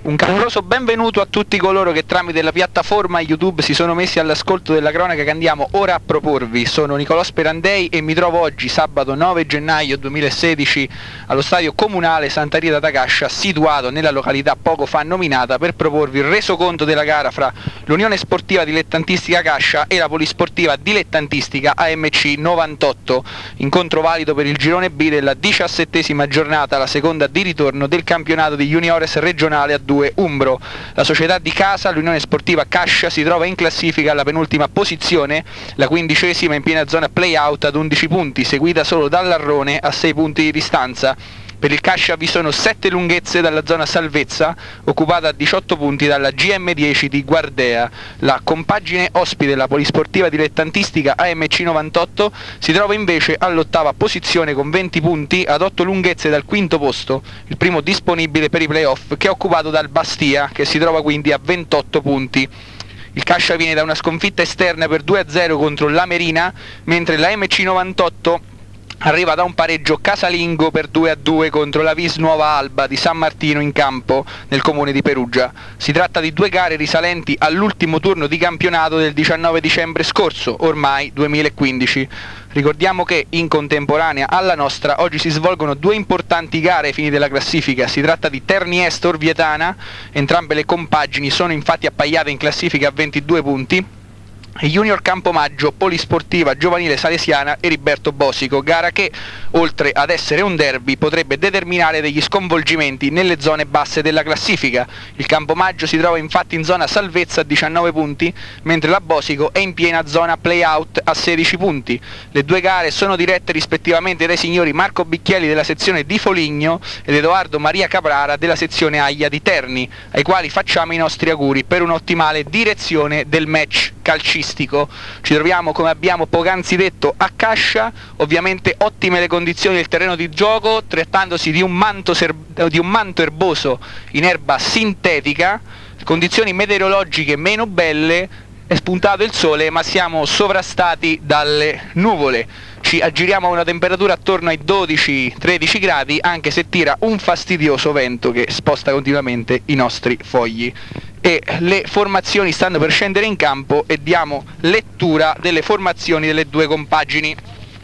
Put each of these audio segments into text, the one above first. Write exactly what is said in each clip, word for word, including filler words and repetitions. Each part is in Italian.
Un caloroso benvenuto a tutti coloro che tramite la piattaforma YouTube si sono messi all'ascolto della cronaca che andiamo ora a proporvi. Sono Nicolò Sperandei e mi trovo oggi, sabato nove gennaio duemilasedici, allo stadio comunale Santa Rita d'Acascia, situato nella località poco fa nominata, per proporvi il resoconto della gara fra l'Unione Sportiva Dilettantistica Cascia e la Polisportiva Dilettantistica A M C novantotto, incontro valido per il girone B della diciassettesima giornata, la seconda di ritorno del campionato di juniores regionale a due Umbro. La società di casa, l'Unione Sportiva Cascia, si trova in classifica alla penultima posizione, la quindicesima in piena zona play-out ad undici punti, seguita solo dall'Arrone a sei punti di distanza. Per il Cascia vi sono sette lunghezze dalla zona salvezza, occupata a diciotto punti dalla G M dieci di Guardea. La compagine ospite della Polisportiva Dilettantistica A M C novantotto si trova invece all'ottava posizione con venti punti ad otto lunghezze dal quinto posto, il primo disponibile per i playoff, che è occupato dal Bastia, che si trova quindi a ventotto punti. Il Cascia viene da una sconfitta esterna per due a zero contro l'Amerina, mentre la A M C novantotto arriva da un pareggio casalingo per due a due contro la Vis Nuova Alba di San Martino in campo nel comune di Perugia. Si tratta di due gare risalenti all'ultimo turno di campionato del diciannove dicembre scorso, ormai duemilaquindici. Ricordiamo che in contemporanea alla nostra oggi si svolgono due importanti gare ai fini della classifica. Si tratta di Terni Est Orvietana, entrambe le compagini sono infatti appaiate in classifica a ventidue punti, e Junior Campomaggio Polisportiva Giovanile Salesiana Eriberto Bosico, gara che, oltre ad essere un derby, potrebbe determinare degli sconvolgimenti nelle zone basse della classifica. Il Campomaggio si trova infatti in zona salvezza a diciannove punti, mentre la Bosico è in piena zona play-out a sedici punti. Le due gare sono dirette rispettivamente dai signori Marco Bicchielli della sezione di Foligno ed Edoardo Maria Caprara della sezione Aia di Terni, ai quali facciamo i nostri auguri per un'ottimale direzione del match calcistico. Ci troviamo, come abbiamo poc'anzi detto, a Cascia, ovviamente ottime le condizioni del terreno di gioco, trattandosi di un manto, di un manto erboso in erba sintetica, condizioni meteorologiche meno belle, è spuntato il sole ma siamo sovrastati dalle nuvole. Ci aggiriamo a una temperatura attorno ai dodici tredici gradi, anche se tira un fastidioso vento che sposta continuamente i nostri fogli. E le formazioni stanno per scendere in campo e diamo lettura delle formazioni delle due compagini.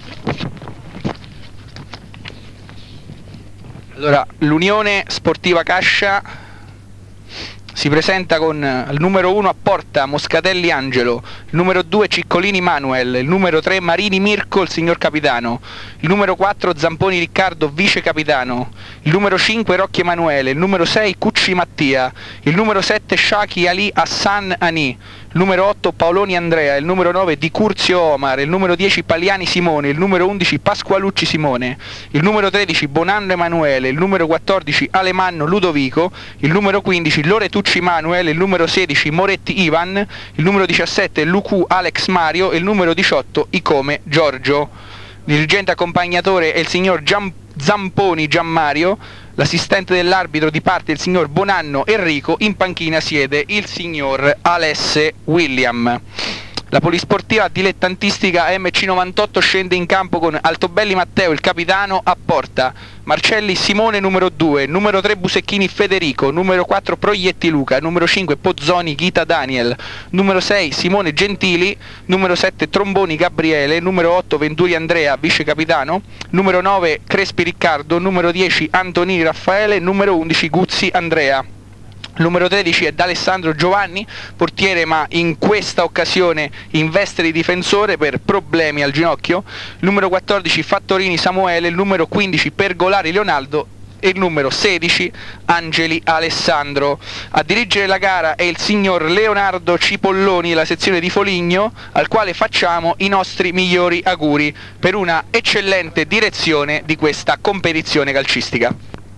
Allora, l'Unione Sportiva Cascia si presenta con il numero uno a porta Moscatelli Angelo, il numero due Ciccolini Manuel, il numero tre Marini Mirko, il signor capitano, il numero quattro Zamponi Riccardo, vice capitano, il numero cinque Rocchi Emanuele, il numero sei Cucci Mattia, il numero sette Shaki Ali Hassan Ani, il numero otto Paoloni Andrea, il numero nove Di Curzio Omar, il numero dieci Paliani Simone, il numero undici Pasqualucci Simone, il numero tredici Bonanno Emanuele, il numero quattordici Alemanno Ludovico, il numero quindici Loretucci Manuel, il numero sedici Moretti Ivan, il numero diciassette Lucu Alex Mario e il numero diciotto Icome Giorgio. Dirigente accompagnatore è il signor Gian Zamponi Gianmario, l'assistente dell'arbitro di parte il signor Bonanno Enrico, in panchina siede il signor Alesse William. La Polisportiva Dilettantistica A M C novantotto scende in campo con Altobelli Matteo, il capitano, a porta, Marcelli Simone numero due, numero tre Busecchini Federico, numero quattro Proietti Luca, numero cinque Pozzoni Ghita Daniel, numero sei Simone Gentili, numero sette Tromboni Gabriele, numero otto Venturi Andrea, vice capitano, numero nove Crespi Riccardo, numero dieci Antonini Raffaele, numero undici Guzzi Andrea. Il numero tredici è D'Alessandro Giovanni, portiere ma in questa occasione in veste di difensore per problemi al ginocchio. Il numero quattordici Fattorini Samuele, il numero quindici Pergolari Leonardo e il numero sedici Angeli Alessandro. A dirigere la gara è il signor Leonardo Cipolloni della sezione di Foligno, al quale facciamo i nostri migliori auguri per una eccellente direzione di questa competizione calcistica.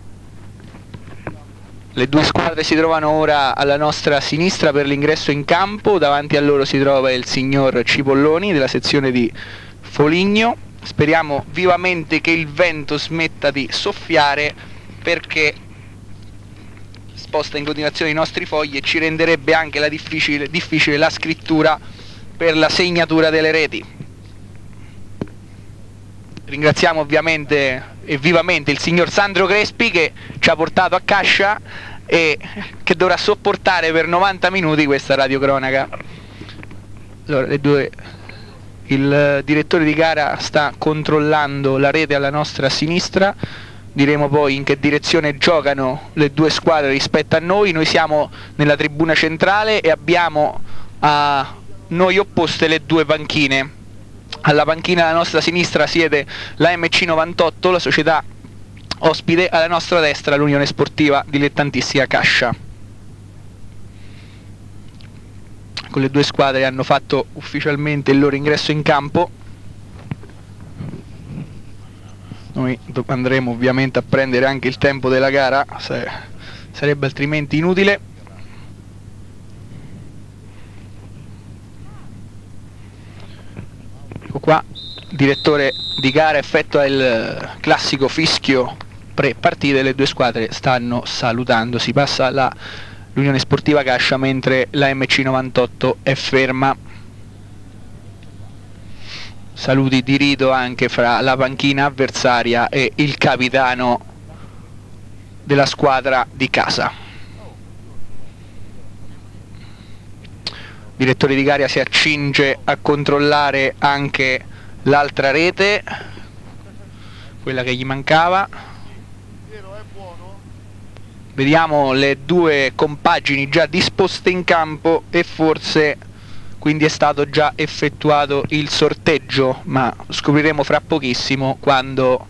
Le due squadre si trovano ora alla nostra sinistra per l'ingresso in campo, davanti a loro si trova il signor Cipolloni della sezione di Foligno. Speriamo vivamente che il vento smetta di soffiare, perché sposta in continuazione i nostri fogli e ci renderebbe anche la difficile, difficile la scrittura per la segnatura delle reti. Ringraziamo ovviamente e vivamente il signor Sandro Crespi che ci ha portato a Cascia e che dovrà sopportare per novanta minuti questa radiocronaca. Allora, le due, il direttore di gara sta controllando la rete alla nostra sinistra, diremo poi in che direzione giocano le due squadre rispetto a noi. Noi siamo nella tribuna centrale e abbiamo a noi opposte le due panchine. Alla panchina alla nostra sinistra siede la M C novantotto, la società ospite, alla nostra destra l'Unione Sportiva Dilettantistica Cascia. Con le due squadre hanno fatto ufficialmente il loro ingresso in campo. Noi andremo ovviamente a prendere anche il tempo della gara, sarebbe altrimenti inutile. Ecco qua, il direttore di gara effettua il classico fischio pre-partita, le due squadre stanno salutando, si passa all'Unione Sportiva Cascia mentre la M C novantotto è ferma. Saluti di rito anche fra la panchina avversaria e il capitano della squadra di casa. Il direttore di gara si accinge a controllare anche l'altra rete, quella che gli mancava. Vediamo le due compagini già disposte in campo e forse quindi è stato già effettuato il sorteggio, ma scopriremo fra pochissimo quando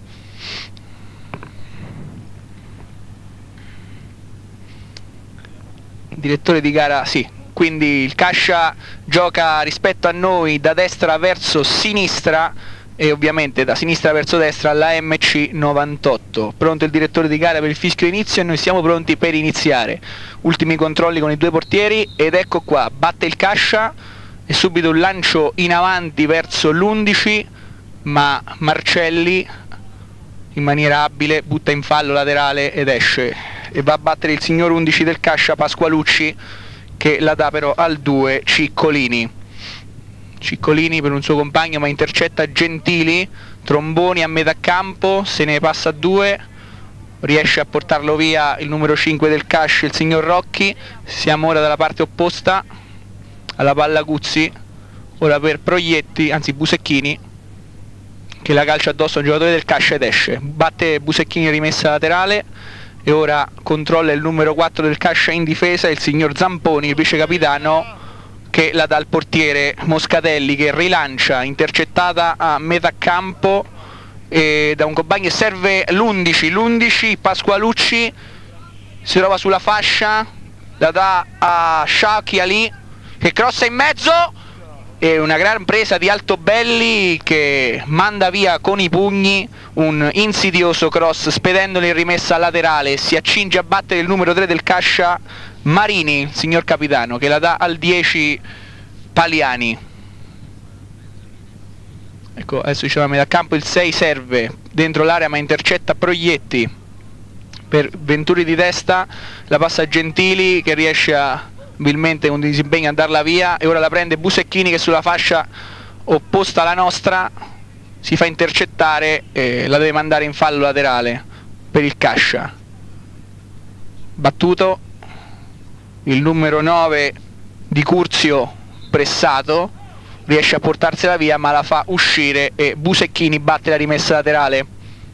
il direttore di gara, sì, quindi il Cascia gioca rispetto a noi da destra verso sinistra e ovviamente da sinistra verso destra la M C novantotto. Pronto il direttore di gara per il fischio inizio e noi siamo pronti per iniziare. Ultimi controlli con i due portieri ed ecco qua, batte il Cascia e subito un lancio in avanti verso l'undici, ma Marcelli in maniera abile butta in fallo laterale ed esce e va a battere il signor undici del Cascia, Pasqualucci, che la dà però al due, Ciccolini. Ciccolini per un suo compagno ma intercetta Gentili, Tromboni a metà campo, se ne passa a due, riesce a portarlo via il numero cinque del Cascia, il signor Rocchi. Siamo ora dalla parte opposta, alla palla Guzzi, ora per Proietti, anzi Busecchini, che la calcia addosso a un giocatore del Cascia ed esce. Batte Busecchini, rimessa laterale, e ora controlla il numero quattro del Cascia in difesa, il signor Zamponi, il vice capitano, che la dà al portiere Moscatelli, che rilancia, intercettata a metà campo e da un compagno, e serve l'undici, l'undici Pasqualucci si trova sulla fascia, la dà a Shaki Ali che crossa in mezzo e una gran presa di Altobelli che manda via con i pugni un insidioso cross spedendolo in rimessa laterale. Si accinge a battere il numero tre del Cascia, Marini, il signor capitano, che la dà al dieci Paliani. Ecco, adesso diceva a metà campo, il sei serve dentro l'area ma intercetta Proietti per Venturi di testa, la passa a Gentili che riesce a abilmente con disimpegno a darla via e ora la prende Busecchini che sulla fascia opposta alla nostra si fa intercettare e la deve mandare in fallo laterale per il Cascia. Battuto il numero nove di Curzio, pressato, riesce a portarsela via ma la fa uscire e Busecchini batte la rimessa laterale.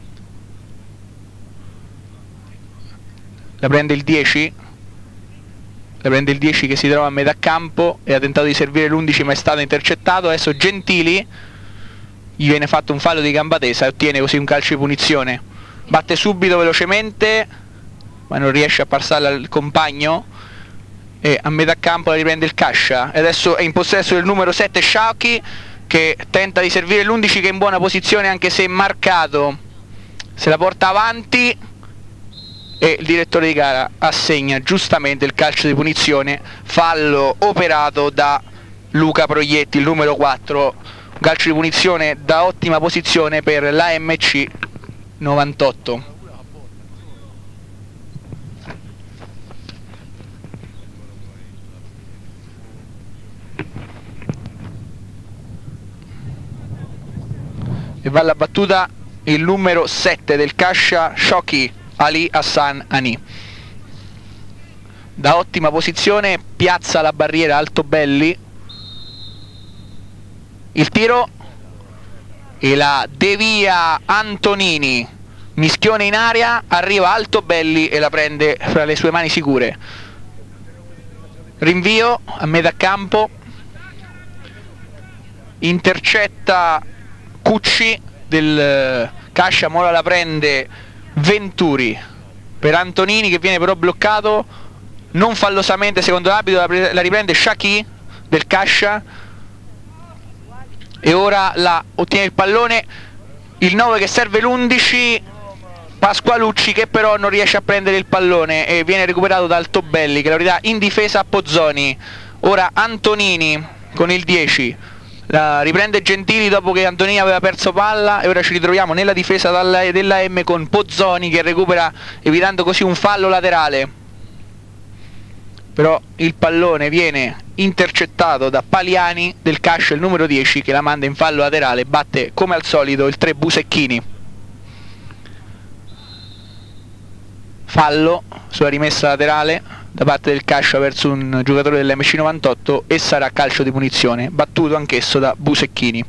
La prende il dieci, la prende il dieci che si trova a metà campo e ha tentato di servire l'undici ma è stato intercettato. Adesso Gentili, gli viene fatto un fallo di gamba tesa e ottiene così un calcio di punizione. Batte subito velocemente ma non riesce a passarla al compagno e a metà campo la riprende il Cascia e adesso è in possesso del numero sette Shaki che tenta di servire l'undici che è in buona posizione anche se marcato, se la porta avanti e il direttore di gara assegna giustamente il calcio di punizione, fallo operato da Luca Proietti, il numero quattro, un calcio di punizione da ottima posizione per la M C novantotto. E va alla battuta il numero sette del Cascia, Shoki Ali Hassan Ani. da ottima posizione piazza la barriera Altobelli, il tiro e la devia Antonini, mischione in aria, arriva Altobelli e la prende fra le sue mani sicure. Rinvio a metà campo, intercetta Cucci del Cascia, ora la prende Venturi per Antonini che viene però bloccato, non fallosamente secondo l'arbitro, la riprende Shaki del Cascia e ora la ottiene il pallone, il nove che serve l'undici, Pasqualucci che però non riesce a prendere il pallone e viene recuperato da Altobelli che lo ridà in difesa a Pozzoni. Ora Antonini con il dieci, la riprende Gentili dopo che Antonini aveva perso palla e ora ci ritroviamo nella difesa della M con Pozzoni che recupera evitando così un fallo laterale, però il pallone viene intercettato da Paliani del Cascia, il numero dieci, che la manda in fallo laterale, batte come al solito il tre Busecchini. Fallo sulla rimessa laterale da parte del Cascia verso un giocatore dell'M C novantotto e sarà calcio di punizione, battuto anch'esso da Busecchini.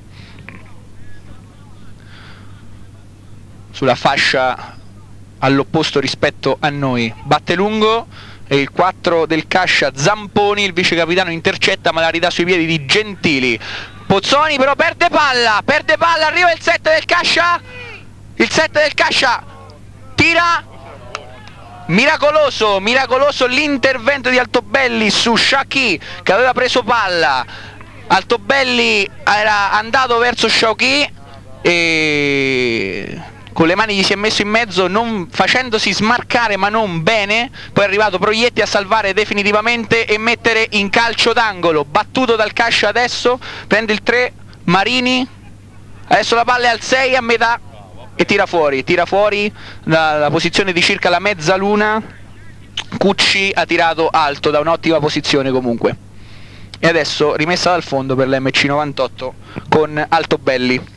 Sulla fascia all'opposto rispetto a noi, batte lungo e il quattro del Cascia Zamponi, il vice capitano, intercetta ma la ridà sui piedi di Gentili. Pozzoni però perde palla, perde palla, arriva il sette del Cascia, il sette del Cascia tira, miracoloso, miracoloso l'intervento di Altobelli su Shaki che aveva preso palla. Altobelli era andato verso Shaki e con le mani gli si è messo in mezzo, non, facendosi smarcare ma non bene, poi è arrivato Proietti a salvare definitivamente e mettere in calcio d'angolo, battuto dal Cascia adesso, prende il tre Marini, adesso la palla è al sei a metà e tira fuori, tira fuori dalla posizione di circa la mezzaluna. Cucci ha tirato alto da un'ottima posizione comunque e adesso rimessa dal fondo per l'M C novantotto con Altobelli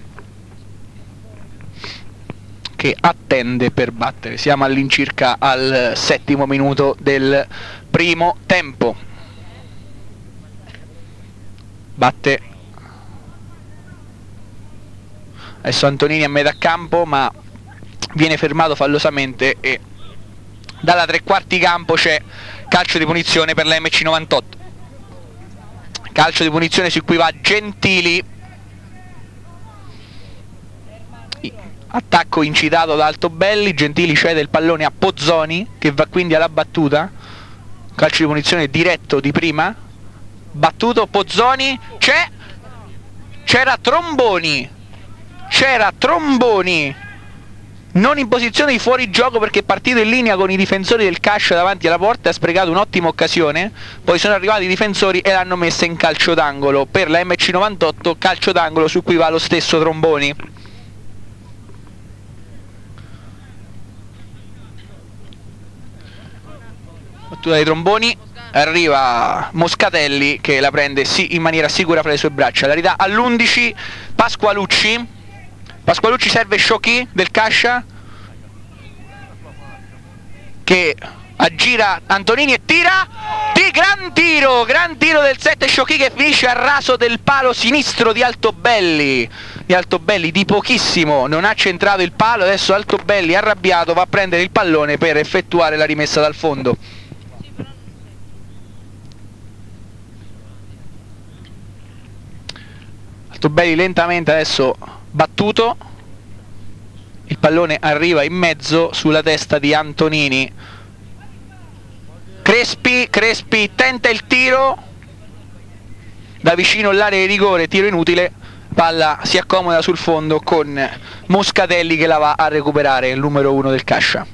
che attende per battere. Siamo all'incirca al settimo minuto del primo tempo. Batte adesso Antonini a metà campo ma viene fermato fallosamente e dalla tre quarti campo c'è calcio di punizione per la M C novantotto, calcio di punizione su cui va Gentili, attacco incitato da Altobelli, Gentili cede il pallone a Pozzoni che va quindi alla battuta, calcio di punizione diretto di prima, battuto Pozzoni, c'è c'era Tromboni c'era Tromboni non in posizione di fuorigioco perché è partito in linea con i difensori del Cascia davanti alla porta, ha sprecato un'ottima occasione, poi sono arrivati i difensori e l'hanno messa in calcio d'angolo per la M C novantotto, calcio d'angolo su cui va lo stesso Tromboni. Battuta dei Tromboni, arriva Moscatelli che la prende sì in maniera sicura fra le sue braccia, la ridà all'undici Pasqualucci. Pasqualucci serve Shaki del Cascia che aggira Antonini e tira, di gran tiro, gran tiro del sette Shaki che finisce a raso del palo sinistro di Altobelli, di Altobelli di pochissimo, non ha centrato il palo, adesso Altobelli arrabbiato va a prendere il pallone per effettuare la rimessa dal fondo. Altobelli lentamente adesso battuto, il pallone arriva in mezzo sulla testa di Antonini, Crespi, Crespi tenta il tiro da vicino all'area di rigore, tiro inutile, palla si accomoda sul fondo con Moscatelli che la va a recuperare, il numero uno del Cascia.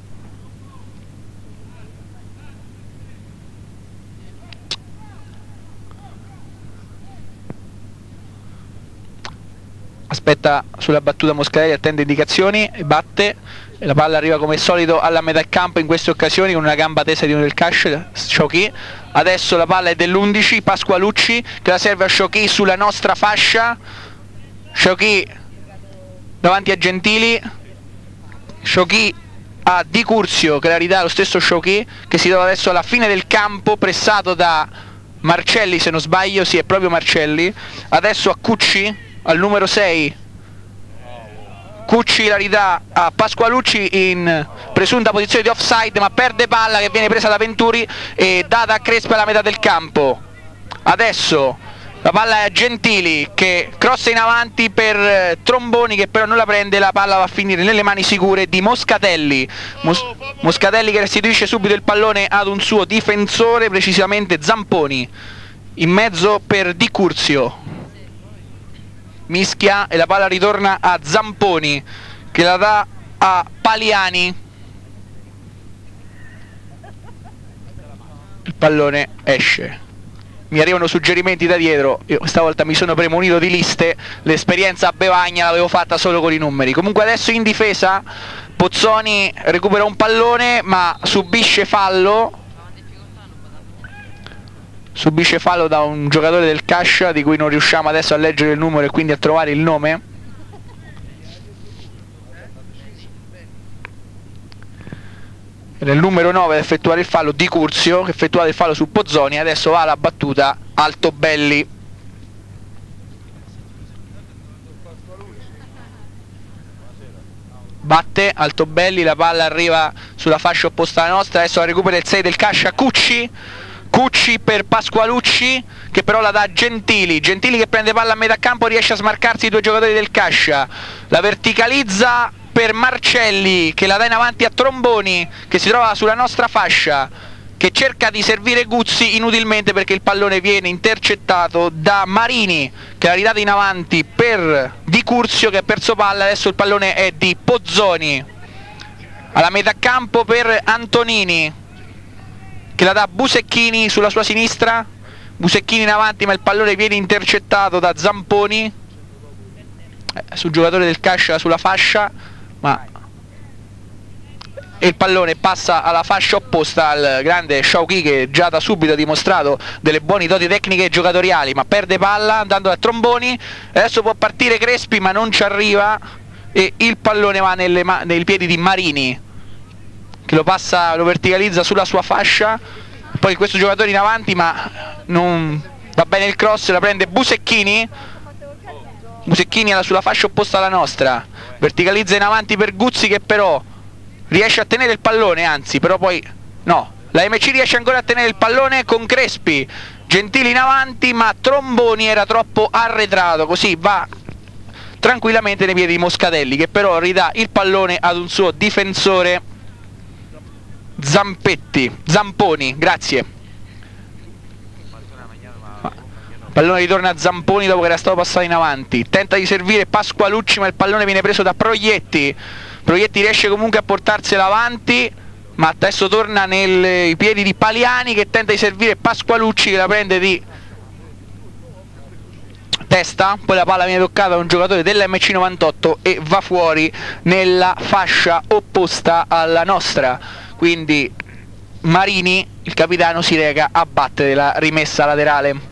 Aspetta sulla battuta Moscatelli, attende indicazioni, batte, e la palla arriva come al solito alla metà campo in queste occasioni con una gamba tesa di uno del Cascia, Shaki. Adesso la palla è dell'undici, Pasqualucci che la serve a Shaki sulla nostra fascia, Shaki davanti a Gentili, Shaki a Di Curzio che la ridà lo stesso Sciocchi, che si trova adesso alla fine del campo pressato da Marcelli, se non sbaglio, sì, è proprio Marcelli. Adesso a Cucci, al numero sei. Cucci la ridà a Pasqualucci in presunta posizione di offside, ma perde palla che viene presa da Venturi e data a Crespi alla metà del campo. Adesso la palla è a Gentili che crossa in avanti per eh, Tromboni, che però non la prende, la palla va a finire nelle mani sicure di Moscatelli. Mos Moscatelli che restituisce subito il pallone ad un suo difensore, precisamente Zamponi, in mezzo per Di Curzio. Mischia e la palla ritorna a Zamponi che la dà a Paliani. Il pallone esce. Mi arrivano suggerimenti da dietro, io stavolta mi sono premunito di liste, l'esperienza a Bevagna l'avevo fatta solo con i numeri. Comunque adesso in difesa Pozzoni recupera un pallone ma subisce fallo. Subisce fallo da un giocatore del Cascia di cui non riusciamo adesso a leggere il numero e quindi a trovare il nome. Era il numero nove ad effettuare il fallo, Di Curzio, che effettuava il fallo su Pozzoni. Adesso va la battuta Altobelli. Batte Altobelli, la palla arriva sulla fascia opposta alla nostra. Adesso la recupera il sei del Cascia, Cucci. Cucci per Pasqualucci che però la dà a Gentili. Gentili che prende palla a metà campo, riesce a smarcarsi i due giocatori del Cascia. La verticalizza per Marcelli che la dà in avanti a Tromboni che si trova sulla nostra fascia, che cerca di servire Guzzi inutilmente perché il pallone viene intercettato da Marini che l'ha ridata in avanti per Di Curzio che ha perso palla. Adesso il pallone è di Pozzoni alla metà campo per Antonini che la dà a Busecchini sulla sua sinistra. Busecchini in avanti ma il pallone viene intercettato da Zamponi eh, sul giocatore del Cascia sulla fascia, ma e il pallone passa alla fascia opposta al grande Sciocchi che già da subito ha dimostrato delle buone doti tecniche e giocatoriali, ma perde palla andando da Tromboni. Adesso può partire Crespi ma non ci arriva e il pallone va nelle nei piedi di Marini che lo passa, lo verticalizza sulla sua fascia. Poi questo giocatore in avanti ma non va bene il cross, la prende Busecchini. Busecchini sulla fascia opposta alla nostra, verticalizza in avanti per Guzzi che però riesce a tenere il pallone, anzi però poi no, la M C riesce ancora a tenere il pallone con Crespi. Gentili in avanti ma Tromboni era troppo arretrato, così va tranquillamente nei piedi di Moscatelli che però ridà il pallone ad un suo difensore Zampetti, Zamponi, grazie. Il pallone ritorna a Zamponi dopo che era stato passato in avanti, tenta di servire Pasqualucci ma il pallone viene preso da Proietti. Proietti riesce comunque a portarsela avanti ma adesso torna nei piedi di Paliani che tenta di servire Pasqualucci che la prende di testa, poi la palla viene toccata da un giocatore dell'M C novantotto e va fuori nella fascia opposta alla nostra, quindi Marini, il capitano, si reca a battere la rimessa laterale.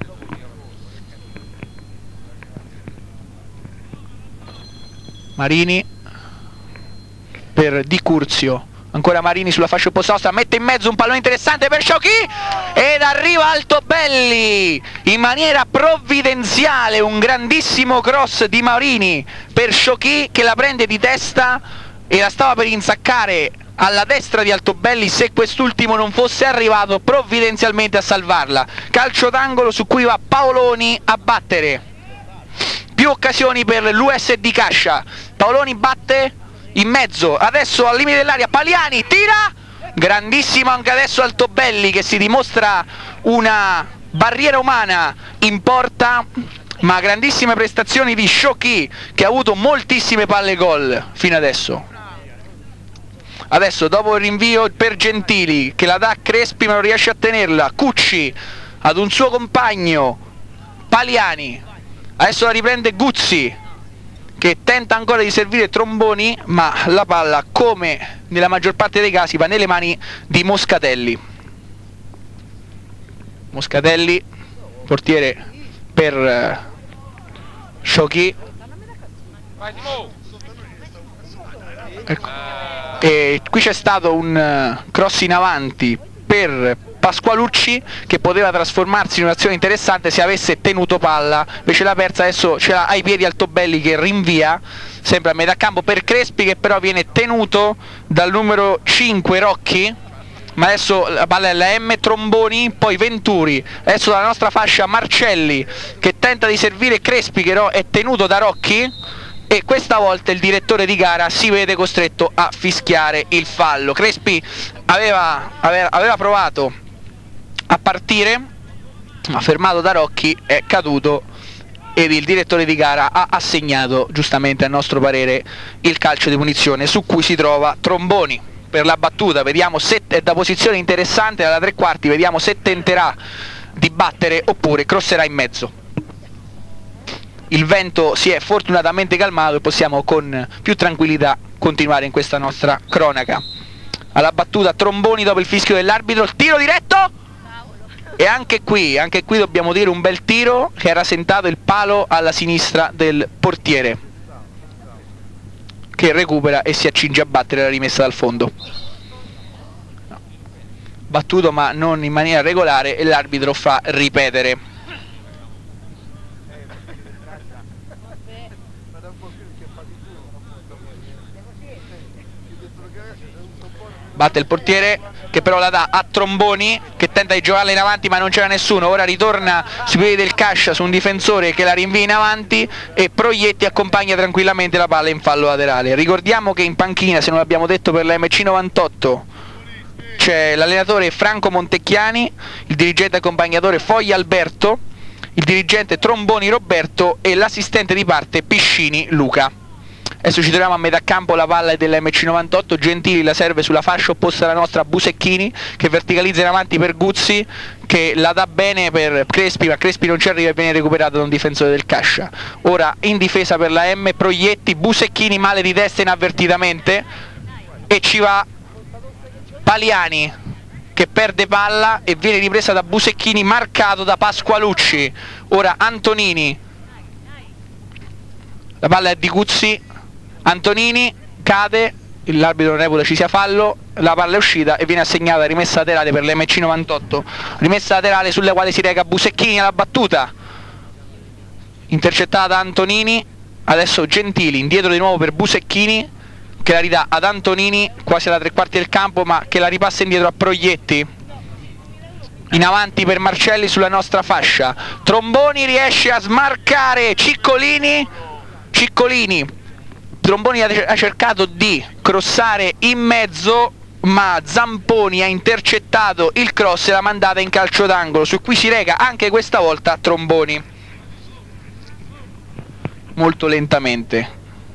Marini per Di Curzio, ancora Marini sulla fascia opposta nostra, mette in mezzo un pallone interessante per Sciocchi ed arriva Altobelli in maniera provvidenziale, un grandissimo cross di Marini per Sciocchi che la prende di testa e la stava per insaccare alla destra di Altobelli se quest'ultimo non fosse arrivato provvidenzialmente a salvarla. Calcio d'angolo su cui va Paoloni a battere. Più occasioni per l'U S D Cascia. Paoloni batte in mezzo, adesso al limite dell'area Paliani tira, grandissimo anche adesso Altobelli che si dimostra una barriera umana in porta, ma grandissime prestazioni di Sciocchi che ha avuto moltissime palle gol fino adesso. Adesso dopo il rinvio per Gentili che la dà a Crespi ma non riesce a tenerla, Cucci ad un suo compagno Paliani, adesso la riprende Guzzi che tenta ancora di servire Tromboni ma la palla, come nella maggior parte dei casi, va nelle mani di Moscatelli. Moscatelli, portiere per uh, Sciocchi. Ecco. E qui c'è stato un cross in avanti per Pasqualucci che poteva trasformarsi in un'azione interessante se avesse tenuto palla, invece l'ha persa. Adesso ce l'ha ai piedi Altobelli che rinvia sempre a metà campo per Crespi, che però viene tenuto dal numero cinque Rocchi, ma adesso la palla è la M, Tromboni, poi Venturi, adesso dalla nostra fascia Marcelli che tenta di servire Crespi che però è tenuto da Rocchi, e questa volta il direttore di gara si vede costretto a fischiare il fallo. Crespi aveva, aveva, aveva provato a partire, ma fermato da Rocchi è caduto ed il direttore di gara ha assegnato giustamente, a nostro parere, il calcio di punizione su cui si trova Tromboni per la battuta. Vediamo se è da posizione interessante dalla tre quarti, vediamo se tenterà di battere oppure crosserà in mezzo. Il vento si è fortunatamente calmato e possiamo con più tranquillità continuare in questa nostra cronaca. Alla battuta Tromboni dopo il fischio dell'arbitro, il tiro diretto, e anche qui, anche qui dobbiamo dire un bel tiro che era sentato il palo alla sinistra del portiere, che recupera e si accinge a battere la rimessa dal fondo. Battuto ma non in maniera regolare, e l'arbitro fa ripetere. Batte il portiere che però la dà a Tromboni che tenta di giocarla in avanti ma non c'era nessuno. Ora ritorna sui piedi del Cascia su un difensore che la rinvia in avanti e Proietti accompagna tranquillamente la palla in fallo laterale. Ricordiamo che in panchina, se non l'abbiamo detto, per la M C novantotto c'è l'allenatore Franco Montecchiani, il dirigente accompagnatore Foglia Alberto, il dirigente Tromboni Roberto e l'assistente di parte Piscini Luca. Adesso ci troviamo a metà campo, la palla è della M C novantotto, Gentili la serve sulla fascia opposta alla nostra Busecchini che verticalizza in avanti per Guzzi che la dà bene per Crespi, ma Crespi non ci arriva e viene recuperato da un difensore del Cascia. Ora in difesa per la M Proietti, Busecchini male di testa inavvertitamente e ci va Paliani che perde palla e viene ripresa da Busecchini, marcato da Pasqualucci. Ora Antonini, la palla è di Guzzi, Antonini cade, l'arbitro reputa ci sia fallo, la palla è uscita e viene assegnata rimessa laterale per l'M C novantotto, rimessa laterale sulla quale si reca Busecchini alla battuta, intercettata da Antonini. Adesso Gentili indietro di nuovo per Busecchini che la ridà ad Antonini quasi alla tre quarti del campo, ma che la ripassa indietro a Proietti. In avanti per Marcelli sulla nostra fascia, Tromboni riesce a smarcare Ciccolini, Ciccolini Tromboni ha cercato di crossare in mezzo ma Zamponi ha intercettato il cross e l'ha mandata in calcio d'angolo, su cui si reca anche questa volta Tromboni molto lentamente.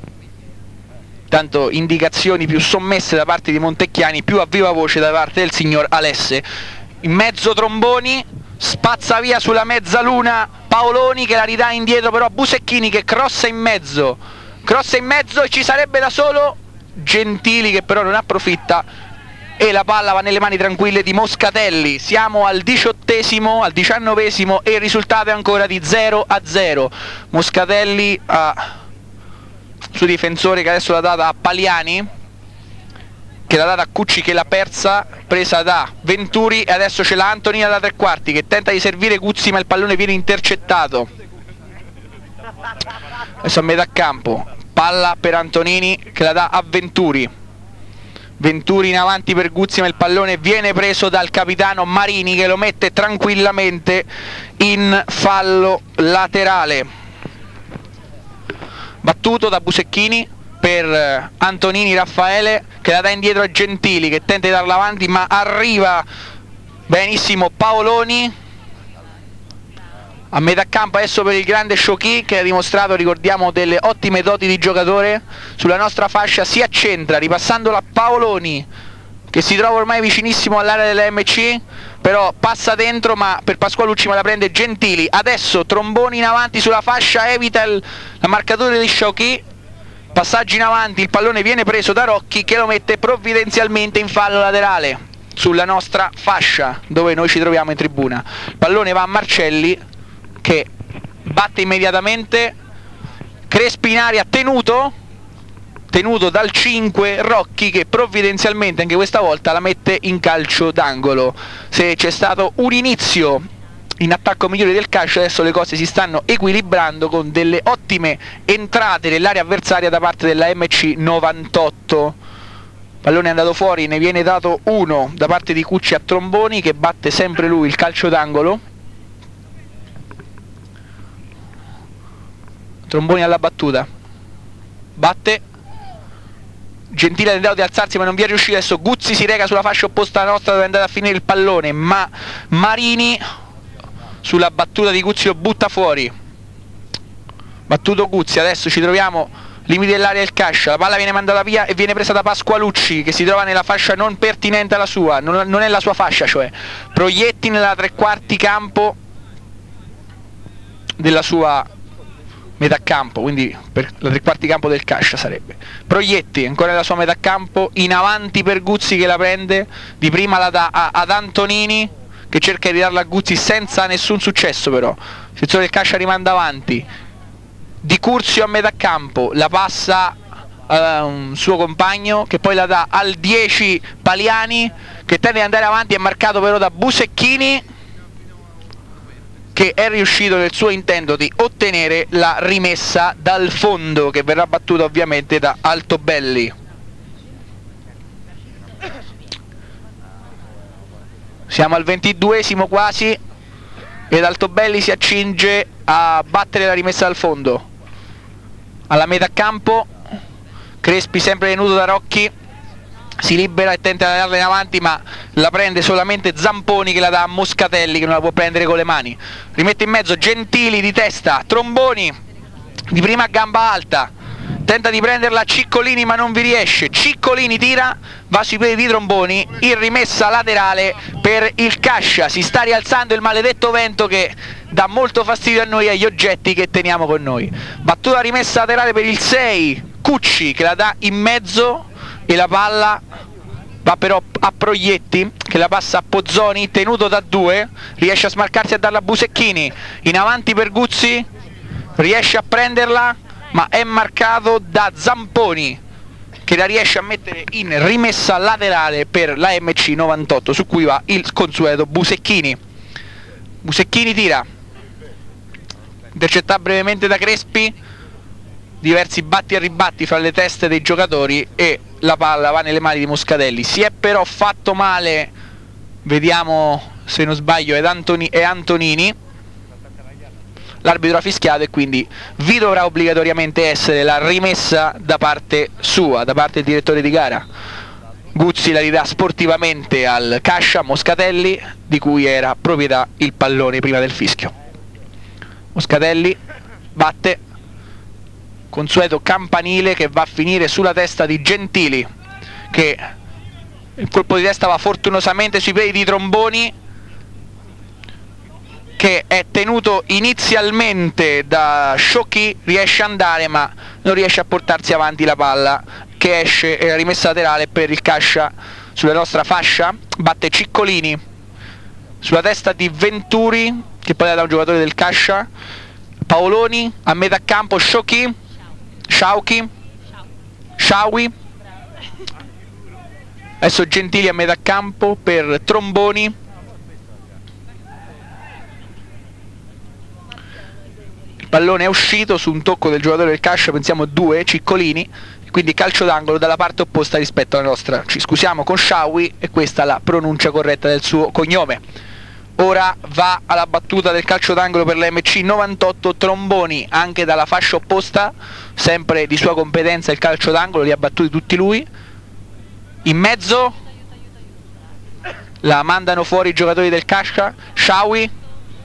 Tanto indicazioni più sommesse da parte di Montecchiani, più a viva voce da parte del signor Alesse. In mezzo Tromboni, spazza via sulla mezzaluna Paoloni che la ridà indietro però a Busecchini che crossa in mezzo, crossa in mezzo e ci sarebbe da solo Gentili che però non approfitta e la palla va nelle mani tranquille di Moscatelli. Siamo al diciottesimo, al diciannovesimo e il risultato è ancora di zero a zero. Moscatelli ha suo difensore che adesso l'ha data a Paliani, che l'ha data a Cucci che l'ha persa, presa da Venturi, e adesso c'è la Antonina da tre quarti che tenta di servire Guzzi ma il pallone viene intercettato. Adesso a metà campo, palla per Antonini che la dà a Venturi, Venturi in avanti per Guzzi ma il pallone viene preso dal capitano Marini che lo mette tranquillamente in fallo laterale. Battuto da Busecchini per Antonini Raffaele che la dà indietro a Gentili che tenta di darla avanti ma arriva benissimo Paoloni. A metà campo adesso per il grande Sciocchi che ha dimostrato, ricordiamo, delle ottime doti di giocatore. Sulla nostra fascia si accentra ripassandola a Paoloni che si trova ormai vicinissimo all'area della M C, però passa dentro ma per Pasqualucci ma la prende Gentili. Adesso Tromboni in avanti sulla fascia, evita il, la marcatura di Sciocchi, passaggio in avanti, il pallone viene preso da Rocchi che lo mette provvidenzialmente in fallo laterale sulla nostra fascia dove noi ci troviamo in tribuna. Il pallone va a Marcelli che batte immediatamente, Crespi in aria tenuto, tenuto dal cinque Rocchi, che provvidenzialmente anche questa volta la mette in calcio d'angolo. Se c'è stato un inizio in attacco migliore del calcio, adesso le cose si stanno equilibrando con delle ottime entrate nell'area avversaria da parte della M C novantotto. Pallone è andato fuori, ne viene dato uno da parte di Cucci a Tromboni, che batte sempre lui il calcio d'angolo. Tromboni alla battuta, batte, Gentile ha tentato di alzarsi ma non vi è riuscito. Adesso Guzzi si reca sulla fascia opposta alla nostra, dove è andato a finire il pallone, ma Marini sulla battuta di Guzzi lo butta fuori. Battuto Guzzi, adesso ci troviamo limiti dell'area del Cascia, la palla viene mandata via e viene presa da Pasqualucci, che si trova nella fascia non pertinente alla sua, non, non è la sua fascia, cioè Proietti nella tre quarti campo della sua metà campo, quindi per la tre quarti campo del Cascia sarebbe. Proietti ancora nella sua metà campo, in avanti per Guzzi che la prende, di prima la dà a, ad Antonini, che cerca di darla a Guzzi senza nessun successo, però il settore del Cascia rimanda avanti. Di Curzio a metà campo, la passa a un suo compagno, che poi la dà al dieci Paliani, che tende ad andare avanti, è marcato però da Busecchini, che è riuscito nel suo intento di ottenere la rimessa dal fondo, che verrà battuta ovviamente da Altobelli. Siamo al ventiduesimo quasi ed Altobelli si accinge a battere la rimessa dal fondo. Alla metà campo Crespi, sempre tenuto da Rocchi, si libera e tenta di darla in avanti, ma la prende solamente Zamponi, che la dà a Moscatelli, che non la può prendere con le mani. Rimette in mezzo Gentili di testa, Tromboni di prima a gamba alta, tenta di prenderla Ciccolini ma non vi riesce. Ciccolini tira, va sui piedi di Tromboni, in rimessa laterale per il Cascia. Si sta rialzando il maledetto vento che dà molto fastidio a noi e agli oggetti che teniamo con noi. Battuta rimessa laterale per il sei Cucci, che la dà in mezzo e la palla va però a Proietti, che la passa a Pozzoni, tenuto da due, riesce a smarcarsi e a darla a Busecchini. In avanti per Guzzi, riesce a prenderla ma è marcato da Zamponi, che la riesce a mettere in rimessa laterale per la M C novantotto, su cui va il consueto Busecchini. Busecchini tira, intercetta brevemente da Crespi, diversi batti e ribatti fra le teste dei giocatori e la palla va nelle mani di Moscatelli. Si è però fatto male, vediamo se non sbaglio, ed Antoni e Antonini. L'arbitro ha fischiato e quindi vi dovrà obbligatoriamente essere la rimessa da parte sua, da parte del direttore di gara. Guzzi la ridà sportivamente al Cascia, Moscatelli, di cui era proprietà il pallone prima del fischio. Moscatelli batte, consueto campanile che va a finire sulla testa di Gentili, che il colpo di testa va fortunosamente sui piedi di Tromboni, che è tenuto inizialmente da Sciocchi, riesce ad andare ma non riesce a portarsi avanti la palla, che esce e la rimessa laterale per il Cascia sulla nostra fascia. Batte Ciccolini sulla testa di Venturi, che poi è da un giocatore del Cascia. Paoloni a metà campo, Sciocchi, Sciauchi, Sciaui, adesso Gentili a metà campo per Tromboni. Il pallone è uscito su un tocco del giocatore del Cascia, pensiamo due, Ciccolini, quindi calcio d'angolo dalla parte opposta rispetto alla nostra. Ci scusiamo con Sciaui e questa è la pronuncia corretta del suo cognome. Ora va alla battuta del calcio d'angolo per la M C novantotto Tromboni, anche dalla fascia opposta, sempre di sua competenza il calcio d'angolo, li ha battuti tutti lui. In mezzo la mandano fuori i giocatori del Cascia. Sciaui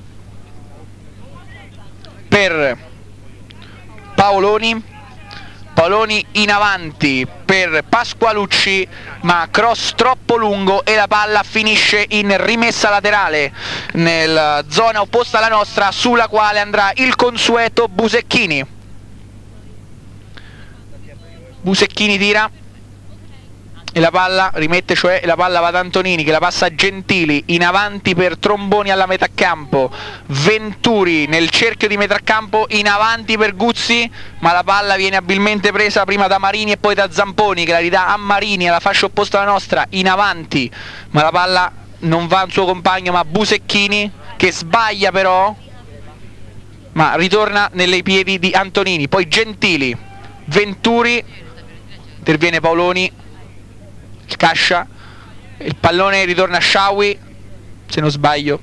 per Paoloni, Paoloni in avanti per Pasqualucci, ma cross troppo lungo e la palla finisce in rimessa laterale nella zona opposta alla nostra, sulla quale andrà il consueto Busecchini. Busecchini tira, e la palla rimette, cioè la palla va ad Antonini che la passa a Gentili, in avanti per Tromboni alla metà campo, Venturi nel cerchio di metà campo, in avanti per Guzzi, ma la palla viene abilmente presa prima da Marini e poi da Zamponi che la ridà a Marini alla fascia opposta alla nostra, in avanti, ma la palla non va al suo compagno ma a Busecchini che sbaglia però, ma ritorna nei piedi di Antonini, poi Gentili, Venturi, interviene Paoloni, Cascia, il pallone ritorna a Sciaui, se non sbaglio,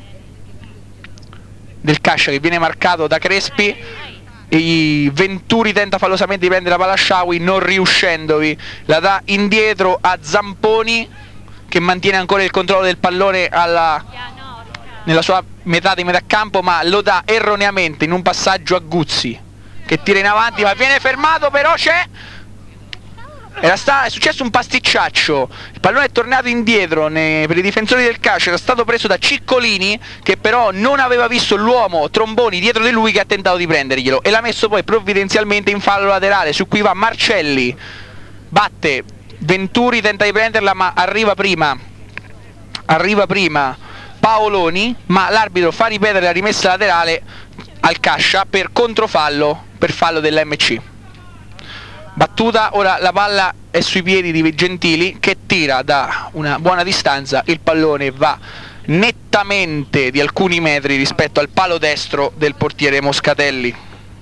del Cascia che viene marcato da Crespi, e Venturi tenta fallosamente di prendere la palla a Sciaui, non riuscendovi, la dà indietro a Zamponi che mantiene ancora il controllo del pallone alla, nella sua metà di metà campo, ma lo dà erroneamente in un passaggio a Guzzi che tira in avanti ma viene fermato, però c'è Era sta, è successo un pasticciaccio, il pallone è tornato indietro ne, per i difensori del calcio, era stato preso da Ciccolini che però non aveva visto l'uomo Tromboni dietro di lui che ha tentato di prenderglielo e l'ha messo poi provvidenzialmente in fallo laterale, su cui va Marcelli, batte Venturi, tenta di prenderla ma arriva prima arriva prima Paoloni, ma l'arbitro fa ripetere la rimessa laterale al Cascia per controfallo, per fallo della M C. Battuta, ora la palla è sui piedi di Gentili che tira da una buona distanza, il pallone va nettamente di alcuni metri rispetto al palo destro del portiere Moscatelli.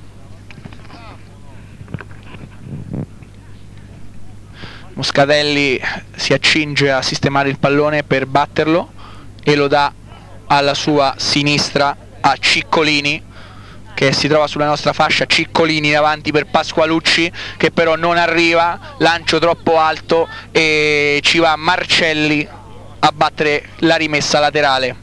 Moscatelli si accinge a sistemare il pallone per batterlo e lo dà alla sua sinistra a Ciccolini che si trova sulla nostra fascia, Ciccolini in avanti per Pasqualucci che però non arriva, lancio troppo alto e ci va Marcelli a battere la rimessa laterale.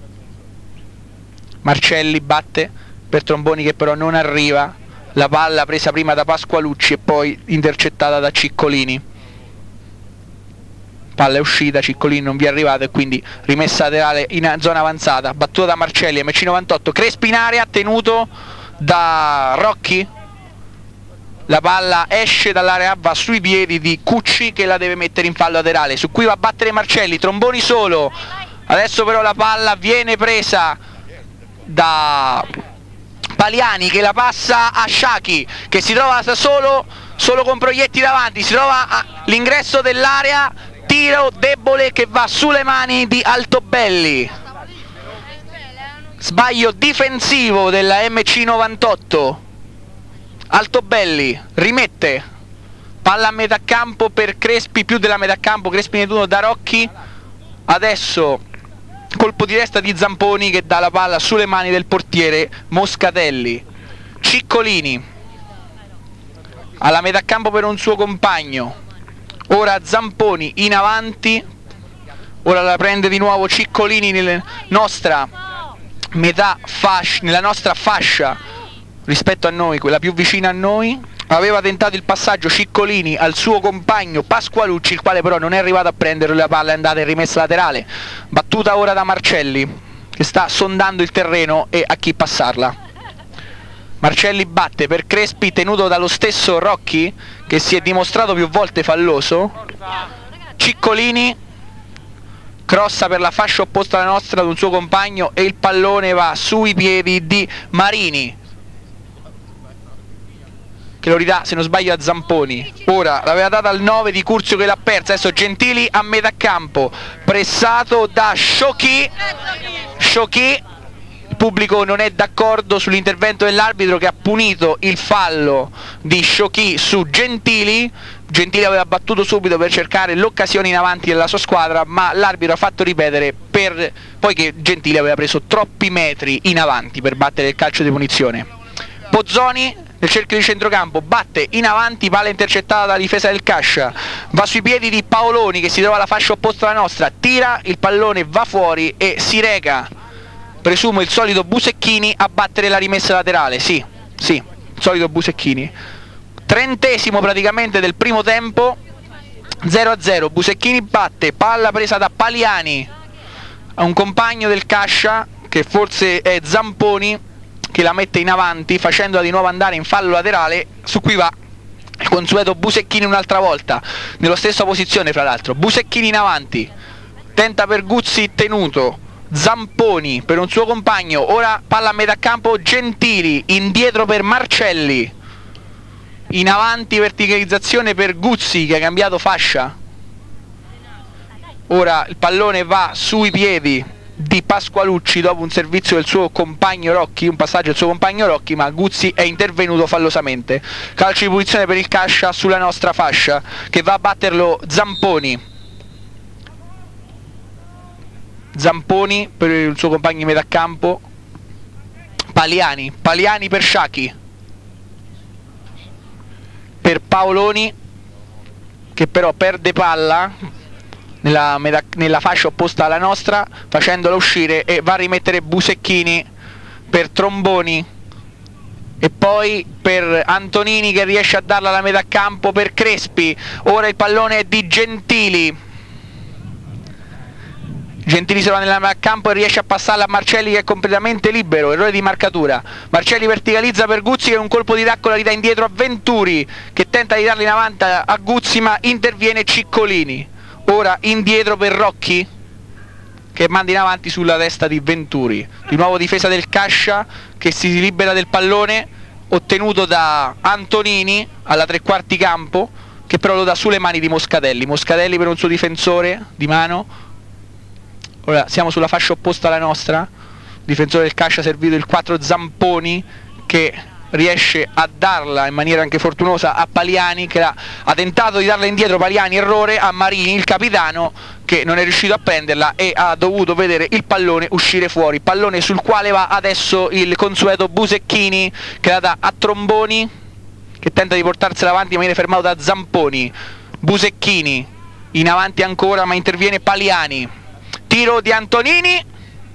Marcelli batte per Tromboni che però non arriva, la palla presa prima da Pasqualucci e poi intercettata da Ciccolini. Palla è uscita, Ciccolini non vi è arrivato e quindi rimessa laterale in zona avanzata, battuta da Marcelli, M C novantotto, Crespi in area, tenuto da Rocchi, la palla esce dall'area, va sui piedi di Cucci che la deve mettere in fallo laterale, su cui va a battere Marcelli, Tromboni solo, adesso però la palla viene presa da Paliani che la passa a Sciacchi che si trova solo, solo con Proietti davanti, si trova all'ingresso dell'area, tiro debole che va sulle mani di Altobelli, sbaglio difensivo della M C novantotto. Altobelli rimette palla a metà campo per Crespi, più della metà campo, Crespi ne da Rocchi, adesso colpo di testa di Zamponi che dà la palla sulle mani del portiere Moscatelli. Ciccolini alla metà campo per un suo compagno, ora Zamponi in avanti, ora la prende di nuovo Ciccolini nella nostra metà fascia, nella nostra fascia rispetto a noi, quella più vicina a noi. Aveva tentato il passaggio Ciccolini al suo compagno Pasqualucci, il quale però non è arrivato a prendere, la palla è andata in rimessa laterale, battuta ora da Marcelli che sta sondando il terreno e a chi passarla. Marcelli batte per Crespi, tenuto dallo stesso Rocchi che si è dimostrato più volte falloso. Ciccolini crossa per la fascia opposta alla nostra ad un suo compagno e il pallone va sui piedi di Marini che lo ridà, se non sbaglio, a Zamponi. Ora l'aveva data al nove di Curzio che l'ha persa, adesso Gentili a metà campo, pressato da Sciocchi. Sciocchi, il pubblico non è d'accordo sull'intervento dell'arbitro che ha punito il fallo di Sciocchi su Gentili. Gentili aveva battuto subito per cercare l'occasione in avanti della sua squadra, ma l'arbitro ha fatto ripetere per... poiché Gentili aveva preso troppi metri in avanti per battere il calcio di punizione. Pozzoni nel cerchio di centrocampo batte in avanti, palla intercettata dalla difesa del Cascia, va sui piedi di Paoloni che si trova alla fascia opposta alla nostra, tira, il pallone va fuori e si reca, presumo il solito Busecchini, a battere la rimessa laterale. Sì, sì, il solito Busecchini. Trentesimo praticamente del primo tempo, zero a zero, Busecchini batte, palla presa da Paliani a un compagno del Cascia che forse è Zamponi, che la mette in avanti facendola di nuovo andare in fallo laterale, su cui va il consueto Busecchini un'altra volta, nella stessa posizione fra l'altro, Busecchini in avanti, tenta per Guzzi tenuto, Zamponi per un suo compagno, ora palla a metà campo Gentili, indietro per Marcelli, in avanti verticalizzazione per Guzzi che ha cambiato fascia, ora il pallone va sui piedi di Pasqualucci dopo un servizio del suo compagno Rocchi, un passaggio del suo compagno Rocchi, ma Guzzi è intervenuto fallosamente. Calcio di punizione per il Cascia sulla nostra fascia, che va a batterlo Zamponi. Zamponi per il suo compagno in metà campo, Paliani, Paliani per Sciacchi, per Paoloni che però perde palla Nella, nella fascia opposta alla nostra, facendola uscire, e va a rimettere Busecchini per Tromboni e poi per Antonini che riesce a darla alla metà campo per Crespi. Ora il pallone è di Gentili, Gentili si trova nella metà campo e riesce a passarla a Marcelli che è completamente libero, errore di marcatura. Marcelli verticalizza per Guzzi che un colpo di tacco la ridà indietro a Venturi che tenta di darla in avanti a Guzzi, ma interviene Ciccolini. Ora indietro per Rocchi che manda in avanti sulla testa di Venturi. Di nuovo difesa del Cascia che si libera del pallone ottenuto da Antonini alla tre quarti campo, che però lo dà sulle mani di Moscatelli. Moscatelli per un suo difensore di mano. Ora siamo sulla fascia opposta alla nostra, difensore del Cascia servito il quattro Zamponi che riesce a darla in maniera anche fortunosa a Paliani che ha, ha tentato di darla indietro, Paliani, errore, a Marini, il capitano, che non è riuscito a prenderla e ha dovuto vedere il pallone uscire fuori, pallone sul quale va adesso il consueto Busecchini che la dà a Tromboni che tenta di portarsela avanti ma viene fermato da Zamponi. Busecchini in avanti ancora ma interviene Paliani, tiro di Antonini,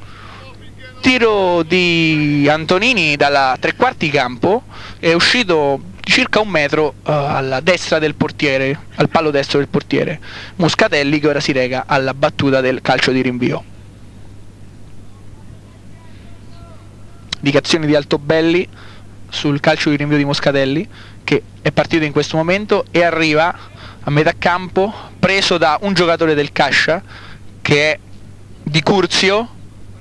tiro di Antonini dalla tre quarti campo, è uscito circa un metro uh, alla destra del portiere, al palo destro del portiere Moscatelli, che ora si reca alla battuta del calcio di rinvio. Indicazioni di Altobelli sul calcio di rinvio di Moscatelli che è partito in questo momento e arriva a metà campo preso da un giocatore del Cascia che è Di Curzio.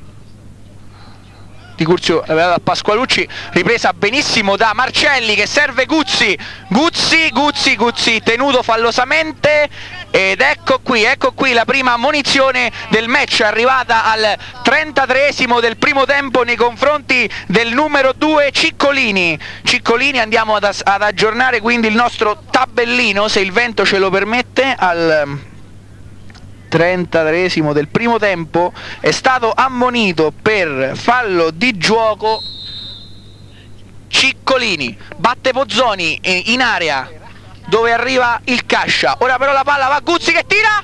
Di Curzio l'aveva da Pasqualucci, ripresa benissimo da Marcelli che serve Guzzi, Guzzi, Guzzi, Guzzi tenuto fallosamente, ed ecco qui, ecco qui la prima munizione del match arrivata al trentatreesimo del primo tempo nei confronti del numero due Ciccolini. Ciccolini, andiamo ad, ad aggiornare quindi il nostro tabellino, se il vento ce lo permette, al trentatreesimo del primo tempo è stato ammonito per fallo di gioco Ciccolini, batte Pozzoni in area dove arriva il Cascia, ora però la palla va a Guzzi che tira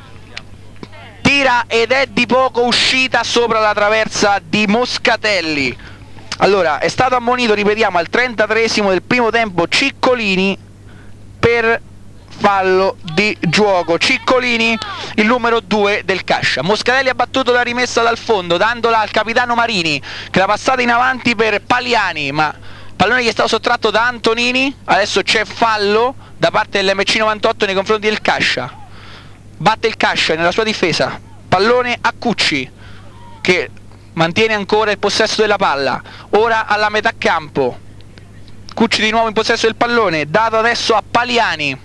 tira ed è di poco uscita sopra la traversa di Moscatelli. Allora è stato ammonito, ripetiamo, al trentatreesimo del primo tempo Ciccolini per fallo di gioco. Ciccolini, il numero due del Cascia. Moscatelli ha battuto la rimessa dal fondo dandola al capitano Marini che l'ha passata in avanti per Paliani, ma il pallone gli è stato sottratto da Antonini. Adesso c'è fallo da parte dell'M C novantotto nei confronti del Cascia. Batte il Cascia nella sua difesa, pallone a Cucci che mantiene ancora il possesso della palla, ora alla metà campo. Cucci di nuovo in possesso del pallone, dato adesso a Paliani,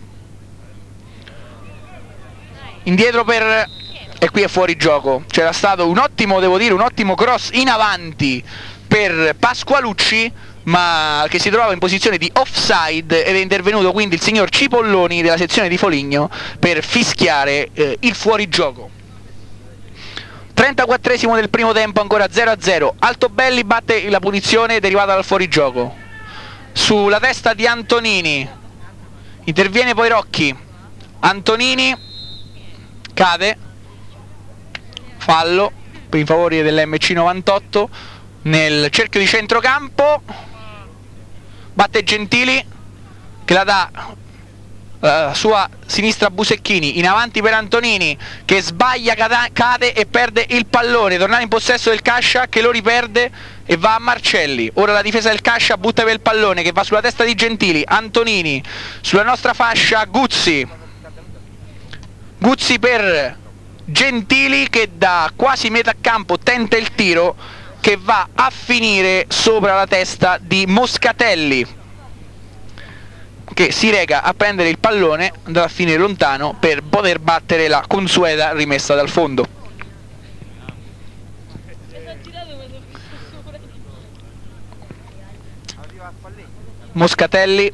indietro per... e qui è fuori gioco. C'era stato un ottimo, devo dire, un ottimo cross in avanti per Pasqualucci, ma che si trovava in posizione di offside, ed è intervenuto quindi il signor Cipolloni della sezione di Foligno per fischiare eh, il fuorigioco. trentaquattresimo del primo tempo, ancora zero a zero. Altobelli batte la punizione derivata dal fuorigioco sulla testa di Antonini, interviene poi Rocchi, Antonini cade, fallo per i favori dell'M C novantotto nel cerchio di centrocampo, batte Gentili che la dà Uh, sua sinistra Busecchini, in avanti per Antonini che sbaglia, cade e perde il pallone. Tornare in possesso del Cascia che lo riperde e va a Marcelli. Ora la difesa del Cascia butta per il pallone che va sulla testa di Gentili. Antonini sulla nostra fascia, Guzzi Guzzi per Gentili che da quasi metà campo tenta il tiro che va a finire sopra la testa di Moscatelli, che si rega a prendere il pallone, andrà a finire lontano per poter battere la consueta rimessa dal fondo. Moscatelli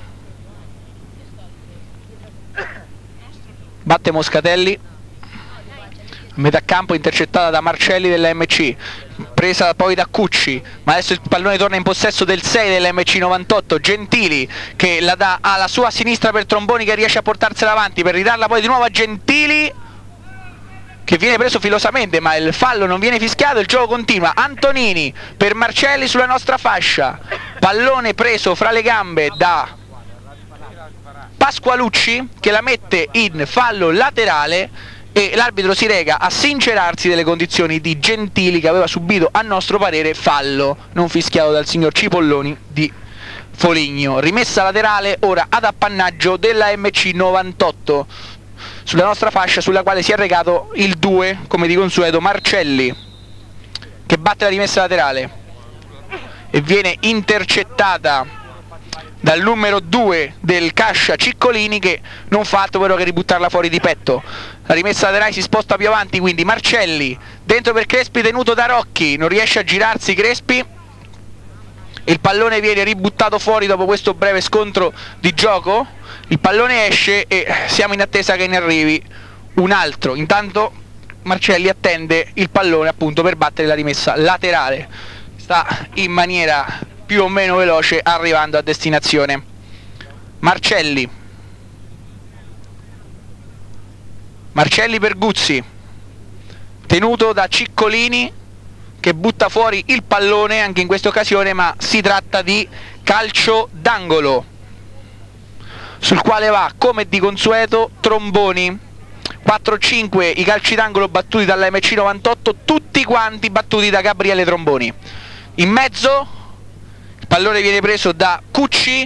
batte Moscatelli, metà campo intercettata da Marcelli dell'M C, presa poi da Cucci, ma adesso il pallone torna in possesso del sei dell'M C novantotto, Gentili che la dà alla sua sinistra per Tromboni che riesce a portarsela avanti per ridarla poi di nuovo a Gentili che viene preso filosamente ma il fallo non viene fischiato, il gioco continua. Antonini per Marcelli sulla nostra fascia, pallone preso fra le gambe da Pasqualucci che la mette in fallo laterale e l'arbitro si rega a sincerarsi delle condizioni di Gentili che aveva subito a nostro parere fallo non fischiato dal signor Cipolloni di Foligno. Rimessa laterale ora ad appannaggio della M C novantotto sulla nostra fascia, sulla quale si è regato il due come di consueto Marcelli che batte la rimessa laterale e viene intercettata dal numero due del Cascia Ciccolini che non fa altro però che ributtarla fuori di petto. La rimessa laterale si sposta più avanti, quindi Marcelli dentro per Crespi tenuto da Rocchi, non riesce a girarsi Crespi, il pallone viene ributtato fuori dopo questo breve scontro di gioco, il pallone esce e siamo in attesa che ne arrivi un altro. Intanto Marcelli attende il pallone appunto per battere la rimessa laterale, sta in maniera più o meno veloce arrivando a destinazione. Marcelli Marcelli per Guzzi tenuto da Ciccolini che butta fuori il pallone anche in questa occasione, ma si tratta di calcio d'angolo sul quale va come di consueto Tromboni. Quattro cinque i calci d'angolo battuti dalla M C novantotto, tutti quanti battuti da Gabriele Tromboni. In mezzo il pallone viene preso da Cucci,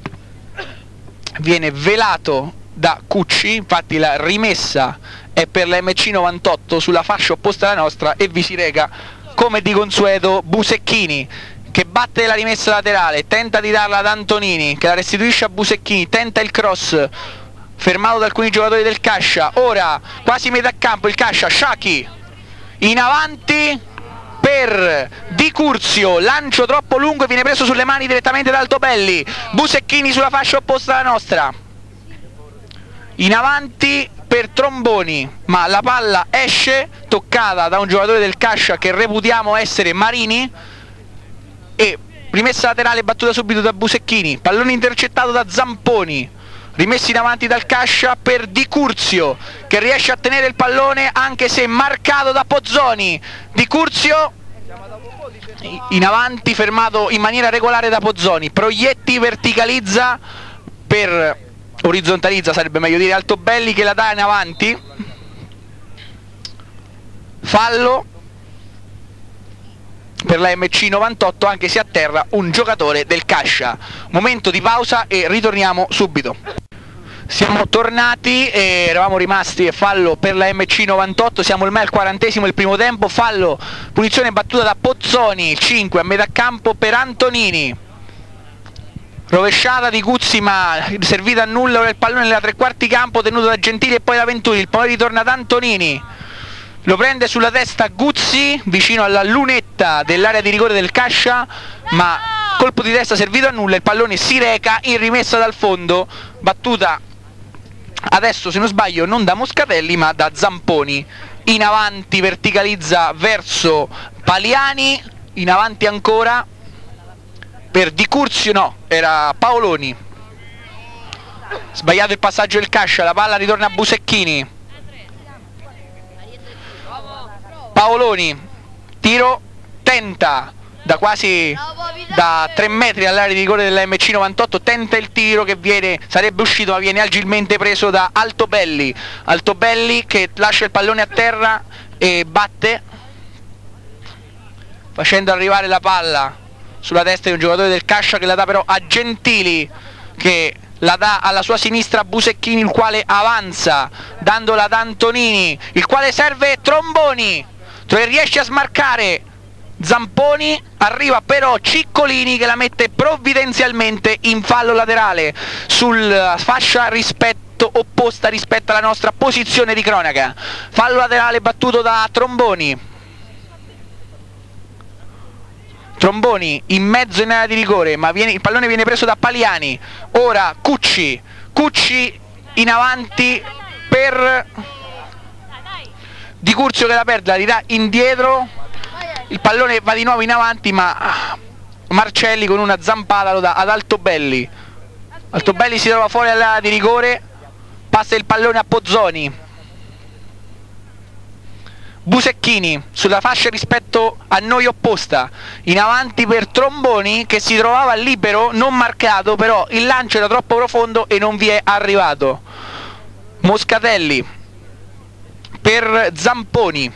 viene velato da Cucci, infatti la rimessa è per la M C novantotto sulla fascia opposta alla nostra e vi si rega come di consueto Busecchini che batte la rimessa laterale, tenta di darla ad Antonini che la restituisce a Busecchini, tenta il cross fermato da alcuni giocatori del Cascia. Ora quasi metà campo il Cascia, Sciacchi in avanti per Di Curzio, lancio troppo lungo e viene preso sulle mani direttamente da Altobelli. Busecchini sulla fascia opposta alla nostra, in avanti per Tromboni, ma la palla esce toccata da un giocatore del Cascia che reputiamo essere Marini e rimessa laterale battuta subito da Busecchini, pallone intercettato da Zamponi, rimessi in avanti dal Cascia per Di Curzio che riesce a tenere il pallone anche se marcato da Pozzoni. Di Curzio in avanti fermato in maniera regolare da Pozzoni, Proietti verticalizza per orizzontalizza sarebbe meglio dire Altobelli che la dà in avanti, fallo per la M C novantotto anche se a terra un giocatore del Cascia. Momento di pausa e ritorniamo subito. Siamo tornati e eravamo rimasti, fallo per la M C novantotto, siamo ormai al quarantesimo del primo tempo, fallo, punizione battuta da Pozzoni, cinque a metà campo per Antonini, rovesciata di Guzzi ma servita a nulla, ora il pallone nella tre quarti campo tenuto da Gentili e poi da Venturi, il pallone ritorna ad Antonini, lo prende sulla testa Guzzi vicino alla lunetta dell'area di rigore del Cascia, ma colpo di testa servito a nulla, il pallone si reca in rimessa dal fondo, battuta adesso se non sbaglio non da Moscatelli ma da Zamponi, in avanti verticalizza verso Paliani, in avanti ancora per Di Curzio, no, era Paoloni, sbagliato il passaggio del Cascia, la palla ritorna a Busecchini, Paoloni, tiro, tenta da quasi da tre metri dall'area di rigore della M C novantotto, tenta il tiro che viene, sarebbe uscito ma viene agilmente preso da Altobelli. Altobelli che lascia il pallone a terra e batte, facendo arrivare la palla sulla testa di un giocatore del Cascia, che la dà però a Gentili, che la dà alla sua sinistra Busecchini, il quale avanza dandola ad Antonini, il quale serve Tromboni, riesce a smarcare Zamponi, arriva però Ciccolini che la mette provvidenzialmente in fallo laterale sulla fascia rispetto opposta rispetto alla nostra posizione di cronaca. Fallo laterale battuto da Tromboni. Tromboni in mezzo in area di rigore, ma viene, il pallone viene preso da Paliani. Ora Cucci, Cucci in avanti per Di Curzio che la perde, la ridà indietro, il pallone va di nuovo in avanti, ma Marcelli con una zampata lo dà ad Altobelli. Altobelli si trova fuori dall'area di rigore, passa il pallone a Pozzoni. Busecchini sulla fascia rispetto a noi opposta, in avanti per Tromboni che si trovava libero, non marcato, però il lancio era troppo profondo e non vi è arrivato. Moscatelli per Zamponi,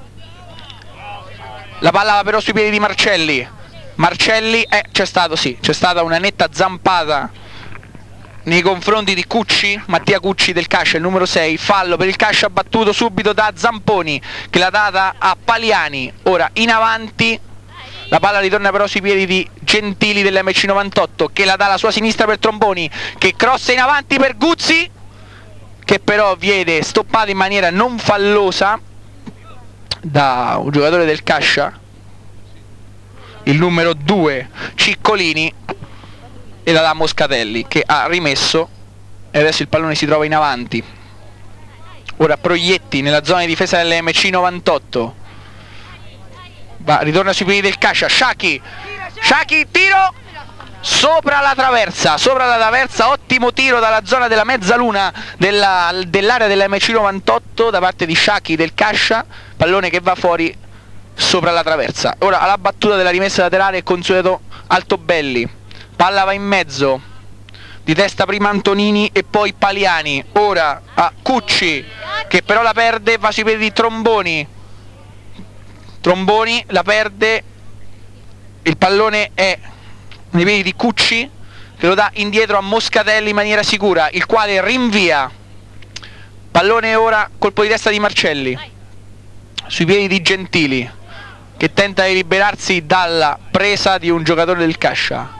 la palla va però sui piedi di Marcelli. Marcelli, eh, c'è stato, sì, c'è stata una netta zampata nei confronti di Cucci, Mattia Cucci del Cascia, il numero sei, fallo per il Cascia battuto subito da Zamponi che l'ha data a Paliani. Ora in avanti, la palla ritorna però sui piedi di Gentili dell'M C novantotto che la dà alla sua sinistra per Tromboni, che crossa in avanti per Guzzi, che però viene stoppato in maniera non fallosa da un giocatore del Cascia, il numero due Ciccolini, e la dà a Moscatelli che ha rimesso e adesso il pallone si trova in avanti. Ora Proietti nella zona di difesa dell'M C novantotto, va, ritorna sui piedi del Cascia, Sciacchi, Sciacchi, tiro sopra la traversa, sopra la traversa, ottimo tiro dalla zona della mezzaluna dell'area dell dell'M C novantotto da parte di Sciacchi del Cascia, pallone che va fuori sopra la traversa. Ora alla battuta della rimessa laterale è consueto Altobelli, palla va in mezzo, di testa prima Antonini e poi Paliani, ora a Cucci che però la perde, va sui piedi di Tromboni, Tromboni la perde, il pallone è nei piedi di Cucci che lo dà indietro a Moscatelli in maniera sicura, il quale rinvia, pallone ora colpo di testa di Marcelli sui piedi di Gentili che tenta di liberarsi dalla presa di un giocatore del Cascia.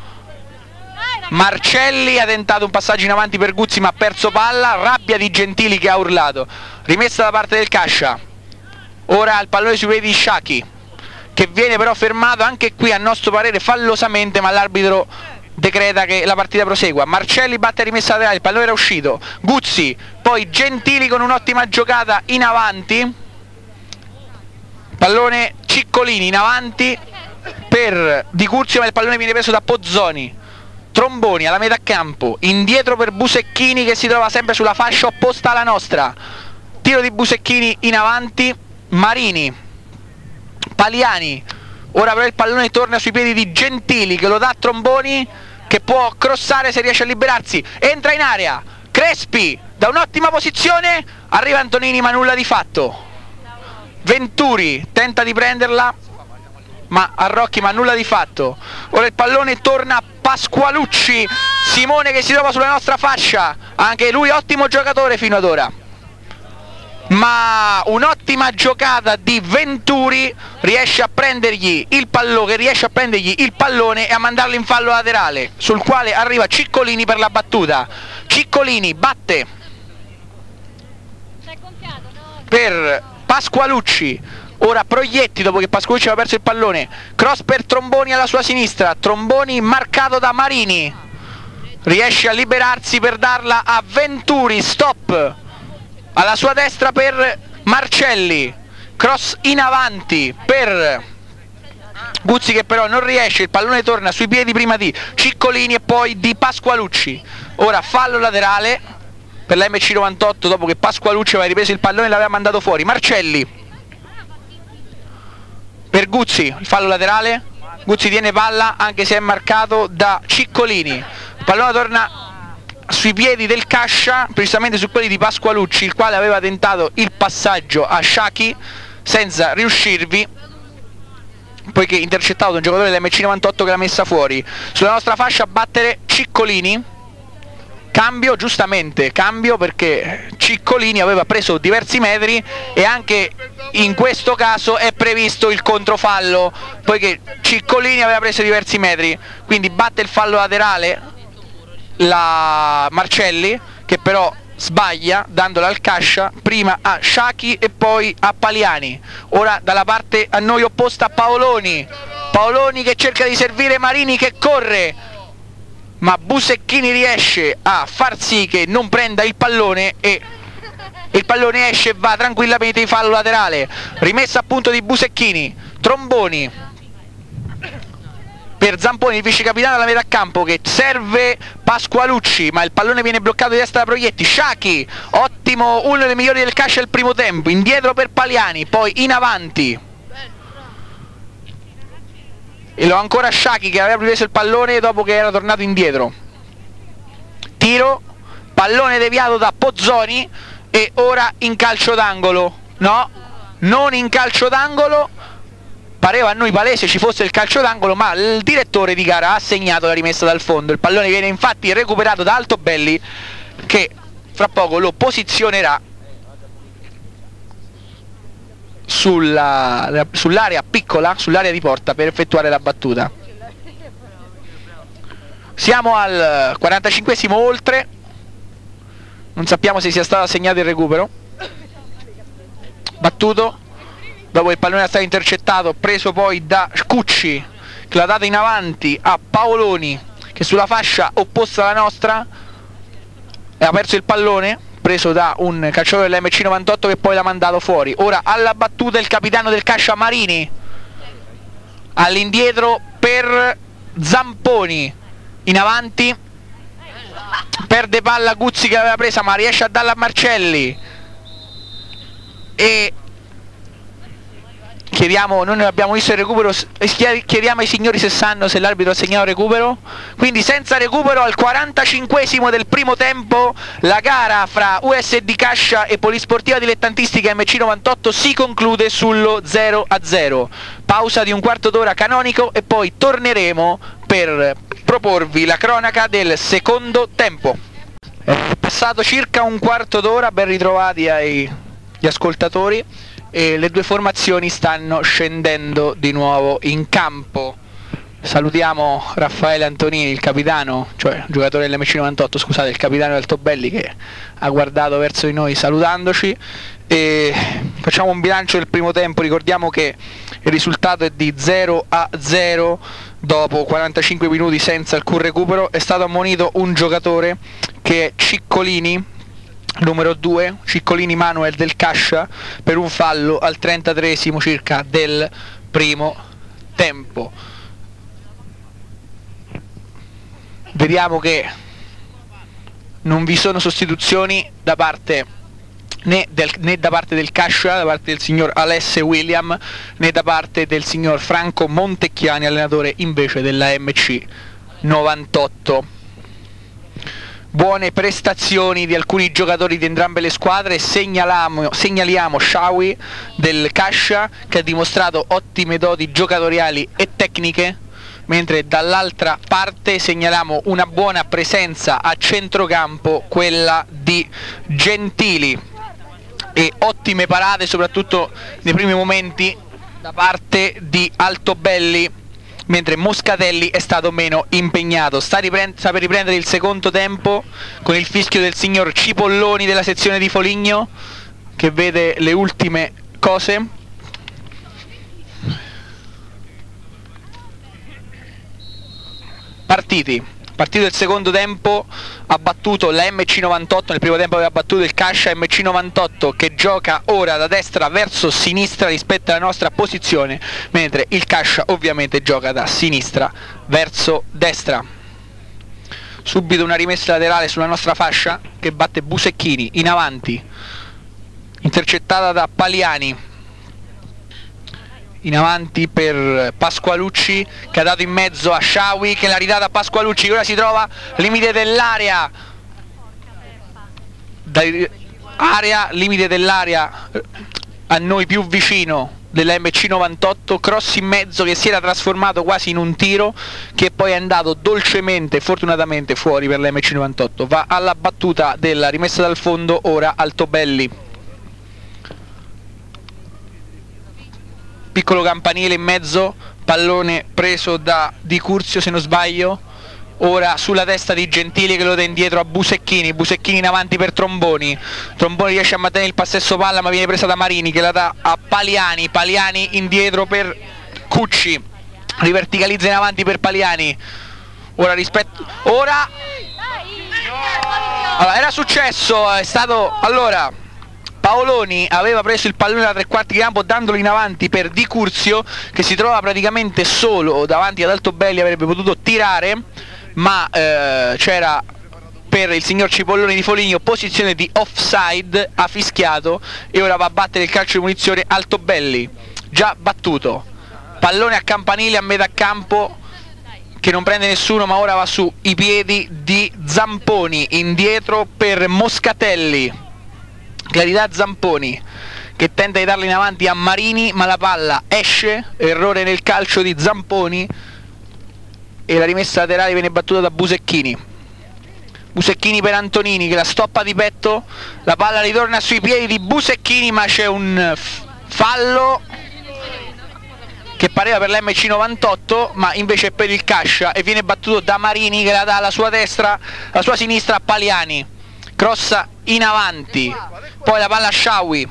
Marcelli ha tentato un passaggio in avanti per Guzzi ma ha perso palla, rabbia di Gentili che ha urlato, rimessa da parte del Cascia. Ora il pallone sui piedi di Sciacchi che viene però fermato anche qui a nostro parere fallosamente, ma l'arbitro decreta che la partita prosegua. Marcelli batte a rimessa laterale, il pallone era uscito, Guzzi, poi Gentili con un'ottima giocata in avanti, pallone Ciccolini in avanti per Di Curzio ma il pallone viene preso da Pozzoni. Tromboni alla metà campo, indietro per Busecchini che si trova sempre sulla fascia opposta alla nostra, tiro di Busecchini in avanti, Marini, Paliani, ora però il pallone torna sui piedi di Gentili che lo dà a Tromboni che può crossare se riesce a liberarsi, entra in area, Crespi da un'ottima posizione, arriva Antonini ma nulla di fatto, Venturi tenta di prenderla ma Arrocchi ma nulla di fatto. Ora il pallone torna a Pasqualucci, Simone che si trova sulla nostra fascia, anche lui ottimo giocatore fino ad ora, ma un'ottima giocata di Venturi riesce a prendergli il pallone, riesce a prendergli il pallone e a mandarlo in fallo laterale, sul quale arriva Ciccolini per la battuta. Ciccolini batte per Pasqualucci. Ora Proietti dopo che Pasqualucci aveva perso il pallone, cross per Tromboni alla sua sinistra, Tromboni marcato da Marini, riesce a liberarsi per darla a Venturi, stop alla sua destra per Marcelli, cross in avanti per Guzzi che però non riesce, il pallone torna sui piedi prima di Ciccolini e poi di Pasqualucci. Ora fallo laterale per la M C novantotto dopo che Pasqualucci aveva ripreso il pallone e l'aveva mandato fuori. Marcelli per Guzzi, il fallo laterale, Guzzi tiene palla anche se è marcato da Ciccolini, il pallone torna sui piedi del Cascia, precisamente su quelli di Pasqualucci, il quale aveva tentato il passaggio a Sciacchi senza riuscirvi, poiché intercettato da un giocatore dell'M C novantotto che l'ha messa fuori. Sulla nostra fascia a battere Ciccolini, cambio, giustamente cambio, perché Ciccolini aveva preso diversi metri e anche in questo caso è previsto il controfallo, poiché Ciccolini aveva preso diversi metri, quindi batte il fallo laterale la Marcelli, che però sbaglia dandola al Cascia, prima a Sciacchi e poi a Paliani. Ora dalla parte a noi opposta Paoloni, Paoloni che cerca di servire Marini che corre, ma Busecchini riesce a far sì che non prenda il pallone e il pallone esce e va tranquillamente in fallo laterale. Rimessa a punto di Busecchini, Tromboni per Zamponi, il vice capitano della metà campo, che serve Pasqualucci, ma il pallone viene bloccato di destra da Proietti. Sciacchi, ottimo, uno dei migliori del Cascia al primo tempo, indietro per Paliani, poi in avanti e lo ancora Sciacchi che aveva preso il pallone dopo che era tornato indietro. Tiro, pallone deviato da Pozzoni e ora in calcio d'angolo. No, non in calcio d'angolo, pareva a noi palese ci fosse il calcio d'angolo, ma il direttore di gara ha segnato la rimessa dal fondo. Il pallone viene infatti recuperato da Altobelli, che fra poco lo posizionerà sulla, sull'area piccola, sull'area di porta, per effettuare la battuta. Siamo al quarantacinquesimo oltre, non sappiamo se sia stato assegnato il recupero. Battuto, dopo che il pallone è stato intercettato, preso poi da Cucci, che l'ha data in avanti a Paoloni, che sulla fascia opposta alla nostra ha perso il pallone, preso da un calciatore dell'M C novantotto che poi l'ha mandato fuori. Ora alla battuta il capitano del Cascia Marini, all'indietro per Zamponi, in avanti, perde palla Guzzi che aveva presa ma riesce a darla a Marcelli e chiediamo, noi non abbiamo visto il recupero, chiediamo ai signori se sanno se l'arbitro ha segnato il recupero. Quindi senza recupero al quarantacinquesimo del primo tempo la gara fra U S D Cascia e Polisportiva Dilettantistica M C novantotto si conclude sullo zero a zero. Pausa di un quarto d'ora canonico e poi torneremo per proporvi la cronaca del secondo tempo. È passato circa un quarto d'ora, ben ritrovati agli ascoltatori, e le due formazioni stanno scendendo di nuovo in campo. Salutiamo Raffaele Antonini, il capitano, cioè il giocatore dell'M C novantotto, scusate, il capitano del Altobelli, che ha guardato verso di noi salutandoci, e facciamo un bilancio del primo tempo. Ricordiamo che il risultato è di zero a zero dopo quarantacinque minuti senza alcun recupero. È stato ammonito un giocatore che è Ciccolini, numero due, Ciccolini Manuel del Cascia, per un fallo al trentatreesimo circa del primo tempo. Vediamo che non vi sono sostituzioni da parte né, del, né da parte del Cascia, da parte del signor Alesse William, né da parte del signor Franco Montecchiani, allenatore invece della M C novantotto. Buone prestazioni di alcuni giocatori di entrambe le squadre. Segnaliamo, segnaliamo Shawi del Cascia, che ha dimostrato ottime doti giocatoriali e tecniche, mentre dall'altra parte segnaliamo una buona presenza a centrocampo, quella di Gentili, e ottime parate soprattutto nei primi momenti da parte di Altobelli, mentre Moscatelli è stato meno impegnato. Sta, riprend- sta per riprendere il secondo tempo con il fischio del signor Cipolloni della sezione di Foligno, che vede le ultime cose. Partiti. Partito del secondo tempo, ha battuto la M C novantotto, nel primo tempo aveva battuto il Cascia. M C novantotto che gioca ora da destra verso sinistra rispetto alla nostra posizione, mentre il Cascia ovviamente gioca da sinistra verso destra. Subito una rimessa laterale sulla nostra fascia che batte Busecchini in avanti, intercettata da Paliani. in avanti per Pasqualucci, che ha dato in mezzo a Shawi, che l'ha ridata a Pasqualucci, che ora si trova al limite dell'area, area, limite dell'area a noi più vicino della M C novantotto, cross in mezzo che si era trasformato quasi in un tiro, che poi è andato dolcemente, fortunatamente, fuori per la M C novantotto. Va alla battuta della rimessa dal fondo ora Altobelli. Piccolo campanile in mezzo, pallone preso da Di Curzio se non sbaglio, ora sulla testa di Gentili che lo dà indietro a Busecchini, Busecchini in avanti per Tromboni, Tromboni riesce a mantenere il possesso palla ma viene presa da Marini che la dà a Paliani, Paliani indietro per Cucci, riverticalizza in avanti per Paliani, ora rispetto, ora, allora, era successo, è stato, allora, Paoloni aveva preso il pallone da tre quarti di campo dandolo in avanti per Di Curzio che si trova praticamente solo davanti ad Altobelli, avrebbe potuto tirare ma eh, c'era per il signor Cipollone di Foligno posizione di offside, ha fischiato e ora va a battere il calcio di munizione Altobelli, già battuto, pallone a campanile a metà campo che non prende nessuno ma ora va su i piedi di Zamponi, indietro per Moscatelli, Clarità Zamponi che tenta di darla in avanti a Marini ma la palla esce, errore nel calcio di Zamponi e la rimessa laterale viene battuta da Busecchini. Busecchini per Antonini che la stoppa di petto, la palla ritorna sui piedi di Busecchini ma c'è un fallo che pareva per la M C novantotto ma invece è per il Cascia e viene battuto da Marini che la dà alla sua destra, alla sua sinistra a Paliani, crossa in avanti, poi la palla a Shawi,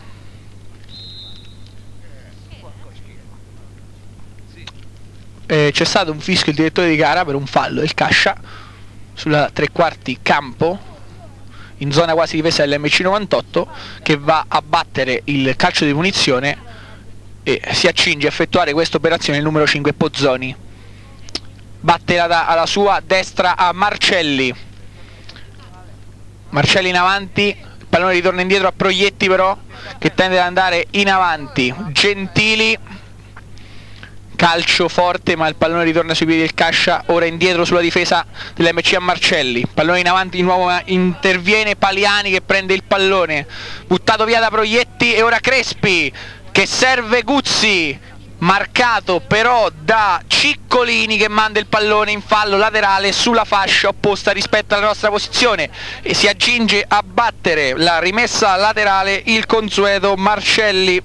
eh, c'è stato un fischio il direttore di gara per un fallo del Cascia sulla tre quarti campo in zona quasi difesa dell'M C novantotto che va a battere il calcio di punizione e si accinge a effettuare questa operazione il numero cinque Pozzoni, batte la, alla sua destra a Marcelli, Marcelli in avanti, il pallone ritorna indietro a Proietti però che tende ad andare in avanti, Gentili, calcio forte ma il pallone ritorna sui piedi del Cascia, ora indietro sulla difesa dell'M C a Marcelli, pallone in avanti di nuovo, interviene Paliani che prende il pallone, buttato via da Proietti e ora Crespi che serve Guzzi, marcato però da Ciccolini che manda il pallone in fallo laterale sulla fascia opposta rispetto alla nostra posizione e si accinge a battere la rimessa laterale il consueto Marcelli,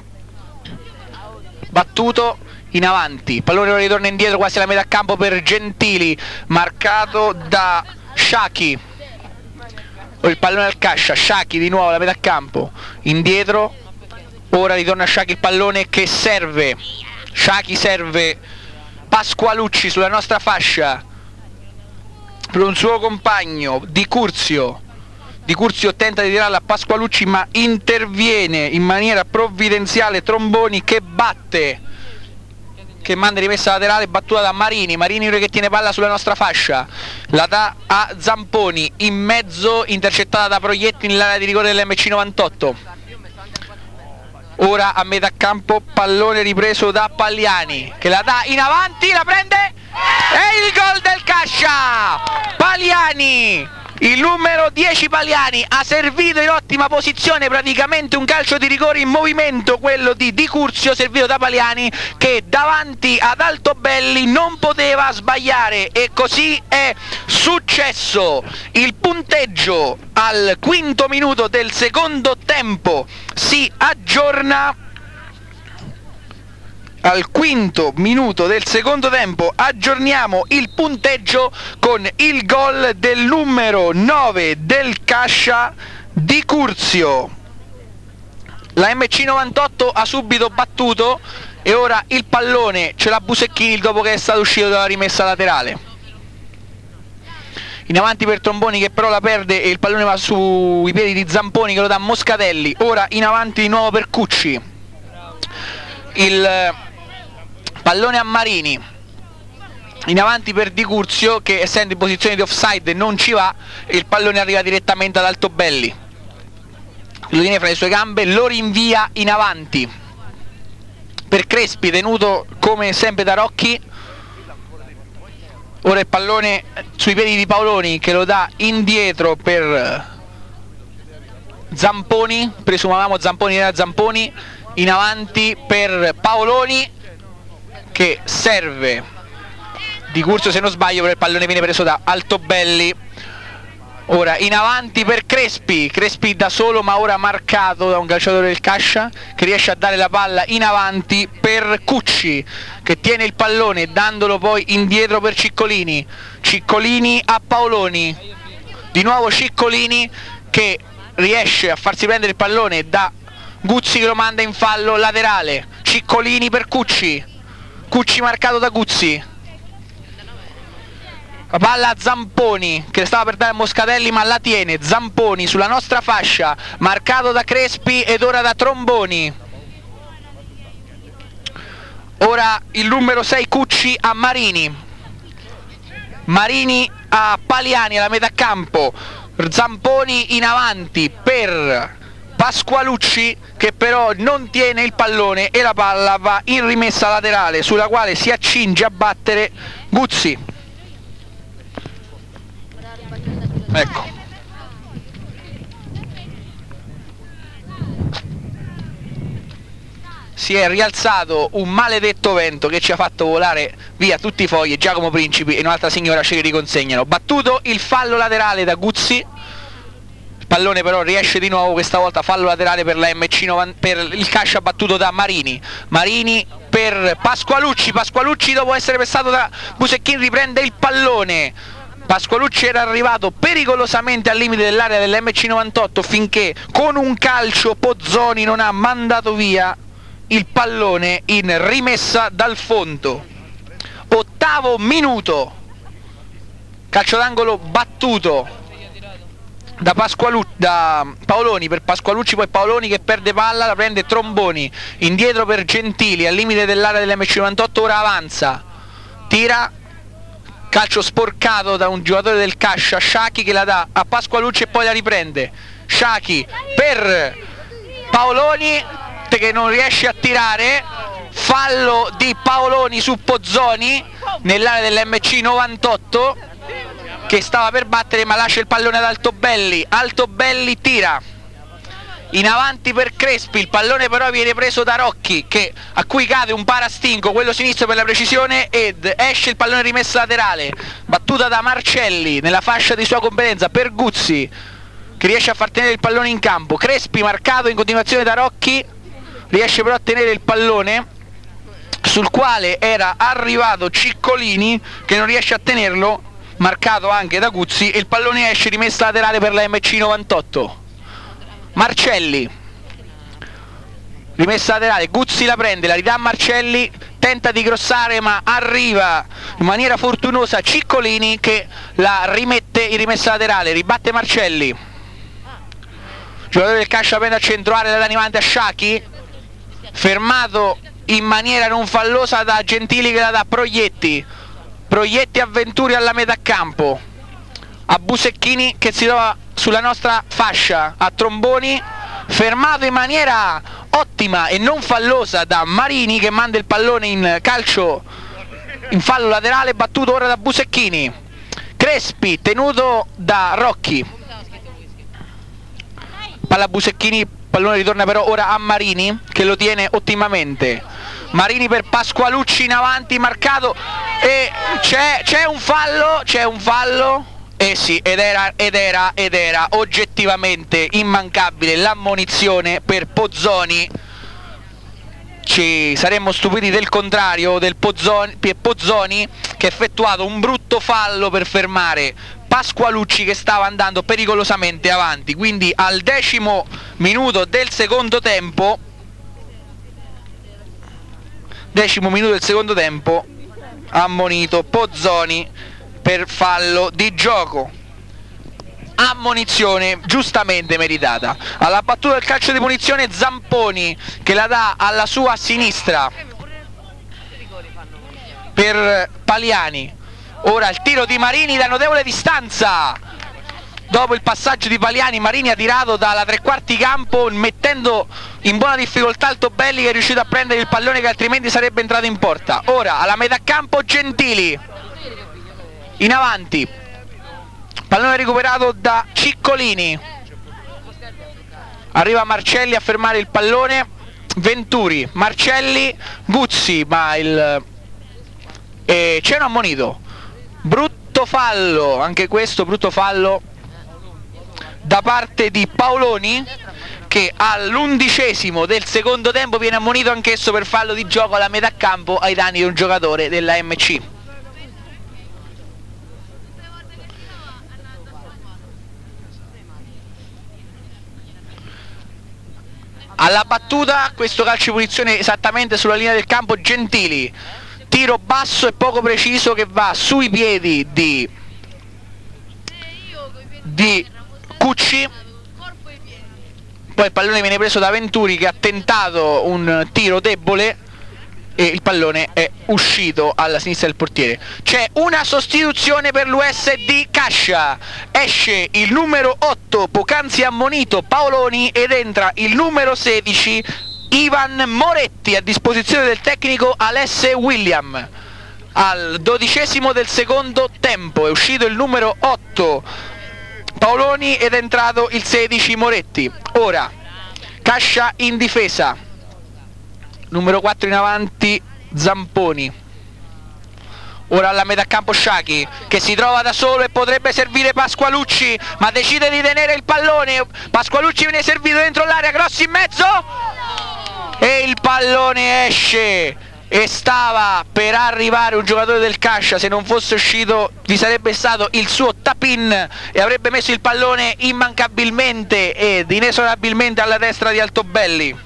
battuto in avanti, pallone ritorna indietro quasi alla metà campo per Gentili, marcato da Sciacchi, il pallone al Cascia, Sciacchi di nuovo alla metà campo, indietro, ora ritorna a Sciacchi il pallone che serve, Sciacchi serve Pasqualucci sulla nostra fascia per un suo compagno Di Curzio, Di Curzio tenta di tirarla a Pasqualucci ma interviene in maniera provvidenziale Tromboni che batte, che manda rimessa laterale battuta da Marini, Marini che tiene palla sulla nostra fascia, la dà a Zamponi, in mezzo intercettata da Proietti nell'area di rigore dell'M C novantotto, ora a metà campo pallone ripreso da Paliani che la dà in avanti, la prende e il gol del Cascia, Paliani, il numero dieci Paliani ha servito in ottima posizione, praticamente un calcio di rigore in movimento quello di Di Curzio servito da Paliani che davanti ad Altobelli non poteva sbagliare e così è successo. Il punteggio al quinto minuto del secondo tempo si aggiorna, al quinto minuto del secondo tempo aggiorniamo il punteggio con il gol del numero nove del Cascia, Di Curzio. La M C novantotto ha subito battuto e ora il pallone ce l'ha Busecchini dopo che è stato uscito dalla rimessa laterale. In avanti per Tromboni che però la perde e il pallone va sui piedi di Zamponi che lo dà a Moscatelli, ora in avanti di nuovo per Cucci, il pallone a Marini, in avanti per Di Curzio che essendo in posizione di offside non ci va e il pallone arriva direttamente ad Altobelli, lo tiene fra le sue gambe, lo rinvia in avanti, per Crespi, tenuto come sempre da Rocchi. Ora il pallone sui piedi di Paoloni che lo dà indietro per Zamponi, presumavamo Zamponi era Zamponi, in avanti per Paoloni che serve di Curzio se non sbaglio, però il pallone viene preso da Altobelli. Ora in avanti per Crespi, Crespi da solo ma ora marcato da un calciatore del Cascia che riesce a dare la palla in avanti per Cucci che tiene il pallone dandolo poi indietro per Ciccolini, Ciccolini a Paoloni, di nuovo Ciccolini che riesce a farsi prendere il pallone da Guzzi che lo manda in fallo laterale, Ciccolini per Cucci, Cucci marcato da Guzzi, la palla a Zamponi che stava per dare a Moscatelli ma la tiene, Zamponi sulla nostra fascia, marcato da Crespi ed ora da Tromboni. Ora il numero sei Cucci a Marini, Marini a Paliani alla metà campo, Zamponi in avanti per Pasqualucci che però non tiene il pallone e la palla va in rimessa laterale sulla quale si accinge a battere Guzzi. Ecco. Si è rialzato un maledetto vento che ci ha fatto volare via tutti i fogli, Giacomo Principi e un'altra signora ce li riconsegnano. Battuto il fallo laterale da Guzzi, il pallone però riesce di nuovo, questa volta fallo laterale per la M C novanta, per il Cascia battuto da Marini, Marini per Pasqualucci, Pasqualucci dopo essere passato da Busecchini riprende il pallone, Pasqualucci era arrivato pericolosamente al limite dell'area dell'M C novantotto finché con un calcio Pozzoni non ha mandato via il pallone in rimessa dal fondo. Ottavo minuto, calcio d'angolo battuto da, da Paoloni per Pasqualucci, poi Paoloni che perde palla, la prende Tromboni, indietro per Gentili al limite dell'area dell'M C novantotto, ora avanza, tira, calcio sporcato da un giocatore del Cascia, Sciacchi che la dà a Pasqualucci e poi la riprende, Sciacchi per Paoloni che non riesce a tirare, fallo di Paoloni su Pozzoni nell'area dell'M C novantotto che stava per battere ma lascia il pallone ad Altobelli, Altobelli tira in avanti per Crespi, il pallone però viene preso da Rocchi che, a cui cade un parastinco, quello sinistro per la precisione, ed esce il pallone rimessa laterale, battuta da Marcelli nella fascia di sua competenza per Guzzi che riesce a far tenere il pallone in campo, Crespi marcato in continuazione da Rocchi, riesce però a tenere il pallone sul quale era arrivato Ciccolini che non riesce a tenerlo, marcato anche da Guzzi, e il pallone esce rimessa laterale per la M C novantotto. Marcelli, rimessa laterale, Guzzi la prende, la ridà a Marcelli, tenta di crossare ma arriva in maniera fortunosa Ciccolini che la rimette in rimessa laterale, ribatte Marcelli, giocatore del Cascia prende a centro area, la dà in avanti a Sciacchi, fermato in maniera non fallosa da Gentili che la dà a Proietti, Proietti a Venturi alla metà campo, a Busecchini che si trova sulla nostra fascia, a Tromboni, fermato in maniera ottima e non fallosa da Marini che manda il pallone in calcio in fallo laterale, battuto ora da Busecchini, Crespi tenuto da Rocchi, palla Busecchini, pallone ritorna però ora a Marini che lo tiene ottimamente, Marini per Pasqualucci in avanti, marcato e c'è un fallo, c'è un fallo, eh sì, ed era, ed era, ed era oggettivamente immancabile l'ammonizione per Pozzoni, ci saremmo stupiti del contrario, del Pozzoni, Pozzoni che ha effettuato un brutto fallo per fermare Pasqualucci che stava andando pericolosamente avanti, quindi al decimo minuto del secondo tempo, decimo minuto del secondo tempo, ammonito Pozzoni per fallo di gioco, ammonizione giustamente meritata. Alla battuta del calcio di punizione Zamponi che la dà alla sua sinistra per Paliani, ora il tiro di Marini da notevole distanza, dopo il passaggio di Paliani, Marini ha tirato dalla tre quarti campo mettendo in buona difficoltà Altobelli, che è riuscito a prendere il pallone che altrimenti sarebbe entrato in porta. Ora alla metà campo Gentili in avanti, pallone recuperato da Ciccolini, arriva Marcelli a fermare il pallone, Venturi, Marcelli, Guzzi, ma il eh, c'è un ammonito, brutto fallo, anche questo brutto fallo da parte di Paoloni, che all'undicesimo del secondo tempo viene ammonito anch'esso per fallo di gioco alla metà campo ai danni di un giocatore della M C. Alla battuta questo calcio di punizione esattamente sulla linea del campo, Gentili, tiro basso e poco preciso che va sui piedi di, di Cucci, poi il pallone viene preso da Venturi che ha tentato un tiro debole e il pallone è uscito alla sinistra del portiere. C'è una sostituzione per l'U S D Cascia, esce il numero otto poc'anzi ammonito Paoloni ed entra il numero sedici Ivan Moretti a disposizione del tecnico Alesse William. Al dodicesimo del secondo tempo è uscito il numero otto Paoloni ed è entrato il sedici Moretti. Ora Cascia in difesa, numero quattro in avanti Zamponi, ora alla metà campo Sciachi che si trova da solo e potrebbe servire Pasqualucci, ma decide di tenere il pallone. Pasqualucci viene servito dentro l'area, cross in mezzo e il pallone esce, e stava per arrivare un giocatore del Cascia, se non fosse uscito vi sarebbe stato il suo tap-in e avrebbe messo il pallone immancabilmente ed inesorabilmente alla destra di Altobelli.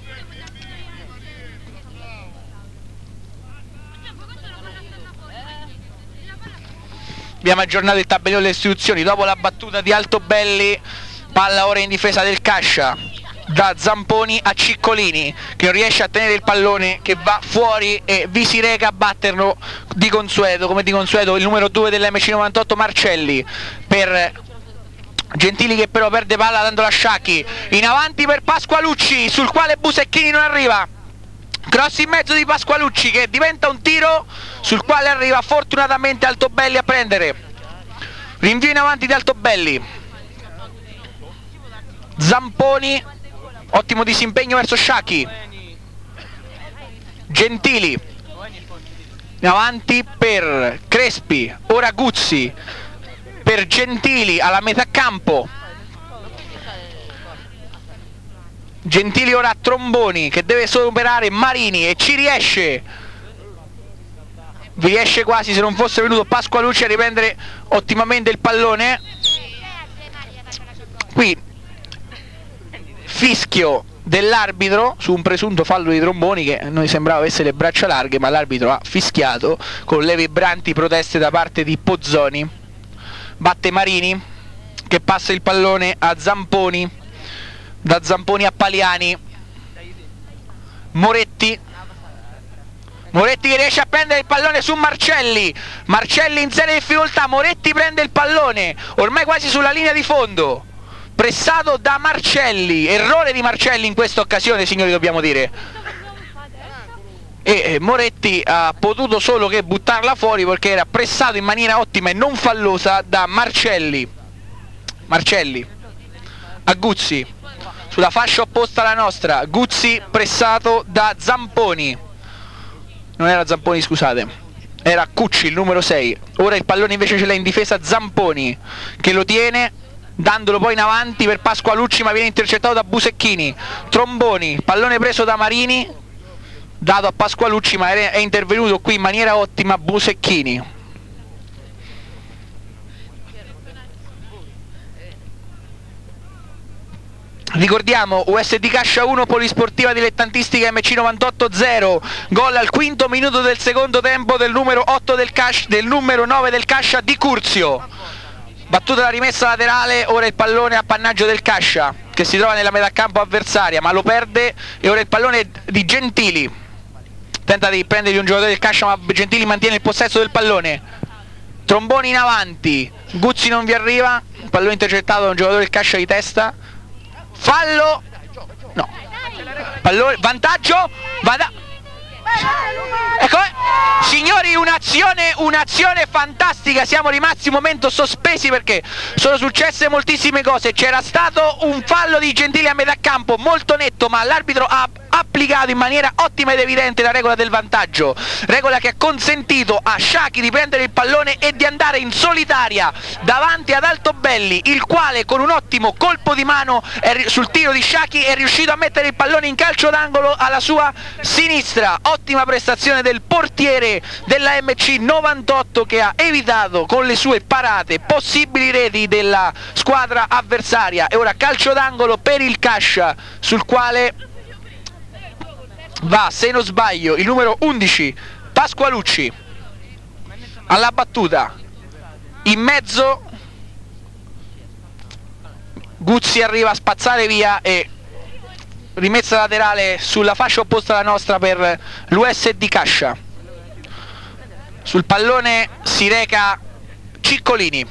Abbiamo aggiornato il tabellone delle istituzioni dopo la battuta di Altobelli, palla ora in difesa del Cascia da Zamponi a Ciccolini che non riesce a tenere il pallone, che va fuori e vi si reca a batterlo di consueto, come di consueto il numero due dell'M C novantotto Marcelli, per Gentili che però perde palla dando la Sciacchi, in avanti per Pasqualucci sul quale Busecchini non arriva, cross in mezzo di Pasqualucci che diventa un tiro sul quale arriva fortunatamente Altobelli a prendere, rinvio in avanti di Altobelli, Zamponi, ottimo disimpegno verso Sciacchi, Gentili in avanti per Crespi, ora Guzzi per Gentili alla metà campo, Gentili ora a Tromboni che deve superare Marini e ci riesce, vi riesce quasi se non fosse venuto Pasqualucci a riprendere ottimamente il pallone. Qui fischio dell'arbitro su un presunto fallo di Tromboni che a noi sembrava avesse le braccia larghe, ma l'arbitro ha fischiato con le vibranti proteste da parte di Pozzoni. Batte Marini che passa il pallone a Zamponi, da Zamponi a Paliani, Moretti, Moretti che riesce a prendere il pallone su Marcelli, Marcelli in seria difficoltà, Moretti prende il pallone ormai quasi sulla linea di fondo, pressato da Marcelli, errore di Marcelli in questa occasione, signori, dobbiamo dire, e Moretti ha potuto solo che buttarla fuori perché era pressato in maniera ottima e non fallosa da Marcelli. Marcelli a Guzzi sulla fascia opposta alla nostra, Guzzi pressato da Zamponi, non era Zamponi scusate, era Cucci il numero sei, ora il pallone invece ce l'ha in difesa Zamponi che lo tiene dandolo poi in avanti per Pasqualucci ma viene intercettato da Busecchini, Tromboni, pallone preso da Marini, dato a Pasqualucci ma è intervenuto qui in maniera ottima Busecchini. Ricordiamo U S D Cascia uno, Polisportiva Dilettantistica M C novantotto zero, gol al quinto minuto del secondo tempo del numero otto del Cascia, del numero nove del Cascia Di Curzio. Battuta la rimessa laterale, ora il pallone appannaggio del Cascia che si trova nella metà campo avversaria ma lo perde e ora il pallone di Gentili, tenta di prendere un giocatore del Cascia ma Gentili mantiene il possesso del pallone, Tromboni in avanti, Guzzi non vi arriva, pallone intercettato da un giocatore del Cascia di testa, fallo, no, pallone, vantaggio, vada, ecco, signori, un'azione un'azione fantastica, siamo rimasti un momento sospesi perché sono successe moltissime cose. C'era stato un fallo di Gentili a metà campo molto netto, ma l'arbitro ha applicato in maniera ottima ed evidente la regola del vantaggio, regola che ha consentito a Sciacchi di prendere il pallone e di andare in solitaria davanti ad Altobelli, il quale con un ottimo colpo di mano sul tiro di Sciacchi è riuscito a mettere il pallone in calcio d'angolo alla sua sinistra. Ottima prestazione del portiere della M C novantotto, che ha evitato con le sue parate possibili reti della squadra avversaria. E ora calcio d'angolo per il Cascia, sul quale va, se non sbaglio, il numero undici Pasqualucci alla battuta, in mezzo Guzzi arriva a spazzare via e rimessa laterale sulla fascia opposta alla nostra per l'U S D Cascia. Sul pallone si reca Ciccolini,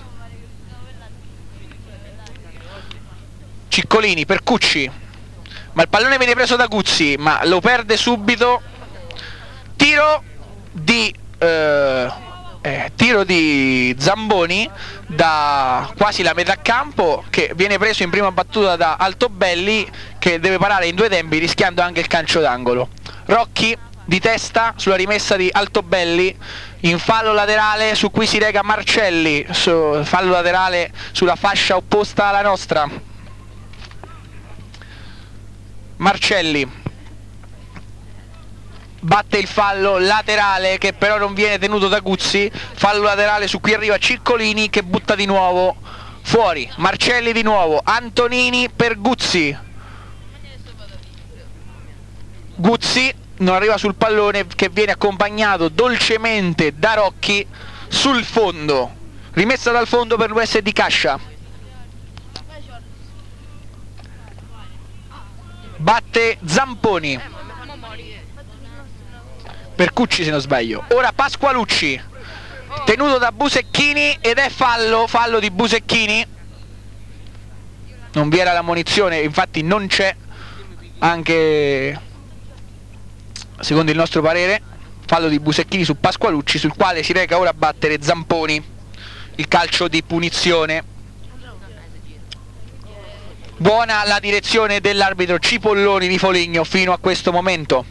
Ciccolini per Cucci, ma il pallone viene preso da Guzzi, ma lo perde subito. Tiro di eh, eh, tiro di Zamboni da quasi la metà campo, che viene preso in prima battuta da Altobelli, che deve parare in due tempi rischiando anche il calcio d'angolo. Rocchi di testa sulla rimessa di Altobelli, in fallo laterale su cui si reca Marcelli, su, fallo laterale sulla fascia opposta alla nostra. Marcelli batte il fallo laterale, che però non viene tenuto da Guzzi. Fallo laterale su cui arriva Ciccolini, che butta di nuovo fuori. Marcelli di nuovo, Antonini per Guzzi. Guzzi non arriva sul pallone, che viene accompagnato dolcemente da Rocchi sul fondo. Rimessa dal fondo per l'U S D Cascia. Batte Zamponi per Cucci, se non sbaglio. Ora Pasqualucci, tenuto da Busecchini, ed è fallo, fallo di Busecchini. Non vi era la munizione, infatti non c'è, anche secondo il nostro parere. Fallo di Busecchini su Pasqualucci, sul quale si reca ora a battere Zamponi il calcio di punizione. Buona la direzione dell'arbitro Cipolloni di Foligno fino a questo momento.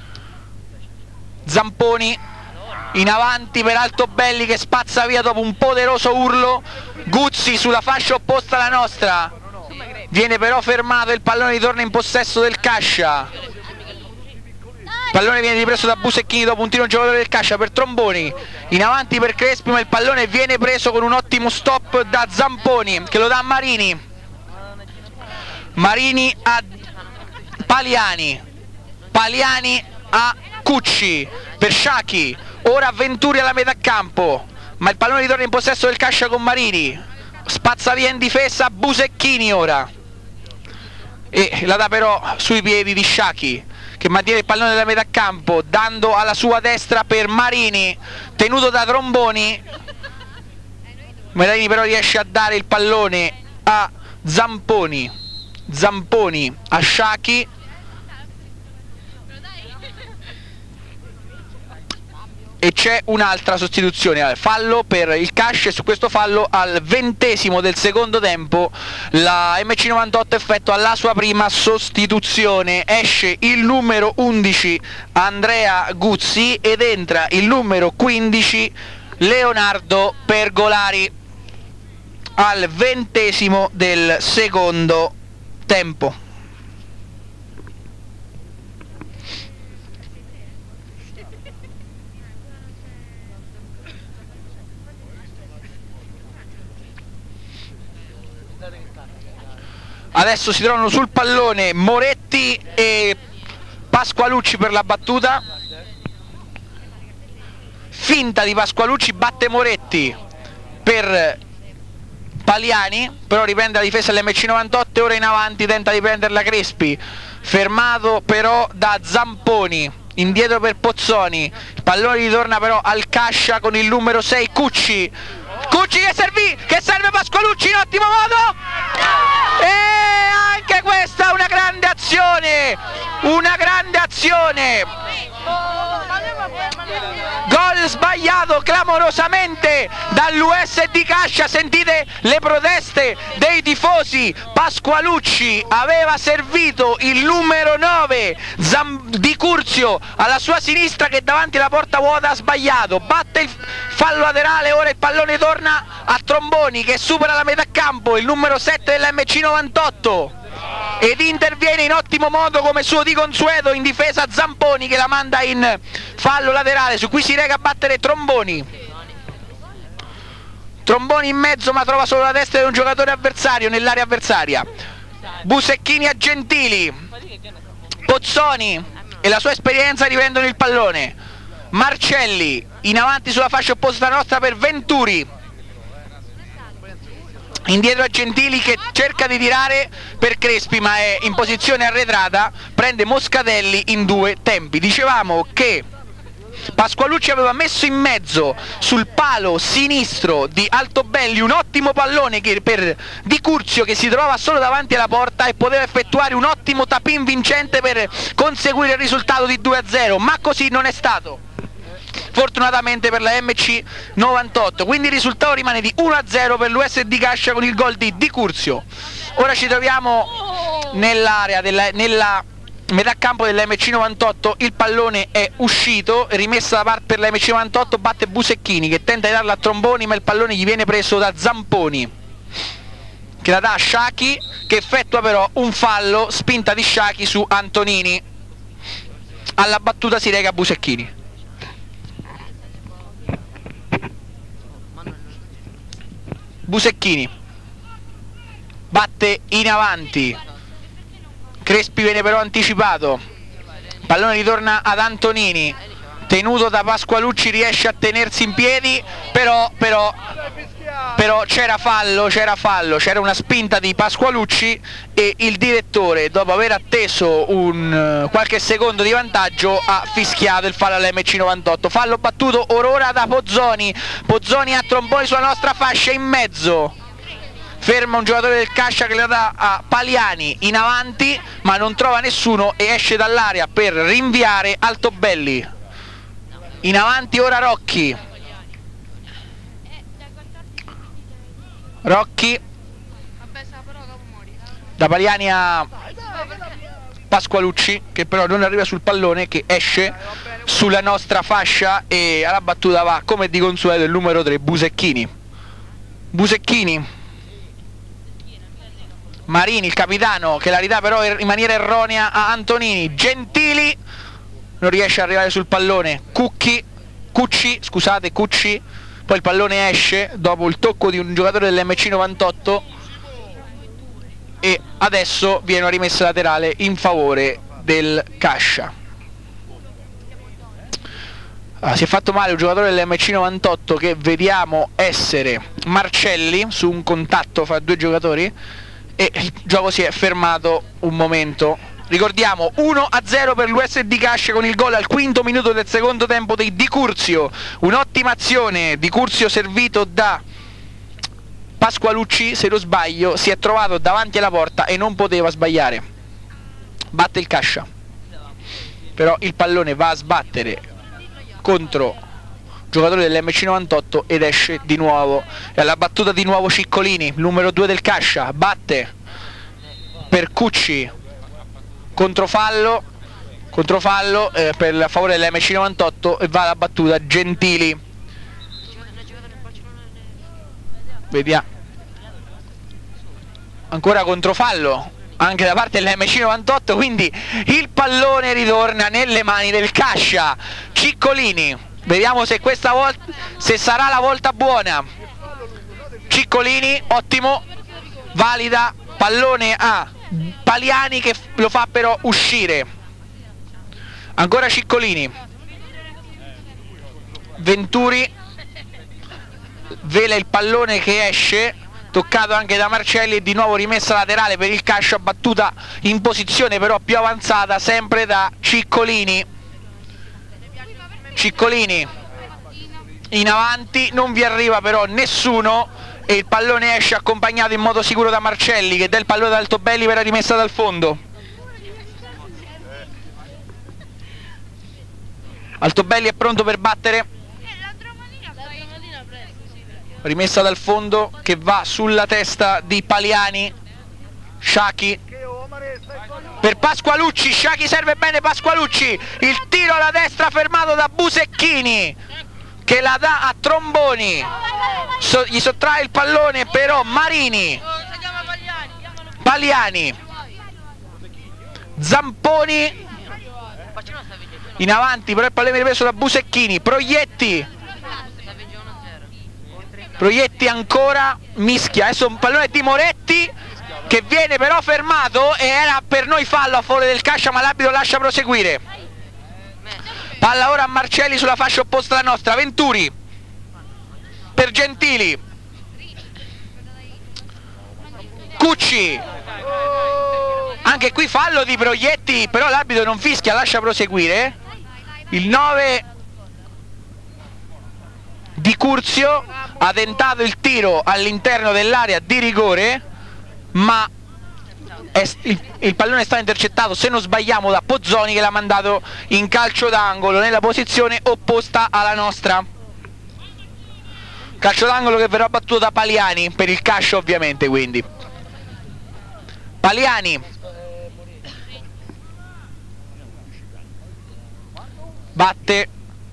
Zamponi in avanti per Altobelli, che spazza via dopo un poderoso urlo. Guzzi sulla fascia opposta alla nostra, viene però fermato, il pallone ritorna in possesso del Cascia. Il pallone viene ripreso da Busecchini dopo un tiro giocatore del Cascia per Tromboni, in avanti per Crespi, ma il pallone viene preso con un ottimo stop da Zamponi, che lo dà a Marini. Marini a Paliani, Paliani a Cucci per Sciacchi. Ora Venturi alla metà campo, ma il pallone ritorna in possesso del Cascia con Marini. Spazza via in difesa Busecchini ora, e la dà però sui piedi di Sciacchi, che mantiene il pallone della metà campo, dando alla sua destra per Marini, tenuto da Tromboni. Marini però riesce a dare il pallone a Zamponi, Zamponi a Sciacchi, e c'è un'altra sostituzione, fallo per il Cascia, e su questo fallo al ventesimo del secondo tempo la M C novantotto effettua la sua prima sostituzione. Esce il numero undici Andrea Guzzi ed entra il numero quindici Leonardo Pergolari al ventesimo del secondo tempo. Adesso si trovano sul pallone Moretti e Pasqualucci per la battuta. Finta di Pasqualucci, batte Moretti per Paliani, però riprende la difesa dell'M C novantotto e ora in avanti tenta di prenderla Crespi, fermato però da Zamponi, indietro per Pozzoni. Il pallone ritorna però al Cascia con il numero sei Cucci. Cucci Pasqualucci che, servì, che serve Pasqualucci in ottimo modo, e anche questa una grande azione, una grande azione. Gol sbagliato clamorosamente dall'U S D Cascia, sentite le proteste dei tifosi. Pasqualucci aveva servito il numero nove Di Curzio alla sua sinistra, che davanti alla porta vuota ha sbagliato, batte il fallo laterale. Ora il pallone torna a Tromboni che supera la metà campo, il numero sette dell'M C novantotto, ed interviene in ottimo modo come suo di consueto in difesa Zamponi, che la manda in fallo laterale, su cui si reca a battere Tromboni. Tromboni in mezzo, ma trova solo la testa di un giocatore avversario nell'area avversaria. Busecchini a Gentili, Pozzoni e la sua esperienza riprendono il pallone. Marcelli in avanti sulla fascia opposta nostra per Venturi, indietro a Gentili che cerca di tirare per Crespi ma è in posizione arretrata, prende Moscatelli in due tempi. Dicevamo che Pasqualucci aveva messo in mezzo sul palo sinistro di Altobelli un ottimo pallone che per Di Curzio, che si trovava solo davanti alla porta e poteva effettuare un ottimo tap-in vincente per conseguire il risultato di due a zero, ma così non è stato, fortunatamente per la M C novantotto, quindi il risultato rimane di uno a zero per l'U S D Cascia con il gol di Di Curzio. Ora ci troviamo nell'area della, nella metà campo dell'M C novantotto, il pallone è uscito, rimessa da parte per l'M C novantotto, batte Busecchini che tenta di darla a Tromboni, ma il pallone gli viene preso da Zamponi che la dà a Sciacchi, che effettua però un fallo, spinta di Sciacchi su Antonini. Alla battuta si reca Busecchini. Busecchini batte in avanti, Crespi viene però anticipato, pallone ritorna ad Antonini, tenuto da Pasqualucci, riesce a tenersi in piedi, però però però c'era fallo, c'era fallo, c'era una spinta di Pasqualucci e il direttore, dopo aver atteso un qualche secondo di vantaggio, ha fischiato il fallo all'M C novantotto. Fallo battuto ora da Pozzoni, Pozzoni a Tromboni sulla nostra fascia in mezzo, ferma un giocatore del Cascia che la dà a Paliani in avanti ma non trova nessuno e esce dall'area per rinviare Altobelli. In avanti ora Rocchi, Rocchi da Paliani a Pasqualucci, che però non arriva sul pallone, che esce sulla nostra fascia, e alla battuta va come di consueto il numero tre Busecchini. Busecchini, Marini il capitano che la ridà però in maniera erronea a Antonini, Gentili non riesce ad arrivare sul pallone, Cucchi, Cucci, scusate, Cucci, poi il pallone esce dopo il tocco di un giocatore dell'M C novantotto e adesso viene una rimessa laterale in favore del Cascia. Ah, si è fatto male un giocatore dell'M C novantotto che vediamo essere Marcelli su un contatto fra due giocatori, e il gioco si è fermato un momento. Ricordiamo uno a zero per l'U S D Cascia con il gol al quinto minuto del secondo tempo di Di Curzio, un'ottima azione, Di Curzio servito da Pasqualucci, se non sbaglio si è trovato davanti alla porta e non poteva sbagliare, batte il Cascia, però il pallone va a sbattere contro giocatore dell'M C novantotto ed esce di nuovo, e alla battuta di nuovo Ciccolini, numero due del Cascia, batte per Cucci, controfallo, controfallo eh, per a favore dell'M C novantotto, e va alla battuta Gentili. Vediamo, ancora controfallo anche da parte dell'M C novantotto, quindi il pallone ritorna nelle mani del Cascia. Ciccolini, vediamo se questa volta se sarà la volta buona. Ciccolini, ottimo, valida, pallone a Paliani che lo fa però uscire. Ancora Ciccolini, Venturi vela il pallone che esce, toccato anche da Marcelli, e di nuovo rimessa laterale per il Cascia, battuta in posizione però più avanzata sempre da Ciccolini. Ciccolini in avanti, non vi arriva però nessuno e il pallone esce accompagnato in modo sicuro da Marcelli che dà il pallone ad Altobelli per la rimessa dal fondo. Altobelli è pronto per battere, rimessa dal fondo che va sulla testa di Paliani. Sciacchi per Pasqualucci, Sciacchi serve bene Pasqualucci, il tiro alla destra fermato da Busecchini che la dà a Tromboni, so, gli sottrae il pallone però Marini, Paliani, Zamponi in avanti, però il pallone ripreso da Busecchini, Proietti, Proietti ancora, mischia, adesso un pallone di Moretti che viene però fermato e era per noi fallo a favore del Cascia, ma l'arbitro lascia proseguire. Palla ora a Marcelli sulla fascia opposta alla nostra, Venturi per Gentili, Cucci, anche qui fallo di Proietti, però l'arbitro non fischia, lascia proseguire. Il nove di Curzio ha tentato il tiro all'interno dell'area di rigore, ma è, il, il pallone è stato intercettato, se non sbagliamo, da Pozzoni che l'ha mandato in calcio d'angolo nella posizione opposta alla nostra. Calcio d'angolo che verrà battuto da Paliani per il Cascio ovviamente, quindi Paliani batte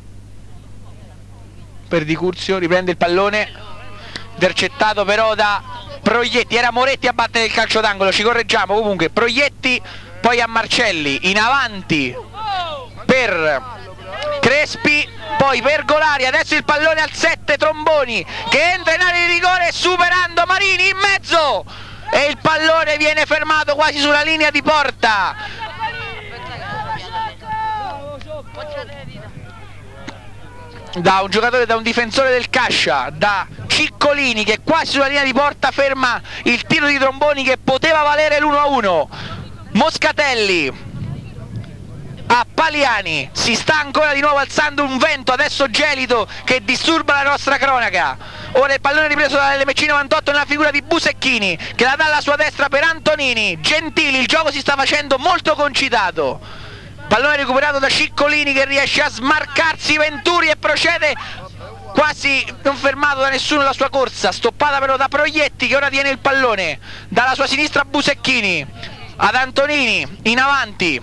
per Di Curzio, riprende il pallone, intercettato però da Proietti, era Moretti a battere il calcio d'angolo, ci correggiamo. Comunque Proietti, poi a Marcelli, in avanti per Crespi, poi per Golari, adesso il pallone al sette, Tromboni che entra in area di rigore superando Marini in mezzo e il pallone viene fermato quasi sulla linea di porta da un giocatore, da un difensore del Cascia, da Ciccolini, che quasi sulla linea di porta ferma il tiro di Tromboni che poteva valere l'uno a uno. Moscatelli a Paliani, si sta ancora di nuovo alzando un vento adesso gelido che disturba la nostra cronaca. Ora il pallone ripreso dall'L M C novantotto nella figura di Busecchini che la dà alla sua destra per Antonini. Gentili, il gioco si sta facendo molto concitato. Pallone recuperato da Ciccolini che riesce a smarcarsi Venturi e procede quasi non fermato da nessuno la sua corsa, stoppata però da Proietti che ora tiene il pallone dalla sua sinistra. Busecchini ad Antonini, in avanti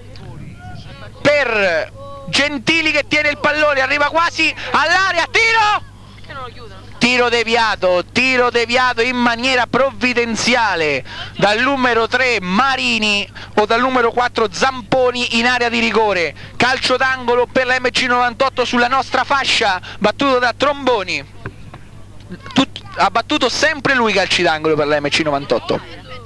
per Gentili che tiene il pallone, arriva quasi all'area, tiro! Tiro deviato, tiro deviato in maniera provvidenziale dal numero tre Marini o dal numero quattro Zamponi in area di rigore. Calcio d'angolo per la M C novantotto sulla nostra fascia, battuto da Tromboni. Tut- ha battuto sempre lui calci d'angolo per la M C novantotto.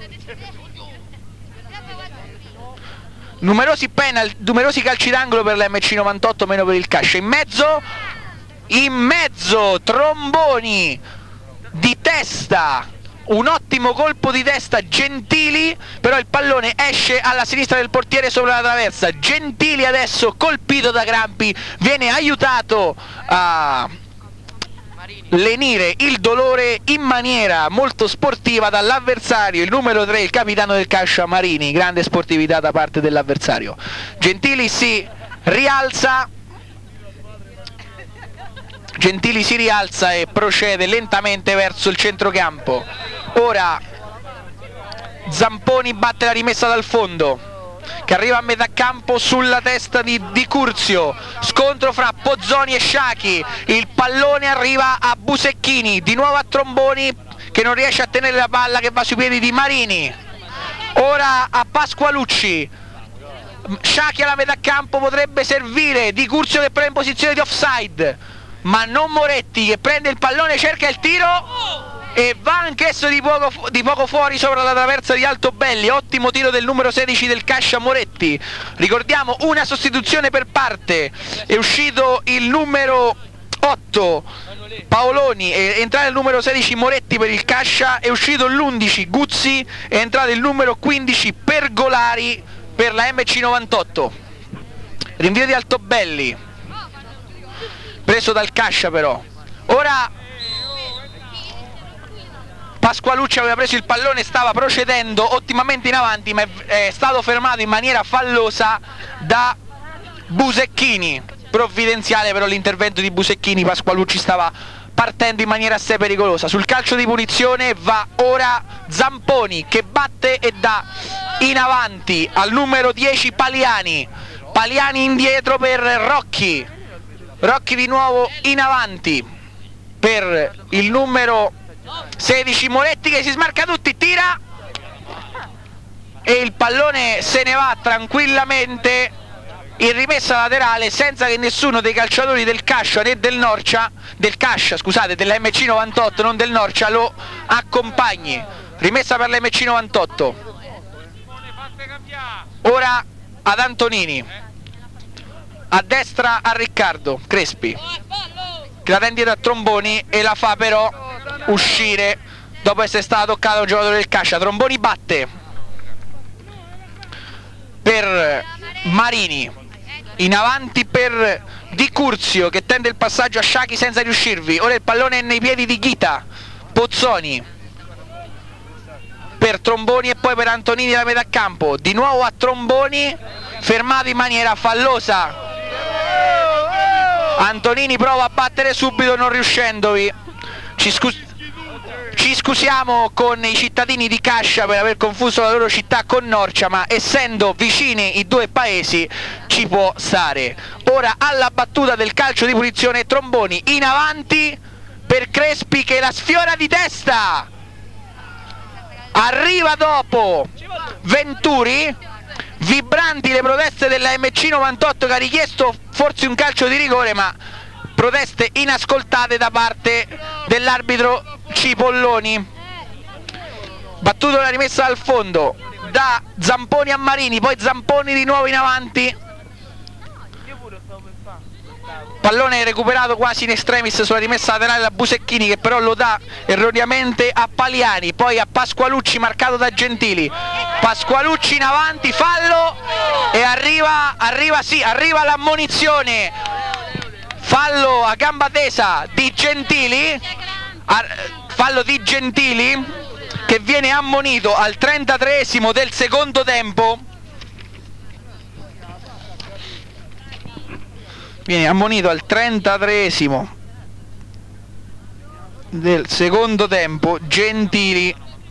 Numerosi penalty, numerosi calci d'angolo per la M C novantotto, meno per il Cascia. In mezzo in mezzo Tromboni di testa, un ottimo colpo di testa Gentili, però il pallone esce alla sinistra del portiere sopra la traversa. Gentili adesso colpito da crampi viene aiutato a lenire il dolore in maniera molto sportiva dall'avversario, il numero tre, il capitano del Cascia Marini. Grande sportività da parte dell'avversario. Gentili si rialza Gentili si rialza e procede lentamente verso il centrocampo. Ora Zamponi batte la rimessa dal fondo che arriva a metà campo sulla testa di Di Curzio, scontro fra Pozzoni e Sciacchi, il pallone arriva a Busecchini, di nuovo a Tromboni che non riesce a tenere la palla che va sui piedi di Marini. Ora a Pasqualucci, Sciacchi alla metà campo, potrebbe servire Di Curzio che prende in posizione di offside, ma non Moretti che prende il pallone, cerca il tiro e va anch'esso di poco, di poco fuori sopra la traversa di Altobelli. Ottimo tiro del numero sedici del Cascia Moretti. Ricordiamo una sostituzione per parte, è uscito il numero otto Paoloni, è entrato il numero sedici Moretti per il Cascia, è uscito l'undici Guzzi, è entrato il numero quindici Pergolari per la M C novantotto. Rinvio di Altobelli, preso dal Cascia però. Ora Pasqualucci aveva preso il pallone, stava procedendo ottimamente in avanti, ma è stato fermato in maniera fallosa da Busecchini. Provvidenziale però l'intervento di Busecchini, Pasqualucci stava partendo in maniera assai pericolosa. Sul calcio di punizione va ora Zamponi che batte e dà in avanti al numero dieci Paliani. Paliani indietro per Rocchi. Rocchi di nuovo in avanti per il numero sedici Moretti che si smarca tutti, tira e il pallone se ne va tranquillamente in rimessa laterale senza che nessuno dei calciatori del Cascia né del Norcia, del Cascia scusate, della M C novantotto, non del Norcia, lo accompagni. Rimessa per la M C novantotto. Ora ad Antonini, a destra a Riccardo Crespi che la dà indietro a Tromboni e la fa però uscire dopo essere stato toccato un giocatore del Cascia. Tromboni batte per Marini, in avanti per Di Curzio che tende il passaggio a Sciachi senza riuscirvi. Ora il pallone è nei piedi di Ghita. Pozzoni per Tromboni e poi per Antonini da metà campo, di nuovo a Tromboni, fermato in maniera fallosa. Antonini prova a battere subito non riuscendovi. Ci, scus ci scusiamo con i cittadini di Cascia per aver confuso la loro città con Norcia, ma essendo vicini i due paesi ci può stare. Ora alla battuta del calcio di punizione Tromboni in avanti per Crespi che la sfiora di testa. Arriva dopo Venturi. Vibranti le proteste della M C novantotto che ha richiesto forse un calcio di rigore, ma proteste inascoltate da parte dell'arbitro Cipolloni. Battuto la rimessa dal fondo da Zamponi a Marini, poi Zamponi di nuovo in avanti. Pallone recuperato quasi in extremis sulla rimessa laterale da Busecchini che però lo dà erroneamente a Paliani, poi a Pasqualucci marcato da Gentili. Pasqualucci in avanti, fallo e arriva, arriva sì, arriva l'ammonizione. Fallo a gamba tesa di Gentili, fallo di Gentili che viene ammonito al trentatreesimo del secondo tempo. Viene ammonito al trentatreesimo del secondo tempo Gentili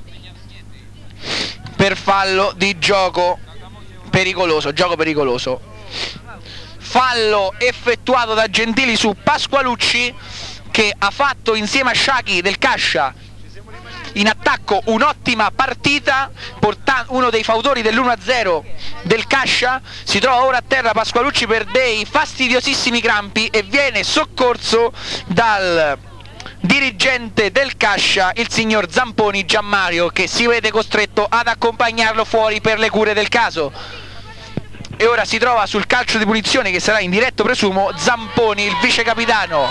per fallo di gioco pericoloso, gioco pericoloso. Fallo effettuato da Gentili su Pasqualucci che ha fatto insieme a Sciachi del Cascia in attacco un'ottima partita, uno dei fautori dell'uno a zero del Cascia. Si trova ora a terra Pasqualucci per dei fastidiosissimi crampi e viene soccorso dal dirigente del Cascia, il signor Zamponi Gianmario, che si vede costretto ad accompagnarlo fuori per le cure del caso. E ora si trova sul calcio di punizione che sarà in diretto presumo Zamponi, il vice capitano.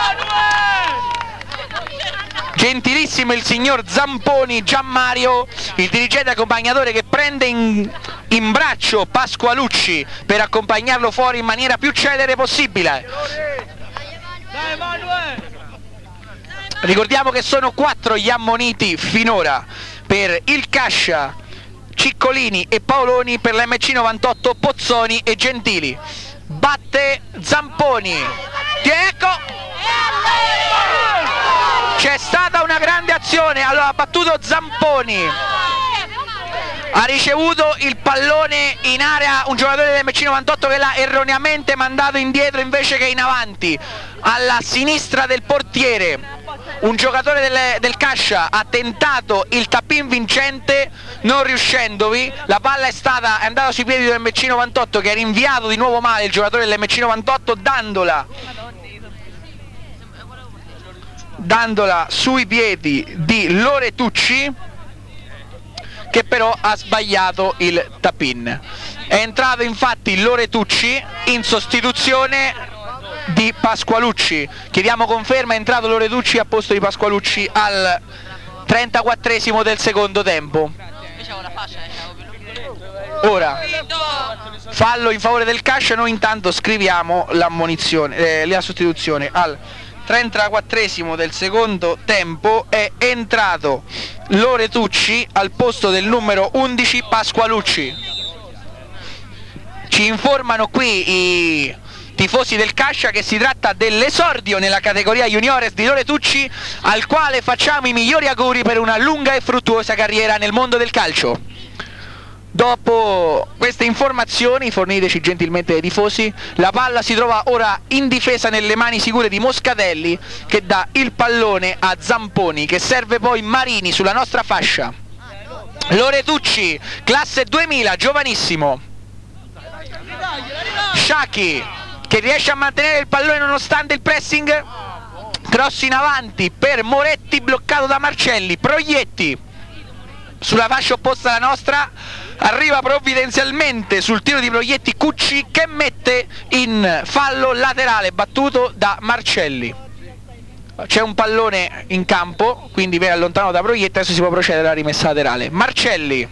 Gentilissimo il signor Zamponi Gianmario, il dirigente accompagnatore che prende in, in braccio Pasqualucci per accompagnarlo fuori in maniera più celere possibile. Ricordiamo che sono quattro gli ammoniti finora per il Cascia, Ciccolini e Paoloni, per la M C novantotto Pozzoni e Gentili. Batte Zamponi, ecco! C'è stata una grande azione, allora ha battuto Zamponi, ha ricevuto il pallone in area un giocatore dell'M C novantotto che l'ha erroneamente mandato indietro invece che in avanti, alla sinistra del portiere. Un giocatore del, del Cascia ha tentato il tap-in vincente non riuscendovi, la palla è, stata, è andata sui piedi dell'M C novantotto che ha rinviato di nuovo male il giocatore dell'M C novantotto dandola dandola sui piedi di Loretucci, che però ha sbagliato il tap-in. È entrato infatti Loretucci in sostituzione di Pasqualucci. Chiediamo conferma, è entrato Loretucci a posto di Pasqualucci al trentaquattresimo del secondo tempo. Ora fallo in favore del Cascia, noi intanto scriviamo l'ammonizione, eh, la sostituzione. Al trentaquattresimo del secondo tempo è entrato Loretucci al posto del numero undici Pasqualucci. Ci informano qui i tifosi del Cascia che si tratta dell'esordio nella categoria juniores di Loretucci, al quale facciamo i migliori auguri per una lunga e fruttuosa carriera nel mondo del calcio. Dopo queste informazioni forniteci gentilmente dai tifosi, la palla si trova ora in difesa nelle mani sicure di Moscatelli, che dà il pallone a Zamponi, che serve poi Marini sulla nostra fascia. Loretucci, classe duemila, giovanissimo. Sciacchi, che riesce a mantenere il pallone nonostante il pressing. Cross in avanti per Moretti, bloccato da Marcelli. Proietti sulla fascia opposta alla nostra, arriva provvidenzialmente sul tiro di Proietti Cucci, che mette in fallo laterale battuto da Marcelli. C'è un pallone in campo, quindi viene allontanato da Proietti, adesso si può procedere alla rimessa laterale. Marcelli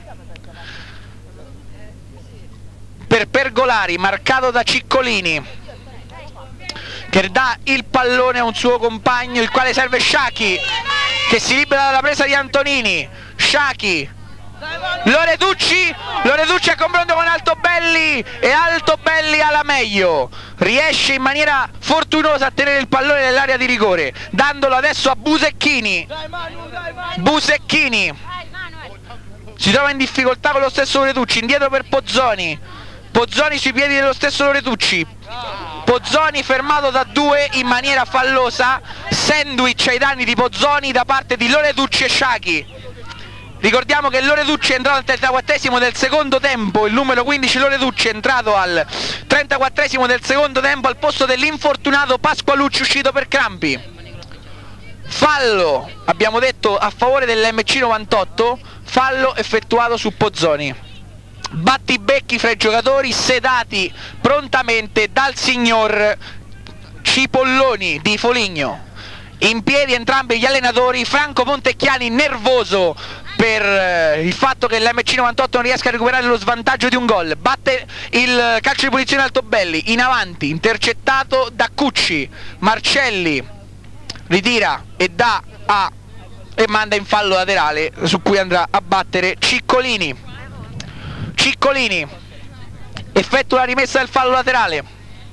per Pergolari, marcato da Ciccolini, che dà il pallone a un suo compagno, il quale serve Sciacchi, che si libera dalla presa di Antonini. Sciacchi, Loretucci, Loretucci a confronto con Altobelli, e Altobelli alla meglio, riesce in maniera fortunosa a tenere il pallone nell'area di rigore, dandolo adesso a Busecchini. Busecchini si trova in difficoltà con lo stesso Loretucci, indietro per Pozzoni, Pozzoni sui piedi dello stesso Loretucci, Pozzoni fermato da due in maniera fallosa, sandwich ai danni di Pozzoni da parte di Loretucci e Sciacchi. Ricordiamo che Loretucci è entrato al trentaquattresimo del secondo tempo, il numero quindici Loretucci è entrato al trentaquattresimo del secondo tempo al posto dell'infortunato Pasqualucci uscito per crampi. Fallo, abbiamo detto, a favore dell'M C novantotto, fallo effettuato su Pozzoni. Battibecchi fra i giocatori, sedati prontamente dal signor Cipolloni di Foligno. In piedi entrambi gli allenatori, Franco Montecchiani nervoso per il fatto che l'M C novantotto non riesca a recuperare lo svantaggio di un gol. Batte il calcio di punizione Altobelli, in avanti, intercettato da Cucci. Marcelli ritira e dà a e manda in fallo laterale, su cui andrà a battere Ciccolini. Ciccolini effettua la rimessa del fallo laterale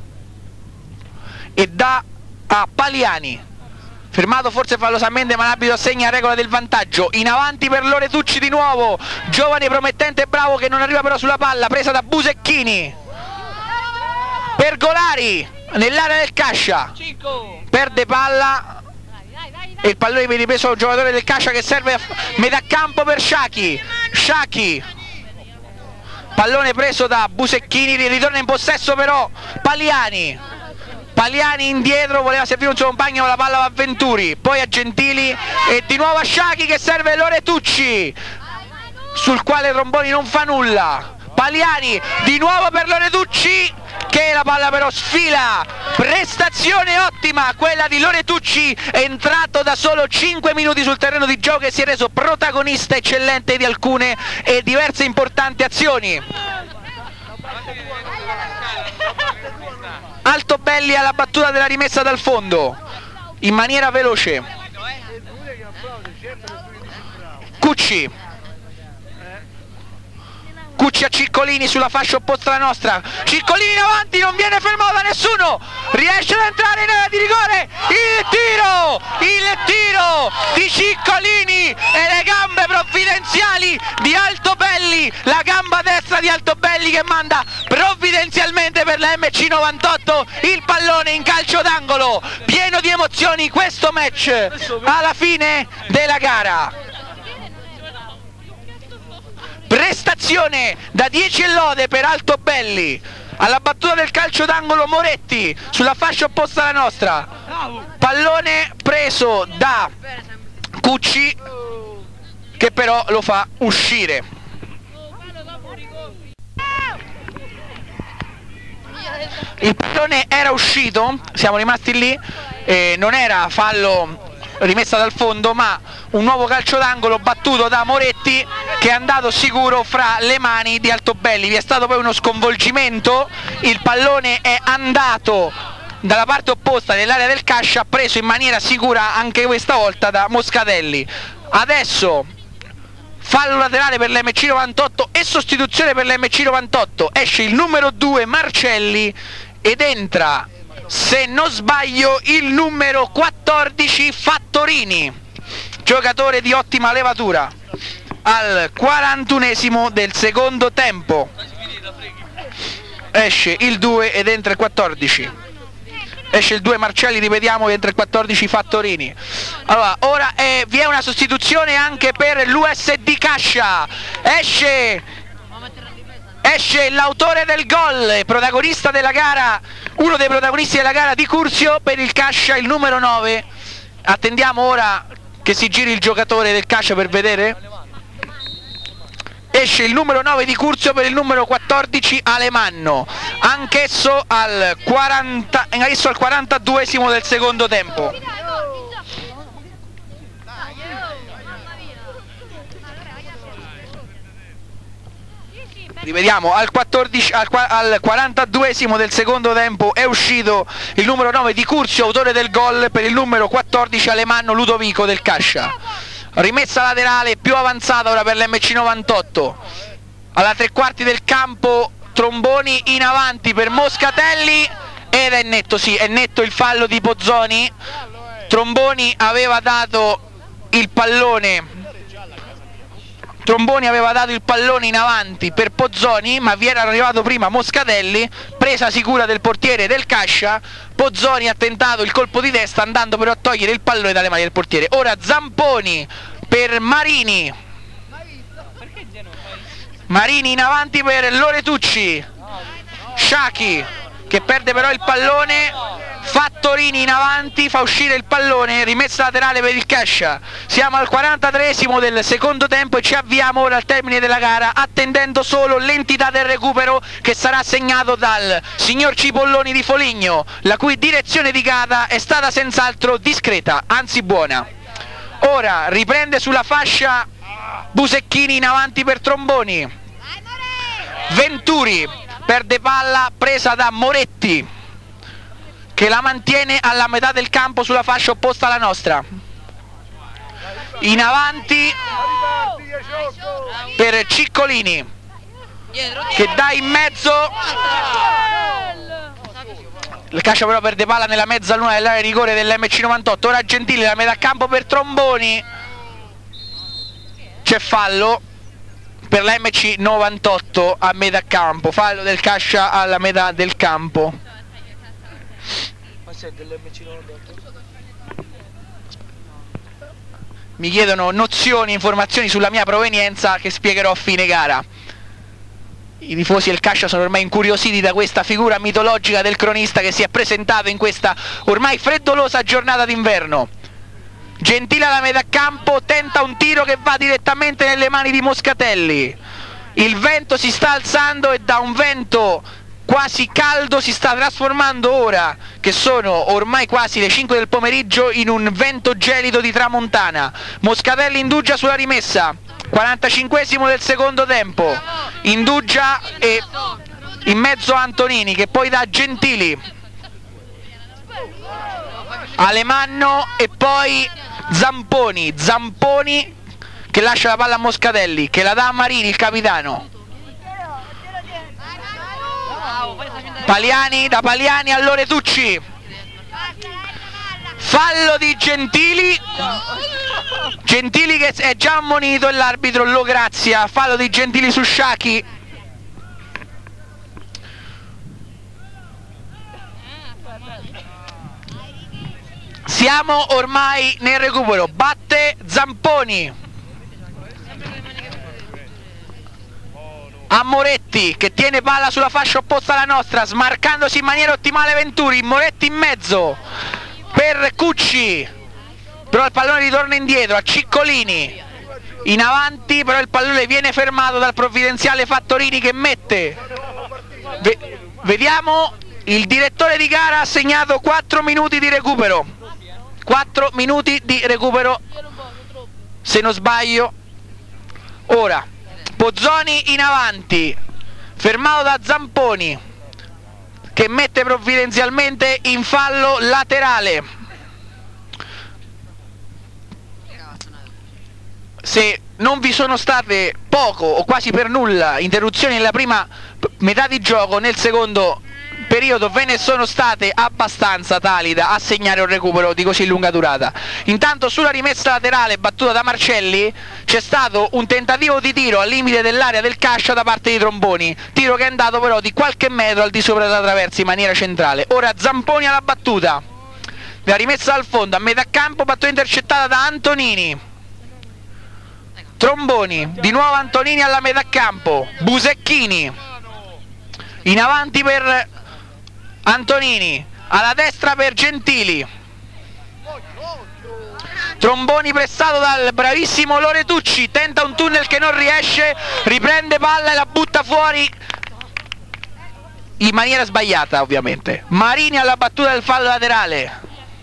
e dà a Paliani, fermato forse fallosamente, ma l'arbitro assegna regola del vantaggio. In avanti per Loretucci di nuovo, giovane promettente e bravo, che non arriva però sulla palla, presa da Busecchini. Pergolari nell'area del Cascia, perde palla e il pallone viene ripreso al giocatore del Cascia, che serve a metà campo per Sciacchi. Sciacchi, pallone preso da Busecchini, ritorna in possesso però Paliani. Paliani indietro, voleva servire un suo compagno, la palla va a Venturi, poi a Gentili e di nuovo a Sciacchi, che serve Loretucci, sul quale Tromboni non fa nulla. Paliani di nuovo per Loretucci, che la palla però sfila. Prestazione ottima quella di Loretucci, entrato da solo cinque minuti sul terreno di gioco e si è reso protagonista eccellente di alcune e diverse importanti azioni. Altobelli alla battuta della rimessa dal fondo in maniera veloce. Cucci, Cucci a Ciccolini sulla fascia opposta alla nostra. Ciccolini in avanti, non viene fermato da nessuno, riesce ad entrare in area di rigore. Il tiro, il tiro di Ciccolini e le gambe provvidenziali di Altobelli, la gamba destra di Altobelli che manda provvidenzialmente per la M C novantotto il pallone in calcio d'angolo. Pieno di emozioni questo match alla fine della gara. Prestazione da dieci e lode per Altobelli. Alla battuta del calcio d'angolo Moretti sulla fascia opposta alla nostra, pallone preso da Cucci, che però lo fa uscire. Il pallone era uscito, siamo rimasti lì, eh, non era fallo rimessa dal fondo, ma un nuovo calcio d'angolo battuto da Moretti che è andato sicuro fra le mani di Altobelli. Vi è stato poi uno sconvolgimento, il pallone è andato dalla parte opposta dell'area del Cascia, preso in maniera sicura anche questa volta da Moscatelli. Adesso fallo laterale per l'M C novantotto e sostituzione per l'M C novantotto, esce il numero due Marcelli ed entra, se non sbaglio, il numero quattordici Fattorini, giocatore di ottima levatura, al quarantunesimo del secondo tempo. Esce il due ed entra il quattordici. Esce il due Marcelli, ripetiamo, entra il quattordici Fattorini. Allora, ora eh, vi è una sostituzione anche per l'U S D Cascia. Esce esce l'autore del gol, protagonista della gara, uno dei protagonisti della gara di Curzio per il Cascia, il numero nove. Attendiamo ora che si giri il giocatore del Cascia per vedere. Esce il numero nove di Curzio per il numero quattordici Alemanno, anch'esso al, quaranta, anch'esso al quarantaduesimo del secondo tempo. Rivediamo, al, quattordici, al, al quarantaduesimo del secondo tempo è uscito il numero nove di Curzio, autore del gol, per il numero quattordici Alemanno Ludovico del Cascia. Rimessa laterale più avanzata ora per l'M C novantotto, alla tre quarti del campo Tromboni in avanti per Moscatelli ed è netto, sì, è netto il fallo di Pozzoni. Tromboni aveva dato il pallone Tromboni aveva dato il pallone in avanti per Pozzoni, ma vi era arrivato prima Moscatelli, presa sicura del portiere del Cascia. Pozzoni ha tentato il colpo di testa andando però a togliere il pallone dalle mani del portiere. Ora Zamponi per Marini, Marini in avanti per Loretucci, Sciacchi che perde però il pallone, Fattorini in avanti, fa uscire il pallone, rimessa laterale per il Cascia. Siamo al quarantatreesimo del secondo tempo e ci avviamo ora al termine della gara, attendendo solo l'entità del recupero che sarà segnato dal signor Cipolloni di Foligno, la cui direzione di gara è stata senz'altro discreta, anzi buona. Ora riprende sulla fascia Busecchini in avanti per Tromboni, Venturi perde palla presa da Moretti che la mantiene alla metà del campo sulla fascia opposta alla nostra. In avanti per Ciccolini che dà in mezzo, il Cascia però perde palla nella mezza luna dell'area di rigore dell'M C novantotto. Ora Gentili la metà campo per Tromboni, c'è fallo per la M C novantotto a metà campo, fallo del Cascia alla metà del campo. Mi chiedono nozioni, informazioni sulla mia provenienza che spiegherò a fine gara. I tifosi del Cascia sono ormai incuriositi da questa figura mitologica del cronista che si è presentato in questa ormai freddolosa giornata d'inverno. Gentile alla metà campo, tenta un tiro che va direttamente nelle mani di Moscatelli. Il vento si sta alzando e da un vento quasi caldo si sta trasformando ora, che sono ormai quasi le cinque del pomeriggio, in un vento gelido di tramontana. Moscatelli indugia sulla rimessa, quarantacinquesimo del secondo tempo, indugia e in mezzo a Antonini che poi dà Gentili, Alemanno e poi Zamponi, Zamponi che lascia la palla a Moscatelli, che la dà a Marini, il capitano. Paliani, da Paliani a Loretucci, fallo di Gentili, Gentili che è già ammonito e l'arbitro lo grazia, fallo di Gentili su Sciacchi. Siamo ormai nel recupero, batte Zamponi a Moretti che tiene palla sulla fascia opposta alla nostra, smarcandosi in maniera ottimale Venturi. Moretti in mezzo per Cucci, però il pallone ritorna indietro a Ciccolini, in avanti però il pallone viene fermato dal provvidenziale Fattorini che mette. Ve vediamo, il direttore di gara ha segnato quattro minuti di recupero, quattro minuti di recupero se non sbaglio. Ora Pozzoni in avanti, fermato da Zamponi che mette provvidenzialmente in fallo laterale. Se non vi sono state poco o quasi per nulla interruzioni nella prima metà di gioco, nel secondo periodo ve ne sono state abbastanza tali da assegnare un recupero di così lunga durata. Intanto sulla rimessa laterale battuta da Marcelli c'è stato un tentativo di tiro al limite dell'area del Cascia da parte di Tromboni, tiro che è andato però di qualche metro al di sopra della traversa in maniera centrale. Ora Zamponi alla battuta, la rimessa dal fondo a metà campo, battuta intercettata da Antonini. Tromboni, di nuovo Antonini alla metà campo, Busecchini in avanti per Antonini, alla destra per Gentili. Tromboni pressato dal bravissimo Loretucci, tenta un tunnel che non riesce, riprende palla e la butta fuori in maniera sbagliata ovviamente. Marini alla battuta del fallo laterale.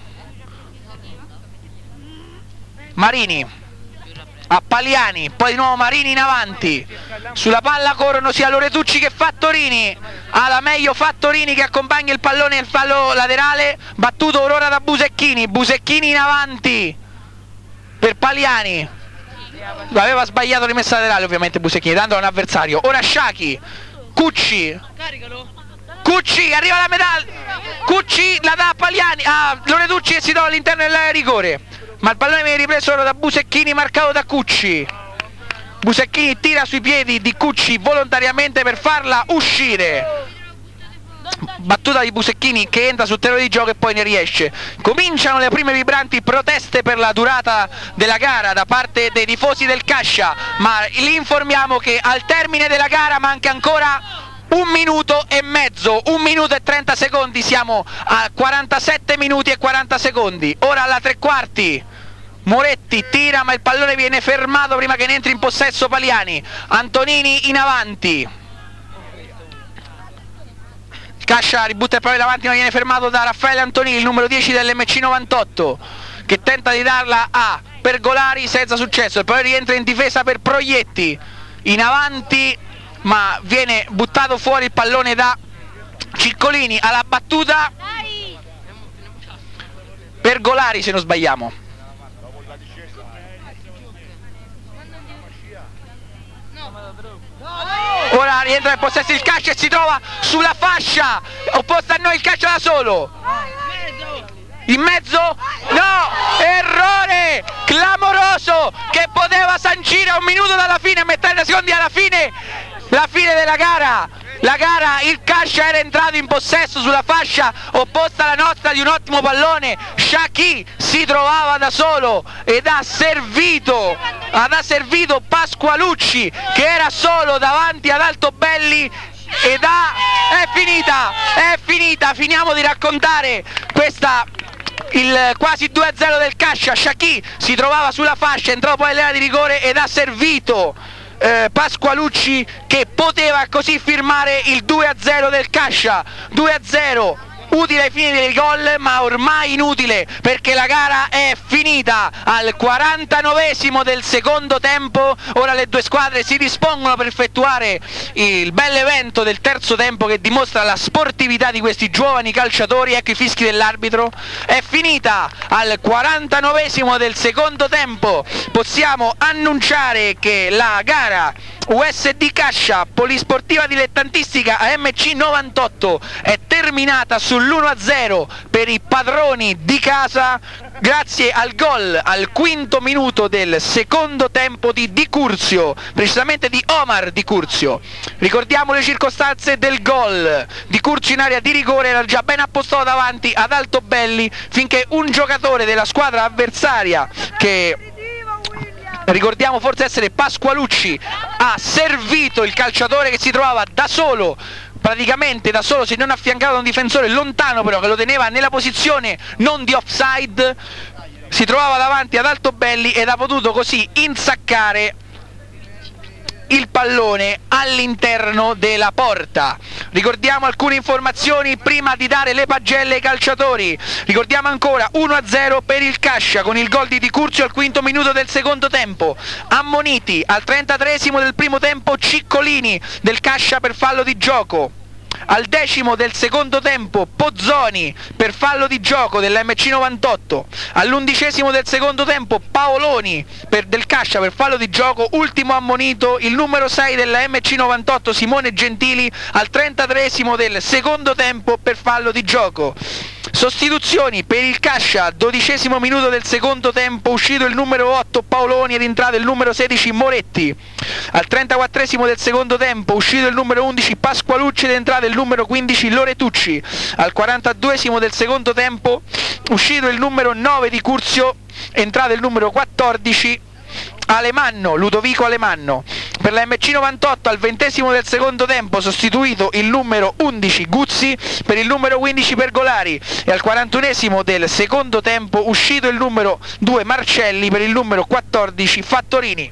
Marini a Paliani, poi di nuovo Marini in avanti, sulla palla corrono sia Loretucci che Fattorini, alla meglio Fattorini che accompagna il pallone nel fallo laterale, battuto ora da Busecchini. Busecchini in avanti per Paliani, aveva sbagliato rimessa laterale ovviamente Busecchini, tanto è un avversario. Ora Sciachi, Cucci, Cucci arriva alla metà, Cucci la dà a Paliani, a Loretucci che si trova all'interno dell'area di rigore, ma il pallone viene ripreso ora da Busecchini, marcato da Cucci. Busecchini tira sui piedi di Cucci volontariamente per farla uscire. Battuta di Busecchini che entra sul terreno di gioco e poi ne riesce. Cominciano le prime vibranti proteste per la durata della gara da parte dei tifosi del Cascia, ma li informiamo che al termine della gara manca ancora un minuto e mezzo, un minuto e trenta secondi, siamo a quarantasette minuti e quaranta secondi. Ora alla tre quarti Moretti tira ma il pallone viene fermato prima che ne entri in possesso Paliani. Antonini in avanti, Cascia ributta il pallone davanti ma viene fermato da Raffaele Antonini, il numero dieci dell'M C novantotto, che tenta di darla a Pergolari senza successo. Il pallone rientra in difesa per Proietti, in avanti ma viene buttato fuori il pallone da Ciccolini. Alla battuta Pergolari se non sbagliamo. Ora rientra in possesso il Cascia e si trova sulla fascia opposta a noi, il Cascia da solo. In mezzo? No! Errore clamoroso che poteva sancire un minuto dalla fine, a trenta secondi alla fine, la fine della gara. La gara, il Cascia era entrato in possesso sulla fascia opposta alla nostra di un ottimo pallone. Sciacchi si trovava da solo ed ha servito, ha servito Pasqualucci che era solo davanti ad Altobelli ed ha... è finita, è finita, finiamo di raccontare questa... il quasi due a zero del Cascia. Sciacchi si trovava sulla fascia, entrò poi all'area di rigore ed ha servito eh, Pasqualucci che poteva così firmare il due a zero del Cascia. Due a zero utile ai fini del gol ma ormai inutile perché la gara è finita al quarantanovesimo del secondo tempo. Ora le due squadre si dispongono per effettuare il bel evento del terzo tempo che dimostra la sportività di questi giovani calciatori. Ecco i fischi dell'arbitro. È finita al quarantanovesimo del secondo tempo. Possiamo annunciare che la gara U S D Cascia Polisportiva Dilettantistica A M C novantotto è terminata sull'uno a zero per i padroni di casa grazie al gol al quinto minuto del secondo tempo di Di Curzio, precisamente di Omar Di Curzio. Ricordiamo le circostanze del gol. Di Curzio in area di rigore era già ben appostato davanti ad Altobelli finché un giocatore della squadra avversaria, che ricordiamo forse essere Pasqualucci, ha servito il calciatore che si trovava da solo, praticamente da solo, se non affiancato da un difensore lontano però che lo teneva nella posizione non di offside. Si trovava davanti ad Altobelli ed ha potuto così insaccare il pallone all'interno della porta. Ricordiamo alcune informazioni prima di dare le pagelle ai calciatori. Ricordiamo ancora uno a zero per il Cascia con il gol di Di Curzio al quinto minuto del secondo tempo. Ammoniti al trentatreesimo del primo tempo Ciccolini del Cascia per fallo di gioco. Al decimo del secondo tempo Pozzoni per fallo di gioco dell'M C novantotto. All'undicesimo del secondo tempo Paoloni per, del Cascia per fallo di gioco. Ultimo ammonito il numero sei della M C novantotto Simone Gentili al trentatreesimo del secondo tempo per fallo di gioco. Sostituzioni per il Cascia, dodicesimo minuto del secondo tempo, uscito il numero otto Paoloni ed entrato il numero sedici Moretti. Al trentaquattresimo del secondo tempo, uscito il numero undici Pasqualucci ed entrato il numero quindici Loretucci. Al quarantaduesimo del secondo tempo, uscito il numero nove di Curzio, entrato il numero quattordici Alemanno, Ludovico Alemanno. Per la M C novantotto al ventesimo del secondo tempo sostituito il numero undici Guzzi per il numero quindici Pergolari e al quarantunesimo del secondo tempo uscito il numero due Marcelli per il numero quattordici Fattorini.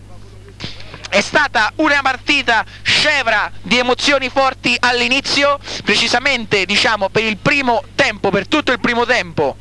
È stata una partita scevra di emozioni forti all'inizio, precisamente diciamo per il primo tempo, per tutto il primo tempo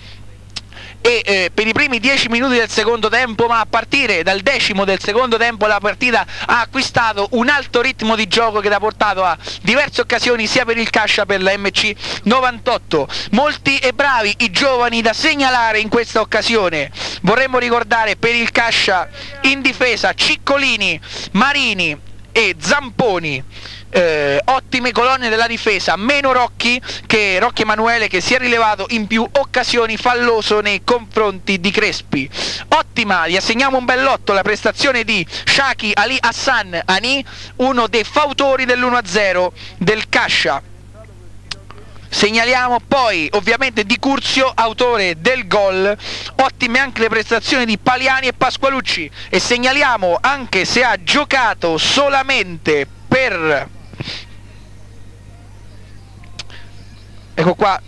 e eh, per i primi dieci minuti del secondo tempo, ma a partire dal decimo del secondo tempo la partita ha acquistato un alto ritmo di gioco che ha portato a diverse occasioni sia per il Cascia che per la M C novantotto. Molti e bravi i giovani da segnalare in questa occasione. Vorremmo ricordare per il Cascia in difesa Ciccolini, Marini e Zamponi. Eh, ottime colonne della difesa, meno Rocchi che Rocchi Emanuele, che si è rilevato in più occasioni falloso nei confronti di Crespi. Ottima, gli assegniamo un bell'otto la prestazione di Shaki Ali Hassan Ani, uno dei fautori dell'uno a zero del Cascia. Segnaliamo poi ovviamente Di Curzio, autore del gol. Ottime anche le prestazioni di Paliani e Pasqualucci, e segnaliamo, anche se ha giocato solamente per, ecco qua,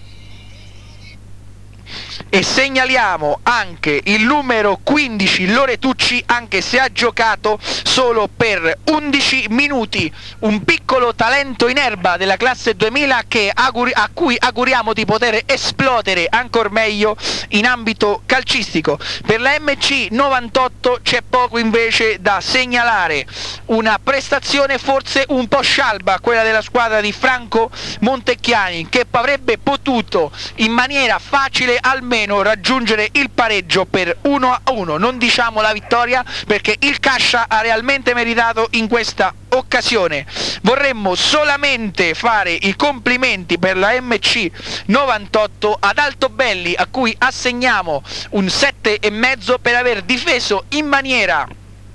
e segnaliamo anche il numero quindici Loretucci, anche se ha giocato solo per undici minuti, un piccolo talento in erba della classe duemila che auguri, a cui auguriamo di poter esplodere ancor meglio in ambito calcistico. Per la M C novantotto c'è poco invece da segnalare, una prestazione forse un po' scialba, quella della squadra di Franco Montecchiani, che avrebbe potuto in maniera facile almeno raggiungere il pareggio per uno a uno, non diciamo la vittoria, perché il Cascia ha realmente meritato in questa occasione. Vorremmo solamente fare i complimenti per la M C novantotto ad Altobelli, a cui assegniamo un sette e mezzo per aver difeso in maniera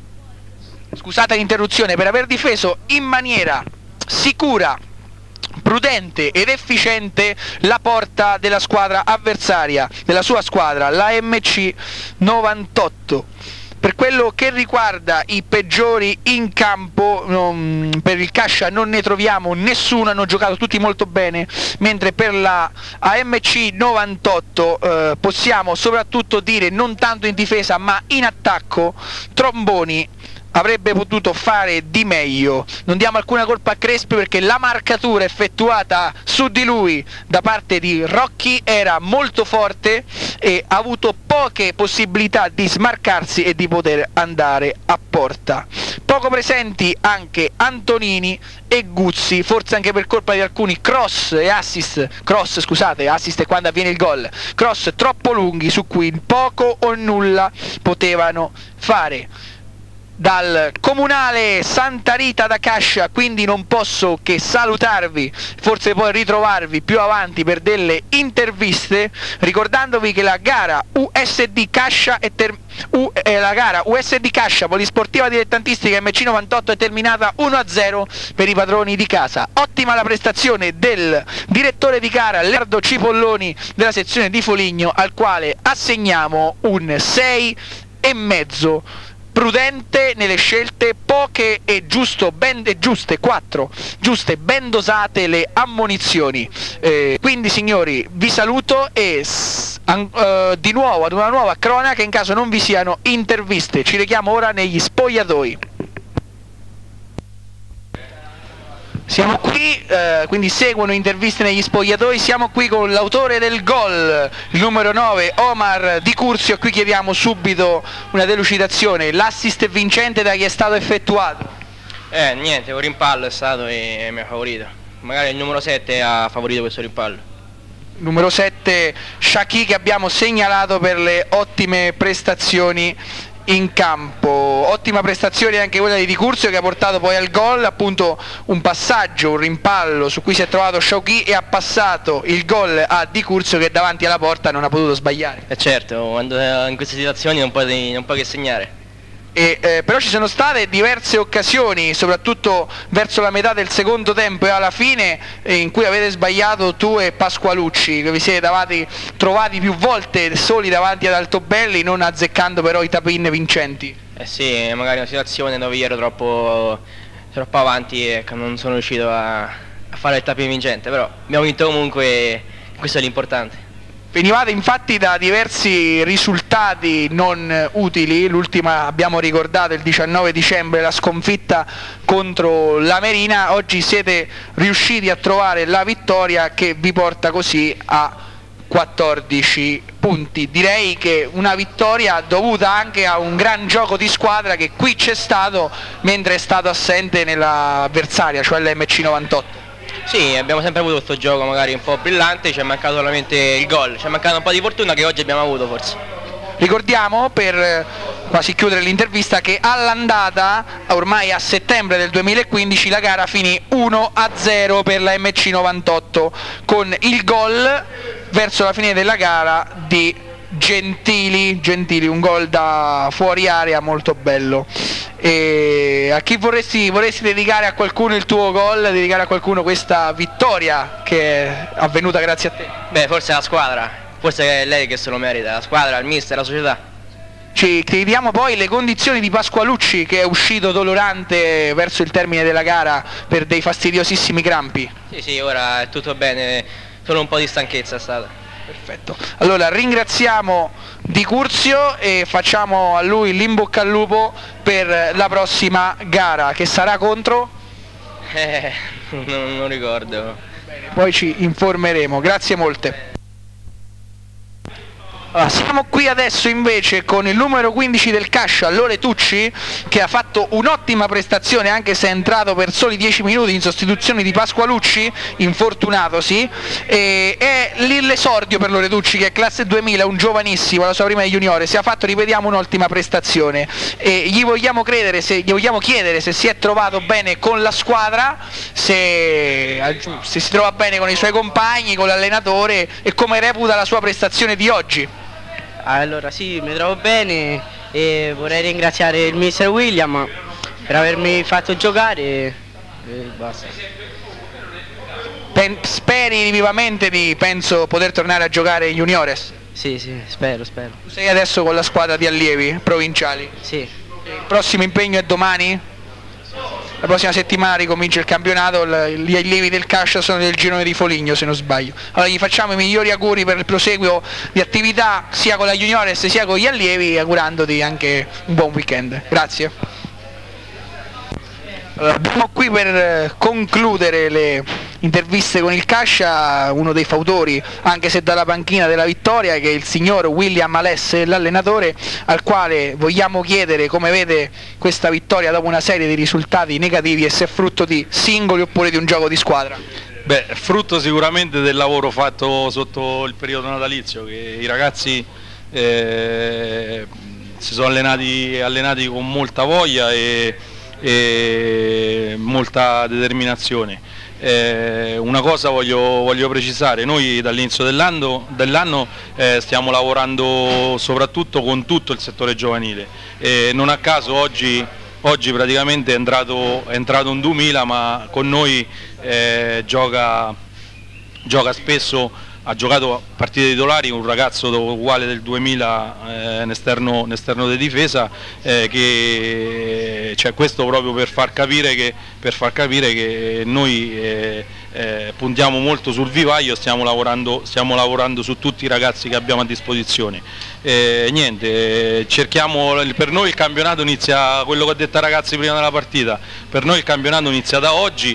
scusate l'interruzione per aver difeso in maniera sicura, prudente ed efficiente la porta della squadra avversaria, della sua squadra, la M C novantotto. Per quello che riguarda i peggiori in campo, non, per il Cascia non ne troviamo nessuno, hanno giocato tutti molto bene, mentre per la A M C novantotto eh, possiamo soprattutto dire, non tanto in difesa ma in attacco, Tromboni avrebbe potuto fare di meglio. Non diamo alcuna colpa a Crespi, perché la marcatura effettuata su di lui da parte di Rocchi era molto forte e ha avuto poche possibilità di smarcarsi e di poter andare a porta. Poco presenti anche Antonini e Guzzi, forse anche per colpa di alcuni cross e assist, cross scusate, assist è quando avviene il gol, cross troppo lunghi su cui poco o nulla potevano fare. Dal comunale Santa Rita da Cascia quindi non posso che salutarvi, forse poi ritrovarvi più avanti per delle interviste, ricordandovi che la gara U S D Cascia è ter- U- eh, la gara U S D Cascia Polisportiva Dilettantistica M C novantotto è terminata uno a zero per i padroni di casa. Ottima la prestazione del direttore di gara Leonardo Cipolloni della sezione di Foligno, al quale assegniamo un sei e mezzo. Prudente nelle scelte, poche e giusto, ben e giuste, quattro giuste, ben dosate le ammonizioni. Eh, quindi signori, vi saluto e an, uh, di nuovo ad una nuova cronaca in caso non vi siano interviste. Ci rechiamo ora negli spogliatoi. Siamo qui, eh, quindi seguono interviste negli spogliatoi, siamo qui con l'autore del gol, il numero nove, Omar Di Curzio, a cui chiediamo subito una delucidazione. L'assist vincente da chi è stato effettuato? Eh, niente, un rimpallo è stato e mi ha favorito. Magari il numero sette ha favorito questo rimpallo. Numero sette, Shaki, che abbiamo segnalato per le ottime prestazioni in campo. Ottima prestazione anche quella di Di Curzio, che ha portato poi al gol, appunto un passaggio, un rimpallo su cui si è trovato Shaki e ha passato il gol a Di Curzio, che davanti alla porta non ha potuto sbagliare. E certo, quando in queste situazioni non puoi, non puoi che segnare. E, eh, però ci sono state diverse occasioni, soprattutto verso la metà del secondo tempo e alla fine, eh, in cui avete sbagliato tu e Pasqualucci, che vi siete davati, trovati più volte soli davanti ad Altobelli, non azzeccando però i tap-in vincenti. Eh sì, magari una situazione dove io ero troppo, troppo avanti e non sono riuscito a, a fare il tap-in vincente, però abbiamo vinto comunque e questo è l'importante. Venivate infatti da diversi risultati non utili, l'ultima abbiamo ricordato il diciannove dicembre, la sconfitta contro la Merina. Oggi siete riusciti a trovare la vittoria che vi porta così a quattordici punti. Direi che una vittoria dovuta anche a un gran gioco di squadra che qui c'è stato mentre è stato assente nell'avversaria, cioè l'M C novantotto. Sì, abbiamo sempre avuto questo gioco magari un po' brillante, ci è mancato solamente il gol, ci è mancato un po' di fortuna che oggi abbiamo avuto forse. Ricordiamo, per quasi chiudere l'intervista, che all'andata, ormai a settembre del duemilaquindici, la gara finì uno a zero per la M C novantotto, con il gol verso la fine della gara di Gentili, Gentili, un gol da fuori area molto bello. E a chi vorresti, vorresti dedicare a qualcuno il tuo gol, dedicare a qualcuno questa vittoria che è avvenuta grazie a te? Beh, forse la squadra, forse è lei che se lo merita, la squadra, il mister, la società. Ci chiediamo poi le condizioni di Pasqualucci, che è uscito dolorante verso il termine della gara per dei fastidiosissimi crampi. Sì, sì, ora è tutto bene, solo un po' di stanchezza è stata. Perfetto, allora ringraziamo Di Curzio e facciamo a lui l'in bocca al lupo per la prossima gara, che sarà contro? Eh, non, non ricordo. Bene, poi ci informeremo, grazie molte. Allora, siamo qui adesso invece con il numero quindici del Cascia, Lore Tucci, che ha fatto un'ottima prestazione anche se è entrato per soli dieci minuti in sostituzione di Pasqualucci, infortunatosi, e è lì l'esordio per Lore Tucci, che è classe duemila, un giovanissimo, la sua prima di juniore, si è fatto, ripetiamo, un'ottima prestazione e gli vogliamo, credere se, gli vogliamo chiedere se si è trovato bene con la squadra, se, se si trova bene con i suoi compagni, con l'allenatore e come reputa la sua prestazione di oggi. Allora sì, mi trovo bene e vorrei ringraziare il mister William per avermi fatto giocare e, e basta. Pen speri vivamente di, penso, poter tornare a giocare in juniores? Sì, sì, spero, spero. Tu sei adesso con la squadra di allievi provinciali? Sì. Il prossimo impegno è domani? La prossima settimana ricomincia il campionato, gli allievi del Cascia sono del girone di Foligno se non sbaglio. Allora gli facciamo i migliori auguri per il proseguio di attività sia con la juniores sia con gli allievi, augurandoti anche un buon weekend. Grazie. Allora, abbiamo qui per concludere le interviste con il Cascia uno dei fautori, anche se dalla panchina, della vittoria, che è il signor William Alesse, l'allenatore, al quale vogliamo chiedere come vede questa vittoria dopo una serie di risultati negativi e se è frutto di singoli oppure di un gioco di squadra. Beh, frutto sicuramente del lavoro fatto sotto il periodo natalizio, che i ragazzi eh, si sono allenati, allenati con molta voglia e, e molta determinazione. Eh, una cosa voglio, voglio precisare, noi dall'inizio dell'anno dell eh, stiamo lavorando soprattutto con tutto il settore giovanile e non a caso oggi, oggi praticamente è entrato, è entrato un duemila, ma con noi eh, gioca, gioca spesso, ha giocato partite titolari un ragazzo uguale del duemila, eh, un esterno, un esterno di difesa, eh, che, cioè, questo proprio per far capire che, per far capire che noi eh, eh, puntiamo molto sul vivaio, stiamo lavorando, stiamo lavorando su tutti i ragazzi che abbiamo a disposizione. Eh, niente, cerchiamo, per noi il campionato inizia, quello che ho detto ai ragazzi prima della partita, per noi il campionato inizia da oggi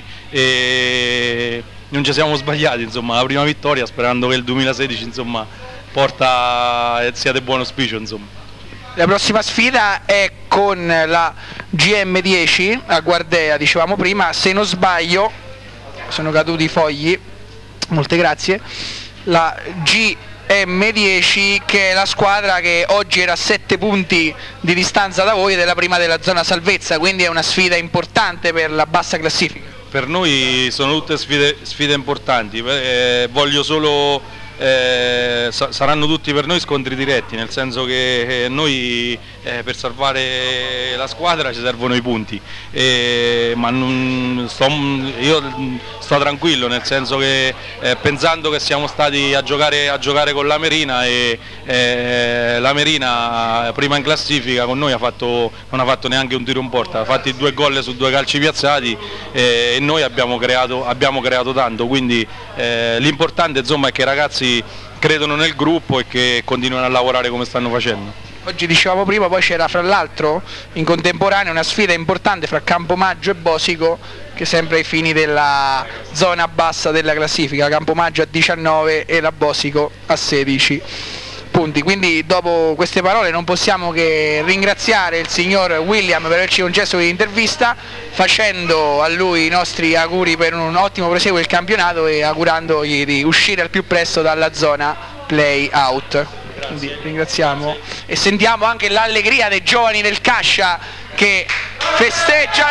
e non ci siamo sbagliati, insomma, la prima vittoria, sperando che il duemilasedici, insomma, porta e sia di buon auspicio, insomma. La prossima sfida è con la G M dieci a Guardea, dicevamo prima, se non sbaglio, sono caduti i fogli, molte grazie, la G M dieci che è la squadra che oggi era a sette punti di distanza da voi ed è la prima della zona salvezza, quindi è una sfida importante per la bassa classifica. Per noi sono tutte sfide, sfide importanti, eh, voglio solo, eh, sa saranno tutti per noi scontri diretti, nel senso che eh, noi eh, per salvare la squadra ci servono i punti, eh, ma non, sto, io sto tranquillo, nel senso che eh, pensando che siamo stati a giocare, a giocare con la Merina e eh, la Merina prima in classifica con noi ha fatto, non ha fatto neanche un tiro in porta, ha fatto due gol su due calci piazzati eh, e noi abbiamo creato, abbiamo creato tanto, quindi eh, l'importante insomma è che i ragazzi credono nel gruppo e che continuano a lavorare come stanno facendo. Oggi dicevamo prima, poi c'era fra l'altro in contemporanea una sfida importante fra Campomaggio e Bosico, che sempre ai fini della zona bassa della classifica, Campomaggio a diciannove e la Bosico a sedici punti. Quindi dopo queste parole non possiamo che ringraziare il signor William per averci concesso l'intervista, facendo a lui i nostri auguri per un ottimo proseguo del campionato e augurandogli di uscire al più presto dalla zona play out. Quindi ringraziamo e sentiamo anche l'allegria dei giovani del Cascia che festeggiano,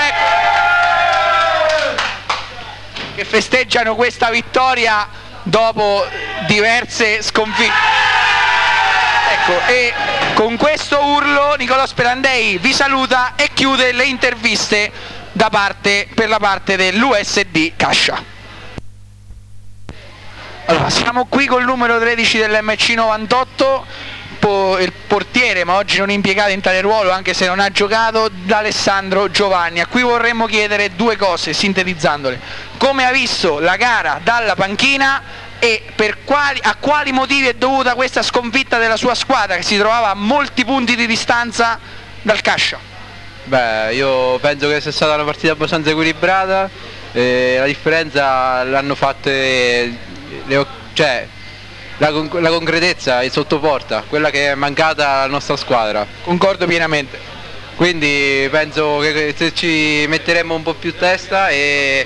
ecco, che festeggiano questa vittoria dopo diverse sconfitte. Ecco, e con questo urlo Nicolò Sperandei vi saluta e chiude le interviste da parte, per la parte dell'U S D Cascia. Allora, siamo qui col numero tredici dell'M C novantotto, po il portiere ma oggi non impiegato in tale ruolo anche se non ha giocato, D'Alessandro Giovanni, a cui vorremmo chiedere due cose sintetizzandole: come ha visto la gara dalla panchina e per quali, a quali motivi è dovuta questa sconfitta della sua squadra che si trovava a molti punti di distanza dal Cascia. Beh, io penso che sia stata una partita abbastanza equilibrata, eh, la differenza l'hanno fatte le, cioè, la, la concretezza è sotto porta, quella che è mancata alla nostra squadra. Concordo pienamente. Quindi penso che se ci metteremo un po' più testa e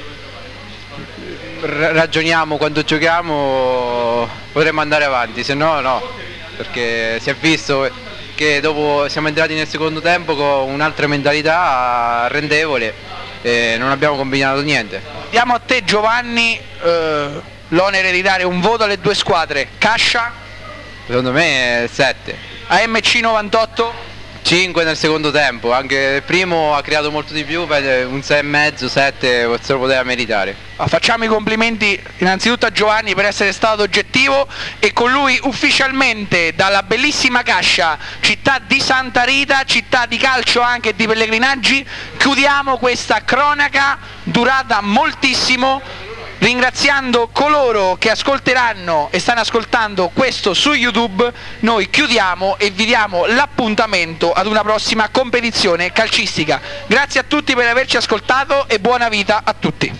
ragioniamo quando giochiamo potremmo andare avanti, se no no, perché si è visto che dopo siamo entrati nel secondo tempo con un'altra mentalità arrendevole e non abbiamo combinato niente. Diamo a te Giovanni eh, l'onere di dare un voto alle due squadre. Cascia? Secondo me è sette. A M C novantotto? cinque nel secondo tempo, anche il primo ha creato molto di più, un sei e mezzo, sette se lo poteva meritare. Facciamo i complimenti innanzitutto a Giovanni per essere stato oggettivo e con lui ufficialmente dalla bellissima Cascia, città di Santa Rita, città di calcio anche e di pellegrinaggi, chiudiamo questa cronaca durata moltissimo, ringraziando coloro che ascolteranno e stanno ascoltando questo su YouTube. Noi chiudiamo e vi diamo l'appuntamento ad una prossima competizione calcistica. Grazie a tutti per averci ascoltato e buona vita a tutti.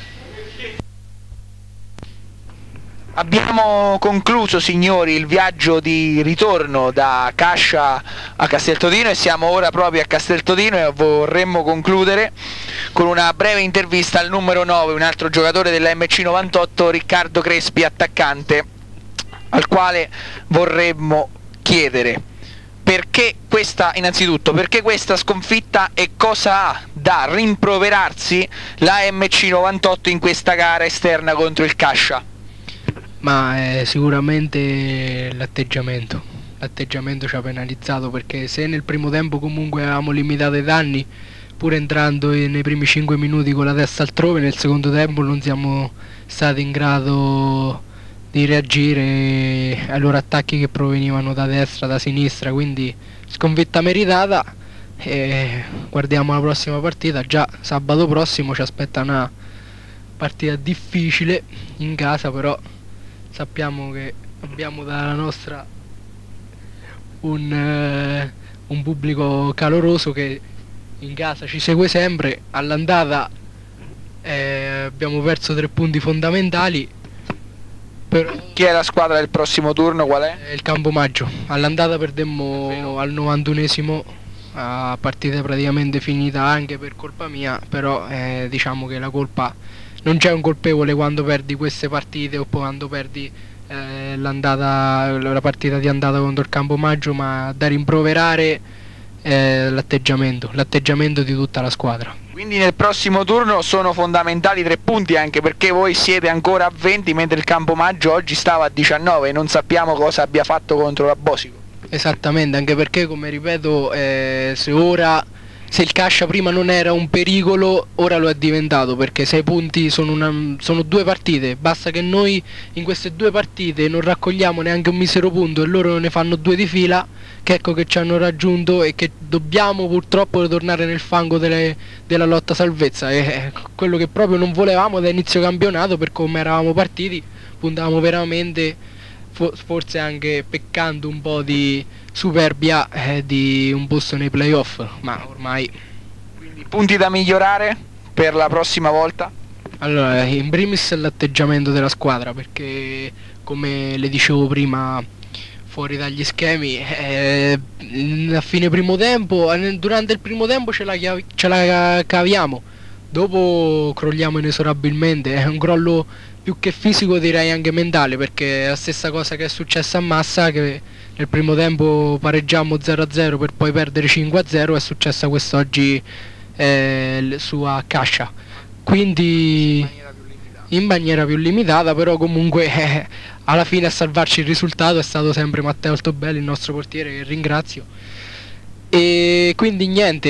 Abbiamo concluso, signori, il viaggio di ritorno da Cascia a Casteltodino e siamo ora proprio a Casteltodino e vorremmo concludere con una breve intervista al numero nove, un altro giocatore della M C novantotto, Riccardo Crespi, attaccante, al quale vorremmo chiedere perché questa, innanzitutto, perché questa sconfitta e cosa ha da rimproverarsi la M C novantotto in questa gara esterna contro il Cascia. Ma è sicuramente l'atteggiamento, l'atteggiamento ci ha penalizzato, perché se nel primo tempo comunque avevamo limitato i danni, pur entrando nei primi cinque minuti con la testa altrove, nel secondo tempo non siamo stati in grado di reagire ai loro attacchi che provenivano da destra, da sinistra, quindi sconfitta meritata e guardiamo la prossima partita. Già sabato prossimo ci aspetta una partita difficile in casa, però sappiamo che abbiamo dalla nostra un, eh, un pubblico caloroso che in casa ci segue sempre. All'andata eh, abbiamo perso tre punti fondamentali. Però Chi è la squadra del prossimo turno? Qual è? è il Campomaggio. All'andata perdemmo al novantunesimo, a partita praticamente finita anche per colpa mia, però eh, diciamo che la colpa non c'è un colpevole quando perdi queste partite o quando perdi eh, l'andata, la partita di andata contro il Campomaggio, ma da rimproverare eh, l'atteggiamento, l'atteggiamento di tutta la squadra. Quindi nel prossimo turno sono fondamentali tre punti, anche perché voi siete ancora a venti mentre il Campomaggio oggi stava a diciannove e non sappiamo cosa abbia fatto contro la Bosico. Esattamente, anche perché, come ripeto, eh, se ora se il Cascia prima non era un pericolo, ora lo è diventato, perché sei punti sono, una, sono due partite. Basta che noi in queste due partite non raccogliamo neanche un misero punto e loro ne fanno due di fila, che ecco che ci hanno raggiunto e che dobbiamo purtroppo ritornare nel fango delle, della lotta salvezza. E quello che proprio non volevamo da inizio campionato, per come eravamo partiti, puntavamo veramente, forse anche peccando un po' di superbia, eh, di un posto nei playoff, ma ormai. Quindi punti da migliorare per la prossima volta? Allora, in primis l'atteggiamento della squadra, perché come le dicevo prima fuori dagli schemi, eh, a fine primo tempo, durante il primo tempo ce la, ce la caviamo, dopo crolliamo inesorabilmente. È un crollo più che fisico, direi anche mentale, perché è la stessa cosa che è successa a Massa, che nel primo tempo pareggiamo zero a zero per poi perdere cinque a zero, è successa quest'oggi eh, su a Cascia, quindi in maniera più limitata, però comunque eh, alla fine a salvarci il risultato è stato sempre Matteo Altobelli, il nostro portiere, che ringrazio. E quindi niente,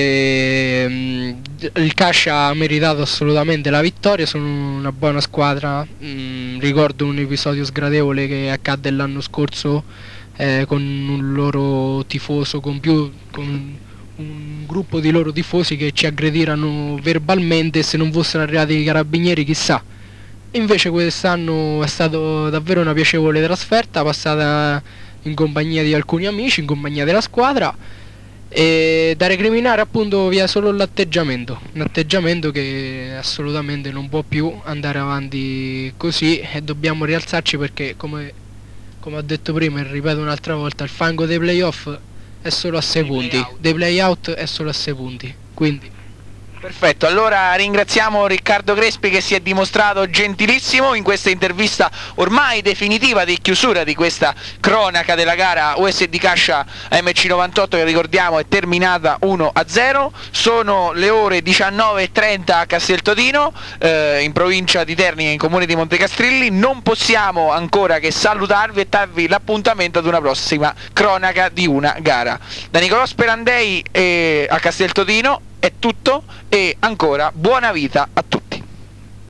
il Cascia ha meritato assolutamente la vittoria, sono una buona squadra. Mm, ricordo un episodio sgradevole che accadde l'anno scorso eh, con un loro tifoso, con più con un gruppo di loro tifosi che ci aggredirono verbalmente, e se non fossero arrivati i carabinieri chissà. Invece quest'anno è stata davvero una piacevole trasferta, passata in compagnia di alcuni amici, in compagnia della squadra. E da recriminare appunto vi è solo l'atteggiamento, un atteggiamento che assolutamente non può più andare avanti così, e dobbiamo rialzarci, perché come, come ho detto prima e ripeto un'altra volta, il fango dei playoff è solo a sei punti, dei playout è solo a sei punti, quindi perfetto, allora ringraziamo Riccardo Crespi, che si è dimostrato gentilissimo in questa intervista ormai definitiva di chiusura di questa cronaca della gara U S D Cascia A M C novantotto, che ricordiamo è terminata uno a zero. Sono le ore diciannove e trenta a Casteltodino, eh, in provincia di Terni, in comune di Montecastrilli. Non possiamo ancora che salutarvi e darvi l'appuntamento ad una prossima cronaca di una gara. Da Nicolò Sperandei eh, a Casteltodino è tutto, e ancora buona vita a tutti.